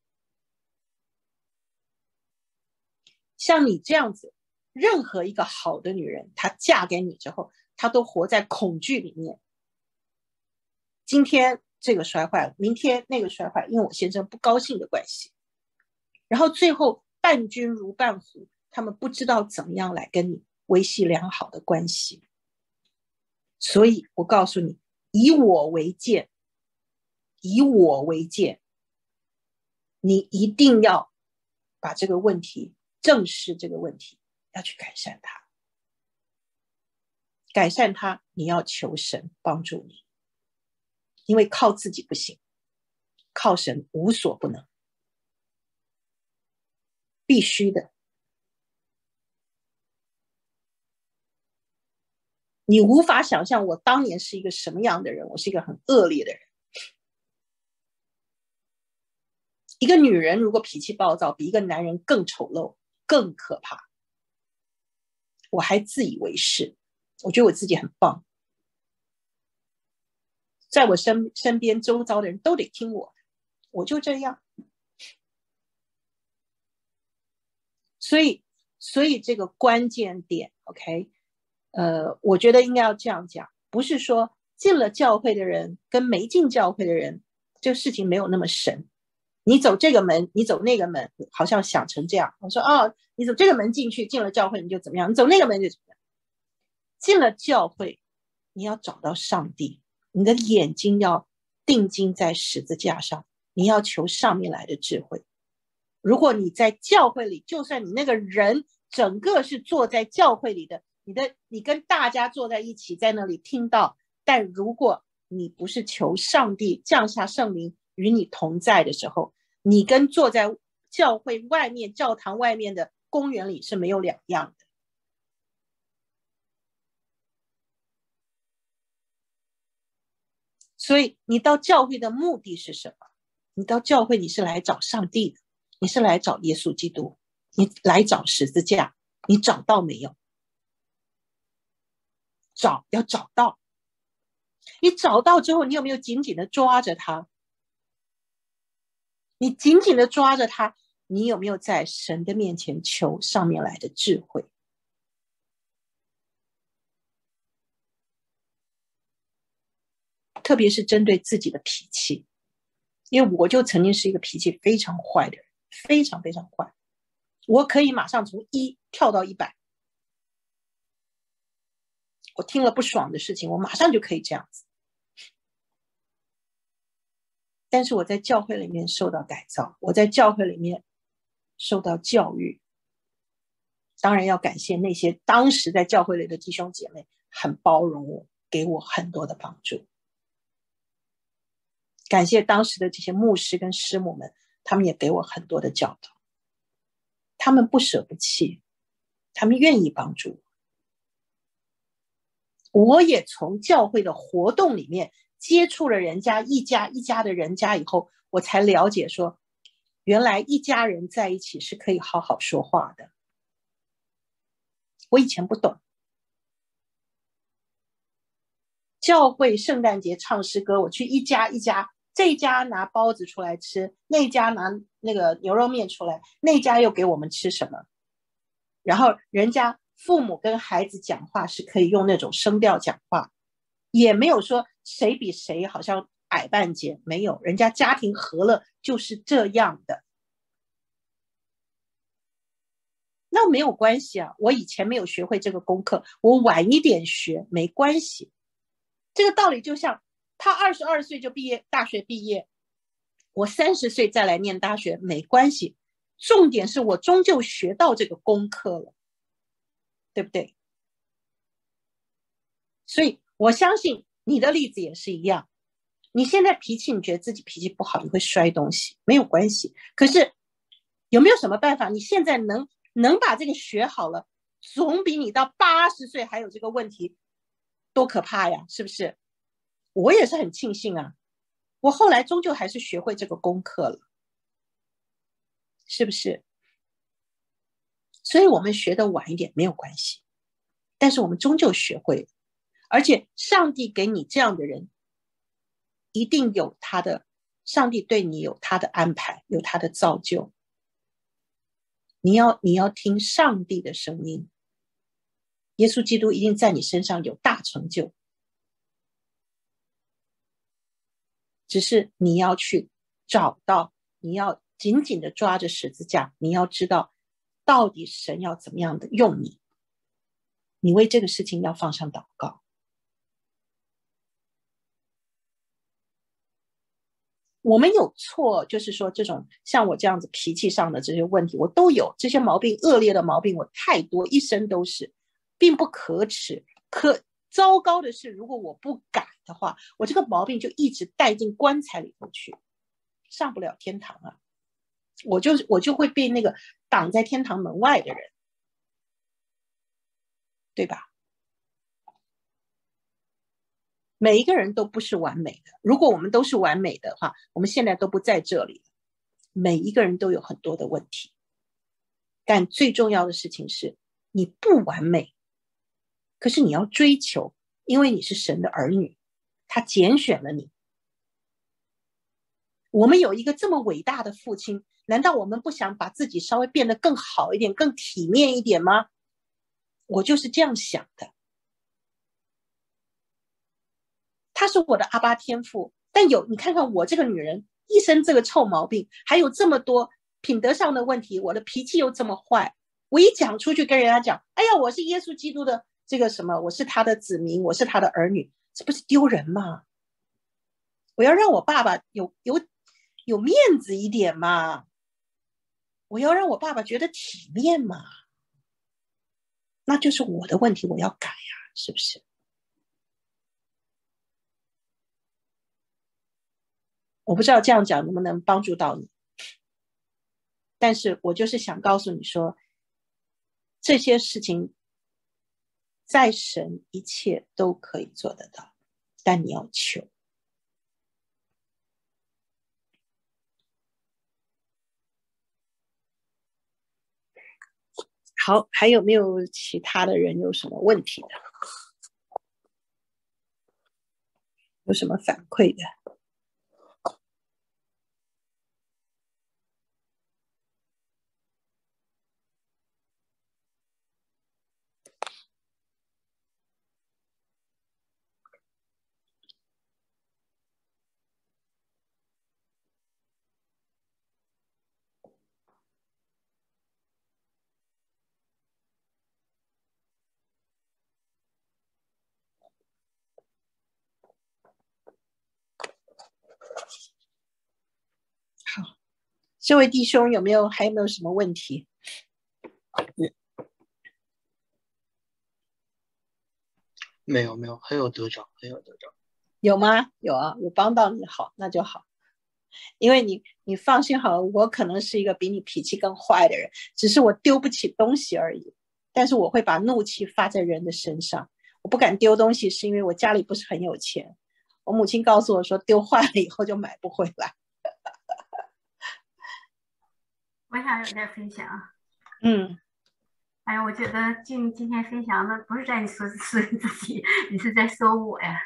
像你这样子，任何一个好的女人，她嫁给你之后，她都活在恐惧里面。今天这个摔坏了，明天那个摔坏了，因为我先生不高兴的关系。然后最后伴君如伴虎，他们不知道怎么样来跟你维系良好的关系。所以我告诉你，以我为鉴，以我为鉴，你一定要把这个问题正视，这个问题要去改善它。改善它，你要求神帮助你，因为靠自己不行，靠神无所不能，必须的。你无法想象我当年是一个什么样的人，我是一个很恶劣的人。一个女人如果脾气暴躁，比一个男人更丑陋，更可怕。我还自以为是，我觉得我自己很棒，在我身身边周遭的人都得听我，我就这样。所以，所以这个关键点 ，OK， 呃，我觉得应该要这样讲，不是说进了教会的人跟没进教会的人这个事情没有那么神。你走这个门，你走那个门，好像想成这样。我说哦，你走这个门进去，进了教会你就怎么样，你走那个门就怎么样。进了教会，你要找到上帝，你的眼睛要定睛在十字架上，你要求上面来的智慧。如果你在教会里，就算你那个人整个是坐在教会里的，你的你跟大家坐在一起，在那里听到，但如果你不是求上帝降下圣灵与你同在的时候，你跟坐在教会外面、教堂外面的公园里是没有两样的。所以你到教会的目的是什么？你到教会你是来找上帝的，你是来找耶稣基督，你来找十字架，你找到没有？找，要找到。你找到之后，你有没有紧紧的抓着它？你紧紧的抓着它，你有没有在神的面前求上面来的智慧？特别是针对自己的脾气，因为我就曾经是一个脾气非常坏的人，非常非常坏。我可以马上从一跳到一百，我听了不爽的事情，我马上就可以这样子。但是我在教会里面受到改造，我在教会里面受到教育，当然要感谢那些当时在教会里的弟兄姐妹，很包容我，给我很多的帮助。感谢当时的这些牧师跟师母们，他们也给我很多的教导，他们不舍不弃，他们愿意帮助我。我也从教会的活动里面接触了人家一家一家的人家以后，我才了解说，原来一家人在一起是可以好好说话的。我以前不懂，教会圣诞节唱诗歌，我去一家一家，这家拿包子出来吃，那家拿那个牛肉面出来，那家又给我们吃什么，然后人家父母跟孩子讲话是可以用那种声调讲话，也没有说谁比谁好像矮半截，没有，人家家庭和乐就是这样的。那没有关系啊，我以前没有学会这个功课，我晚一点学没关系。这个道理就像他二十二岁就毕业，大学毕业，我三十岁再来念大学没关系，重点是我终究学到这个功课了，对不对？所以我相信你的例子也是一样，你现在脾气，你觉得自己脾气不好，你会摔东西，没有关系。可是有没有什么办法？你现在能能把这个学好了，总比你到八十岁还有这个问题多可怕呀，是不是？我也是很庆幸啊，我后来终究还是学会这个功课了，是不是？所以我们学得晚一点没有关系，但是我们终究学会了。而且上帝给你这样的人，一定有他的，上帝对你有他的安排，有他的造就。你要你要听上帝的声音，耶稣基督一定在你身上有大成就，只是你要去找到，你要紧紧的抓着十字架，你要知道到底神要怎么样的用你，你为这个事情要放上祷告。我们有错，就是说这种像我这样子脾气上的这些问题我都有，这些毛病，恶劣的毛病我太多，一生都是，并不可耻。可糟糕的是，如果我不改的话，我这个毛病就一直带进棺材里头去，上不了天堂啊，我就我就会被那个挡在天堂门外的人，对吧？每一个人都不是完美的，如果我们都是完美的话，我们现在都不在这里。每一个人都有很多的问题，但最重要的事情是你不完美，可是你要追求，因为你是神的儿女，他拣选了你。我们有一个这么伟大的父亲，难道我们不想把自己稍微变得更好一点，更体面一点吗？我就是这样想的。他是我的阿爸天父， 但有你看看我这个女人一身这个臭毛病，还有这么多品德上的问题，我的脾气又这么坏，我一讲出去跟人家讲，哎呀，我是耶稣基督的这个什么，我是他的子民，我是他的儿女，这不是丢人吗？我要让我爸爸有有有面子一点嘛，我要让我爸爸觉得体面嘛，那就是我的问题，我要改呀，是不是？我不知道这样讲能不能帮助到你，但是我就是想告诉你说，这些事情在神一切都可以做得到，但你要求。好，还有没有其他的人有什么问题的？有什么反馈的？好，这位弟兄有没有还有没有什么问题？ 没有没有，很有得着，很有得着。 有吗？有啊，我帮到你，好，那就好。因为你你放心好了，我可能是一个比你脾气更坏的人，只是我丢不起东西而已。但是我会把怒气发在人的身上。我不敢丢东西，是因为我家里不是很有钱。我母亲告诉我说，丢坏了以后就买不回来。 我想有点分享。 嗯， 哎呀，我觉得今今天分享的不是在你说说你自己，你是在说我呀。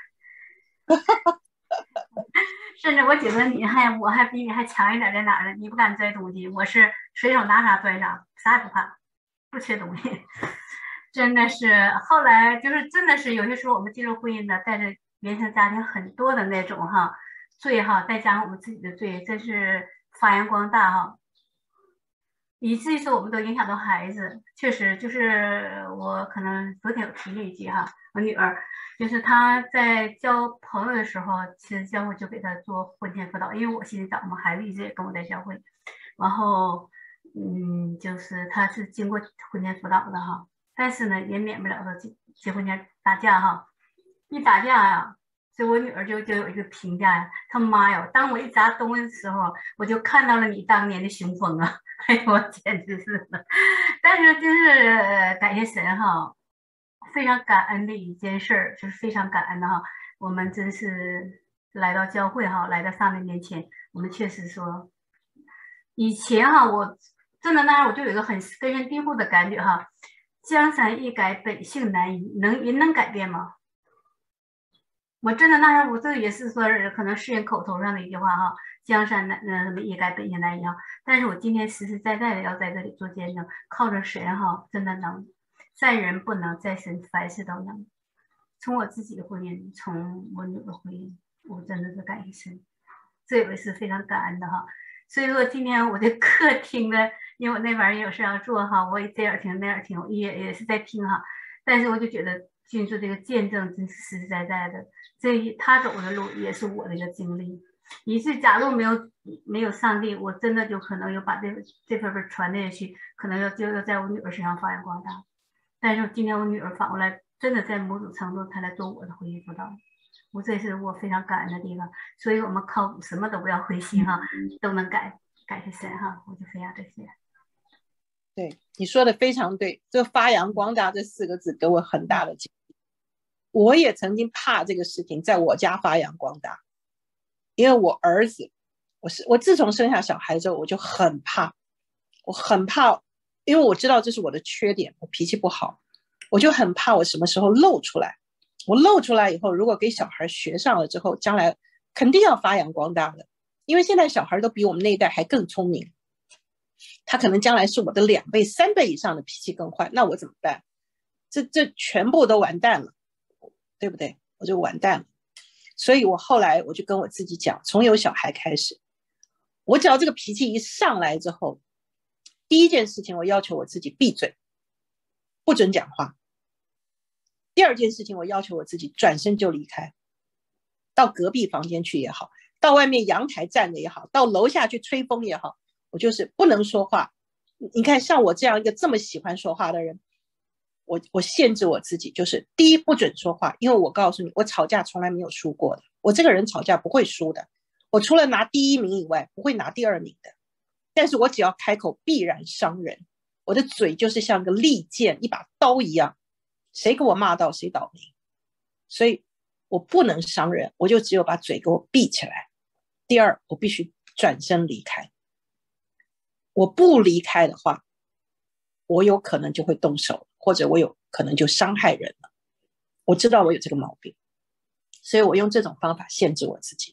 甚至我觉得你还我还比你还强一点，在哪儿呢？你不敢拽东西，我是随手拿啥拽啥，啥也不怕，不缺东西。真的是后来就是真的是有些时候我们进入婚姻的，带着原生家庭很多的那种哈罪哈，再加上我们自己的罪，真是发扬光大哈。以至于说我们都影响到孩子，确实就是我可能昨天有提了一句哈，我女儿就是她在交朋友的时候，其实教会就给她做婚前辅导，因为我心里长嘛，孩子一直也跟我在教会，然后嗯，就是她是经过婚前辅导的哈，但是呢也免不了说结结婚前打架哈，一打架呀。所以我女儿就就有一个评价呀，她妈呀，当我一砸东西的时候，我就看到了你当年的雄风啊！哎呦，我简直是的。但是就是感谢神哈，非常感恩的一件事儿，就是非常感恩的哈。我们真是来到教会哈，来到上帝面前，我们确实说，以前哈，我真的那我就有一个很根深蒂固的感觉哈，江山易改，本性难移，能人能改变吗？我真的那时候，我这个也是说，可能是人口头上的一句话哈，江山难，呃，易改，本性难移哈。但是我今天实实在在的要在这里做见证，靠着神哈，真的能，在人不能，在神凡事都能。从我自己的婚姻，从我女儿的婚姻，我真的是感谢神，这也是非常感恩的哈。所以说今天我的客厅的，因为我那边也有事要做哈，我也这耳听那耳听，也也是在听哈。但是我就觉得，君说这个见证真是实实在在的。这一他走的路也是我的一个经历，以致假如没有没有上帝，我真的就可能要把这这份份传下去，可能要就要在我女儿身上发扬光大。但是今天我女儿反过来，真的在某种程度她来做我的婚姻辅导，我这是我非常感恩的地方。所以我们靠什么都不要灰心哈，都能改，感谢神哈，我就分享这些。 对，你说的非常对，这发扬光大这四个字给我很大的启发。我也曾经怕这个事情在我家发扬光大，因为我儿子，我是我自从生下小孩之后，我就很怕，我很怕，因为我知道这是我的缺点，我脾气不好，我就很怕我什么时候露出来。我露出来以后，如果给小孩学上了之后，将来肯定要发扬光大的，因为现在小孩都比我们那一代还更聪明，他可能将来是我的两倍、三倍以上的脾气更坏，那我怎么办？这这全部都完蛋了。对不对？我就完蛋了。 所以我后来我就跟我自己讲，从有小孩开始，我只要这个脾气一上来之后，第一件事情我要求我自己闭嘴，不准讲话。第二件事情我要求我自己转身就离开，到隔壁房间去也好，到外面阳台站着也好，到楼下去吹风也好，我就是不能说话。你看像我这样一个这么喜欢说话的人，我我限制我自己，就是第一不准说话，因为我告诉你，我吵架从来没有输过的，我这个人吵架不会输的，我除了拿第一名以外不会拿第二名的，但是我只要开口必然伤人，我的嘴就是像个利剑，一把刀一样，谁给我骂到谁倒霉，所以我不能伤人，我就只有把嘴给我闭起来。第二，我必须转身离开，我不离开的话，我有可能就会动手，或者我有可能就伤害人了。我知道我有这个毛病，所以我用这种方法限制我自己。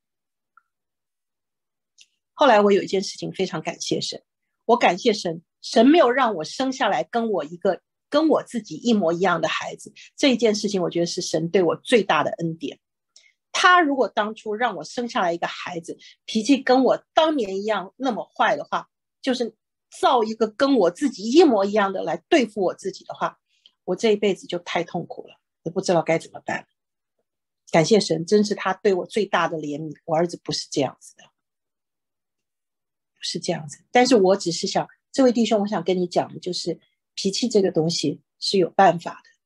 后来我有一件事情非常感谢神，我感谢神，神没有让我生下来跟我一个跟我自己一模一样的孩子，这一件事情我觉得是神对我最大的恩典。他如果当初让我生下来一个孩子，脾气跟我当年一样那么坏的话，就是造一个跟我自己一模一样的来对付我自己的话，我这一辈子就太痛苦了，我不知道该怎么办。感谢神，真是他对我最大的怜悯，我儿子不是这样子的，不是这样子。但是我只是想，这位弟兄，我想跟你讲的就是脾气这个东西是有办法的。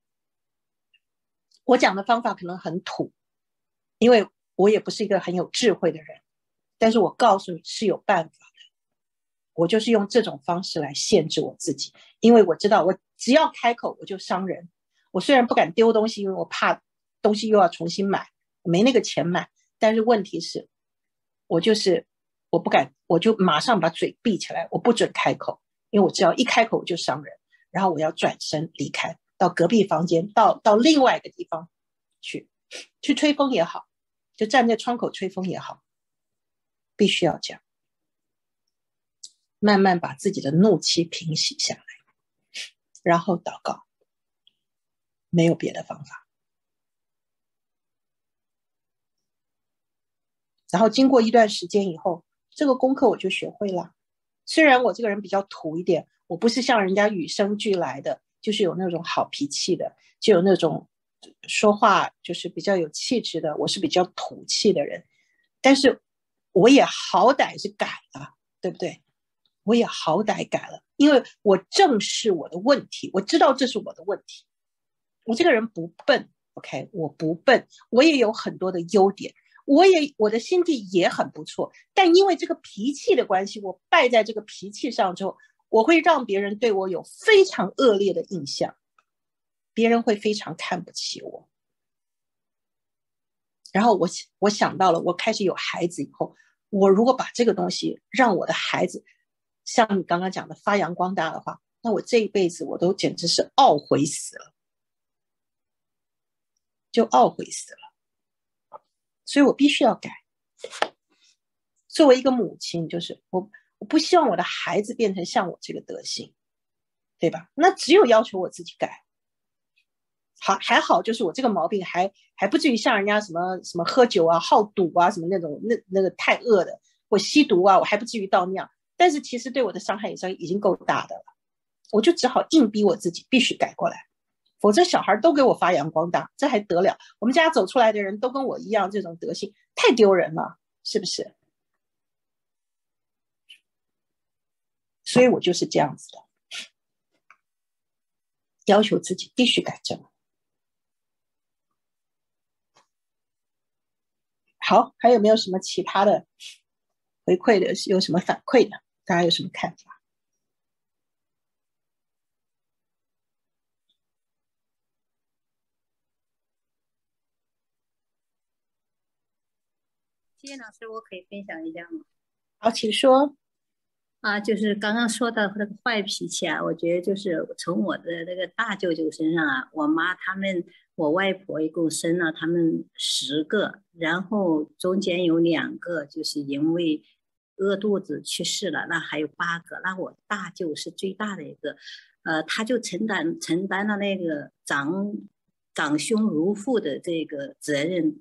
我讲的方法可能很土，因为我也不是一个很有智慧的人，但是我告诉你是有办法的。我就是用这种方式来限制我自己，因为我知道我只要开口我就伤人。我虽然不敢丢东西，因为我怕东西又要重新买，我没那个钱买，但是问题是我就是我不敢，我就马上把嘴闭起来，我不准开口，因为我只要一开口我就伤人，然后我要转身离开，到隔壁房间，到到另外一个地方去去吹风也好，就站在窗口吹风也好，必须要这样，慢慢把自己的怒气平息下来，然后祷告，没有别的方法。然后经过一段时间以后，这个功课我就学会了。虽然我这个人比较土一点，我不是像人家与生俱来的，就是有那种好脾气的，就有那种说话就是比较有气质的，我是比较土气的人，但是我也好歹是改了，对不对？我也好歹改了，因为我正视我的问题，我知道这是我的问题。我这个人不笨 ，OK， 我不笨，我也有很多的优点，我也我的心地也很不错，但因为这个脾气的关系，我败在这个脾气上之后，我会让别人对我有非常恶劣的印象，别人会非常看不起我。然后我我想到了，我开始有孩子以后，我如果把这个东西让我的孩子像你刚刚讲的发扬光大的话，那我这一辈子我都简直是懊悔死了，就懊悔死了。所以我必须要改。作为一个母亲，就是我我不希望我的孩子变成像我这个德行，对吧？那只有要求我自己改。好，还好就是我这个毛病还还不至于像人家什么什么喝酒啊、好赌啊什么那种那那个太恶的，或吸毒啊，我还不至于到那样。但是其实对我的伤害也是已经够大的了，我就只好硬逼我自己必须改过来，否则小孩都给我发扬光大，这还得了？我们家走出来的人都跟我一样这种德行，太丢人了，是不是？所以我就是这样子的，要求自己必须改正。好，还有没有什么其他的回馈的？有什么反馈的？大家有什么看法？ 谢老师，我可以分享一下吗？ 好，请说。 啊，就是刚刚说到那个坏脾气啊，我觉得就是从我的那个大舅舅身上啊，我妈他们，我外婆一共生了他们十个，然后中间有两个就是因为饿肚子去世了，那还有八个，那我大舅是最大的一个，呃，他就承担承担了那个长长兄如父的这个责任，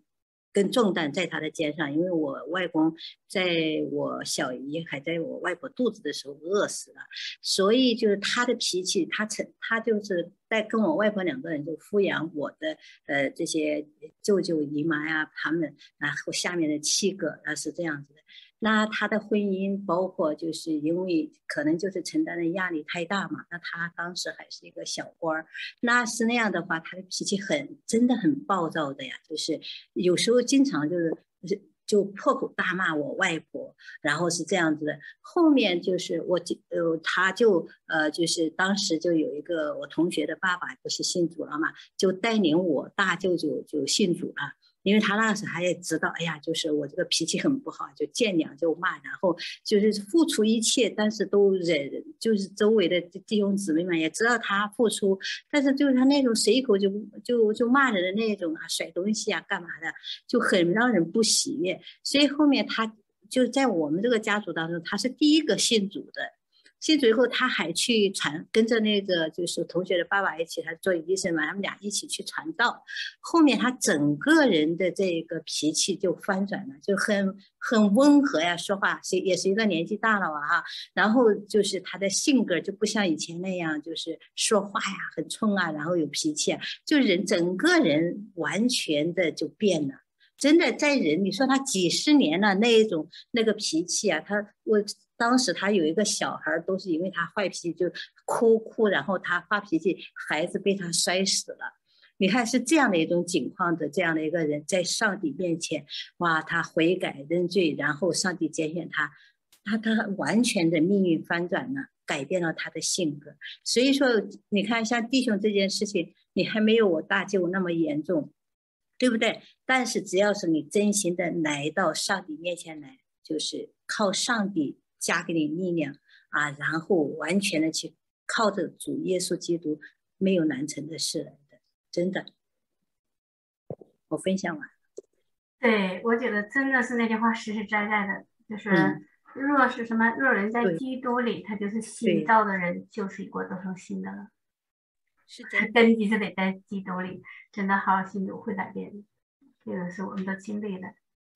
跟重担在他的肩上，因为我外公在我小姨还在我外婆肚子的时候饿死了，所以就是他的脾气，他成他就是在跟我外婆两个人就抚养我的呃这些舅舅姨妈呀，他们然后下面的七个啊是这样子的。那他的婚姻包括就是因为可能就是承担的压力太大嘛，那他当时还是一个小官儿，那是那样的话，他的脾气很真的很暴躁的呀，就是有时候经常就是就破口大骂我外婆，然后是这样子的。后面就是我呃他就呃就是当时就有一个我同学的爸爸不是信主了嘛，就带领我大舅舅就信主了。因为他那时还也知道，哎呀，就是我这个脾气很不好，就见两就骂，然后就是付出一切，但是都忍，就是周围的弟兄姊妹们也知道他付出，但是就是他那种随口就就就骂人的那种啊，甩东西啊，干嘛的，就很让人不喜悦。所以后面他就在我们这个家族当中，他是第一个信主的。信主以后，他还去传，跟着那个就是同学的爸爸一起，他做医生嘛，他们俩一起去传道。后面他整个人的这个脾气就翻转了，就很很温和呀，说话是也是一个年纪大了啊，然后就是他的性格就不像以前那样，就是说话呀很冲啊，然后有脾气啊，就人整个人完全的就变了。真的在人，你说他几十年了那一种那个脾气啊，他我当时他有一个小孩，都是因为他坏脾气就哭哭，然后他发脾气，孩子被他摔死了。你看是这样的一种情况的，这样的一个人在上帝面前，哇，他悔改认罪，然后上帝拣选他，他他完全的命运翻转了，改变了他的性格。所以说，你看像弟兄这件事情，你还没有我大舅那么严重。对不对？但是只要是你真心的来到上帝面前来，就是靠上帝加给你力量啊，然后完全的去靠着主耶稣基督，没有难成的事来的，真的。我分享完。 对，我觉得真的是那句话实实在在的，就是、 嗯、 若是什么，若人在基督里，他就是新造的人，旧事已过，都成新的了。 是真的， 根基是得在基督里，真的好好信主会改变的，这个是我们都经历的。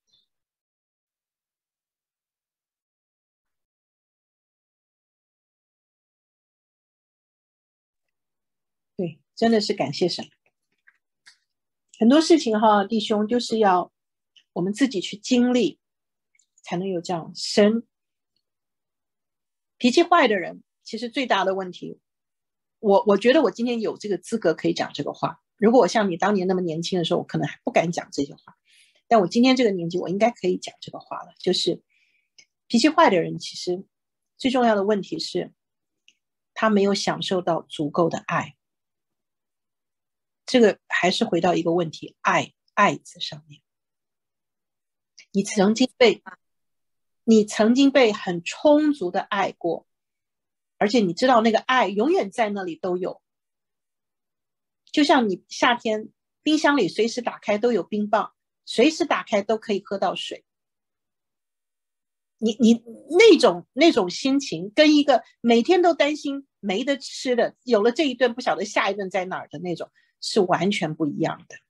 对，真的是感谢神。很多事情哈，弟兄就是要我们自己去经历，才能有这样。神脾气坏的人，其实最大的问题，我我觉得我今天有这个资格可以讲这个话。如果我像你当年那么年轻的时候，我可能还不敢讲这些话，但我今天这个年纪，我应该可以讲这个话了。就是脾气坏的人，其实最重要的问题是，他没有享受到足够的爱。这个还是回到一个问题，爱爱字上面。你曾经被你曾经被很充足的爱过，而且你知道那个爱永远在那里都有。就像你夏天冰箱里随时打开都有冰棒，随时打开都可以喝到水。你你那种那种心情，跟一个每天都担心没得吃的，有了这一顿不晓得下一顿在哪儿的那种，是完全不一样的。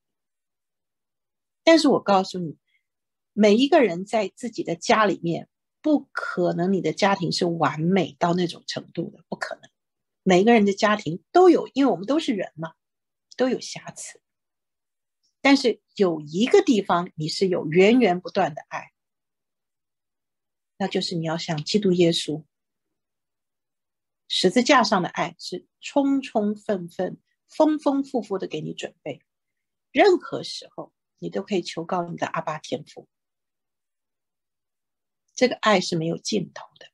但是我告诉你，每一个人在自己的家里面，不可能你的家庭是完美到那种程度的，不可能。每一个人的家庭都有，因为我们都是人嘛，都有瑕疵。但是有一个地方你是有源源不断的爱，那就是你要像基督耶稣，十字架上的爱是充充分分、丰丰富富的给你准备，任何时候你都可以求告你的阿爸天父。这个爱是没有尽头的。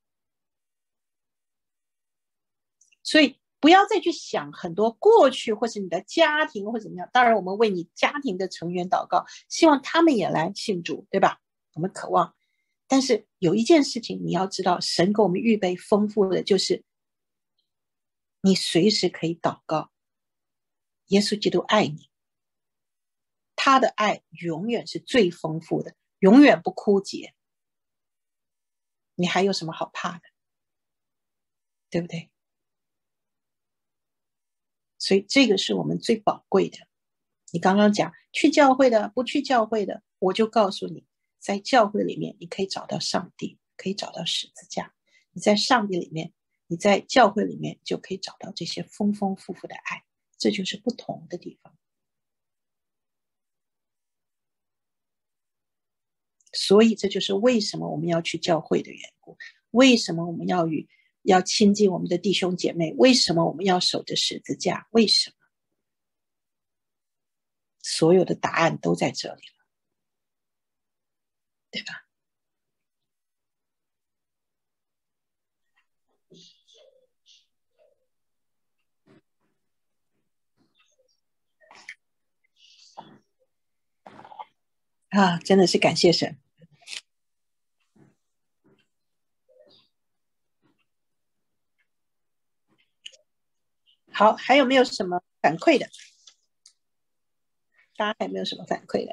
所以不要再去想很多过去或是你的家庭或怎么样，当然我们为你家庭的成员祷告，希望他们也来信主，对吧？我们渴望。但是有一件事情你要知道，神给我们预备丰富的，就是你随时可以祷告，耶稣基督爱你，他的爱永远是最丰富的，永远不枯竭，你还有什么好怕的？对不对？所以这个是我们最宝贵的。 你刚刚讲去教会的，不去教会的，我就告诉你，在教会里面你可以找到上帝，可以找到十字架。你在上帝里面，你在教会里面就可以找到这些丰丰富富的爱，这就是不同的地方。所以这就是为什么我们要去教会的缘故，为什么我们要与要亲近我们的弟兄姐妹，为什么我们要守着十字架，为什么？所有的答案都在这里了，对吧？啊，真的是感谢神。好，还有没有什么反馈的？大家还有没有什么反馈的？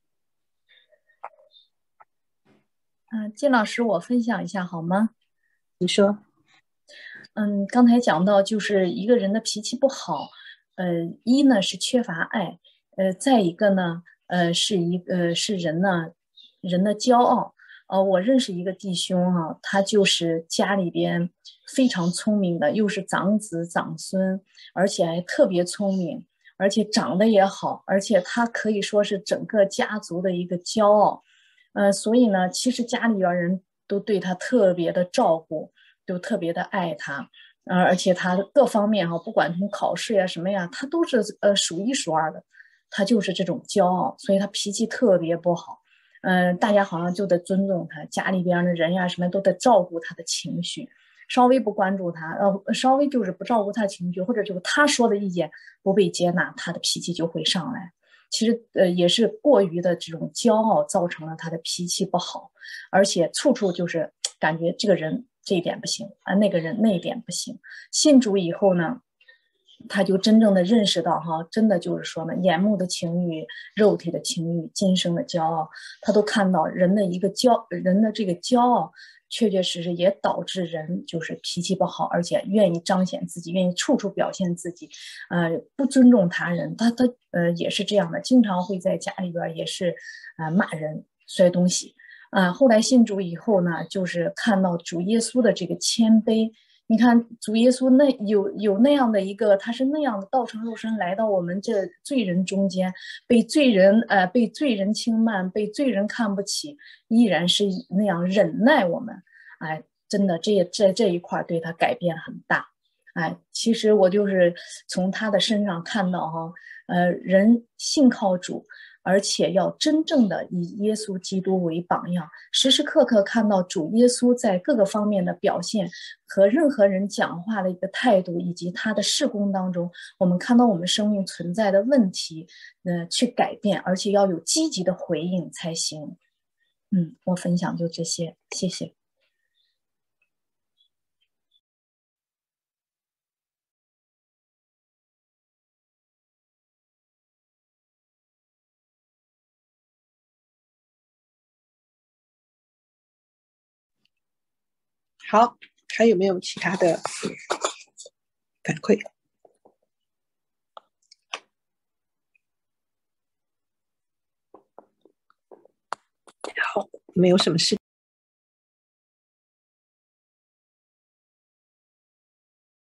嗯、呃，金老师，我分享一下好吗？ 你说。 嗯，刚才讲到就是一个人的脾气不好，呃，一呢是缺乏爱，呃，再一个呢，呃，是一个是人呢人的骄傲。呃，我认识一个弟兄哈、啊，他就是家里边非常聪明的，又是长子长孙，而且还特别聪明，而且长得也好，而且他可以说是整个家族的一个骄傲。呃，所以呢，其实家里边人都对他特别的照顾，都特别的爱他，呃，而且他各方面哈、啊，不管从考试呀什么呀，他都是呃数一数二的。他就是这种骄傲，所以他脾气特别不好。嗯、呃，大家好像就得尊重他，家里边的人呀什么都得照顾他的情绪，稍微不关注他，呃，稍微就是不照顾他情绪，或者就是他说的意见不被接纳，他的脾气就会上来。其实呃也是过于的这种骄傲造成了他的脾气不好，而且处处就是感觉这个人这一点不行啊，那个人那一点不行。信主以后呢，他就真正的认识到哈，真的就是说呢，眼目的情欲、肉体的情欲、今生的骄傲，他都看到人的一个骄人的这个骄傲，确确实实也导致人就是脾气不好，而且愿意彰显自己，愿意处处表现自己，呃，不尊重他人。他他呃也是这样的，经常会在家里边也是啊、呃、骂人、摔东西。啊、呃，后来信主以后呢，就是看到主耶稣的这个谦卑。你看主耶稣那有有那样的一个，他是那样的道成肉身来到我们这罪人中间，被罪人呃被罪人轻慢，被罪人看不起，依然是那样忍耐我们。哎，真的这这这一块对他改变很大。哎，其实我就是从他的身上看到哈，呃，人信靠主，而且要真正的以耶稣基督为榜样，时时刻刻看到主耶稣在各个方面的表现和任何人讲话的一个态度，以及他的事工当中，我们看到我们生命存在的问题，呃，去改变，而且要有积极的回应才行。嗯，我分享就这些，谢谢。 好，还有没有其他的反馈？好，没有什么事。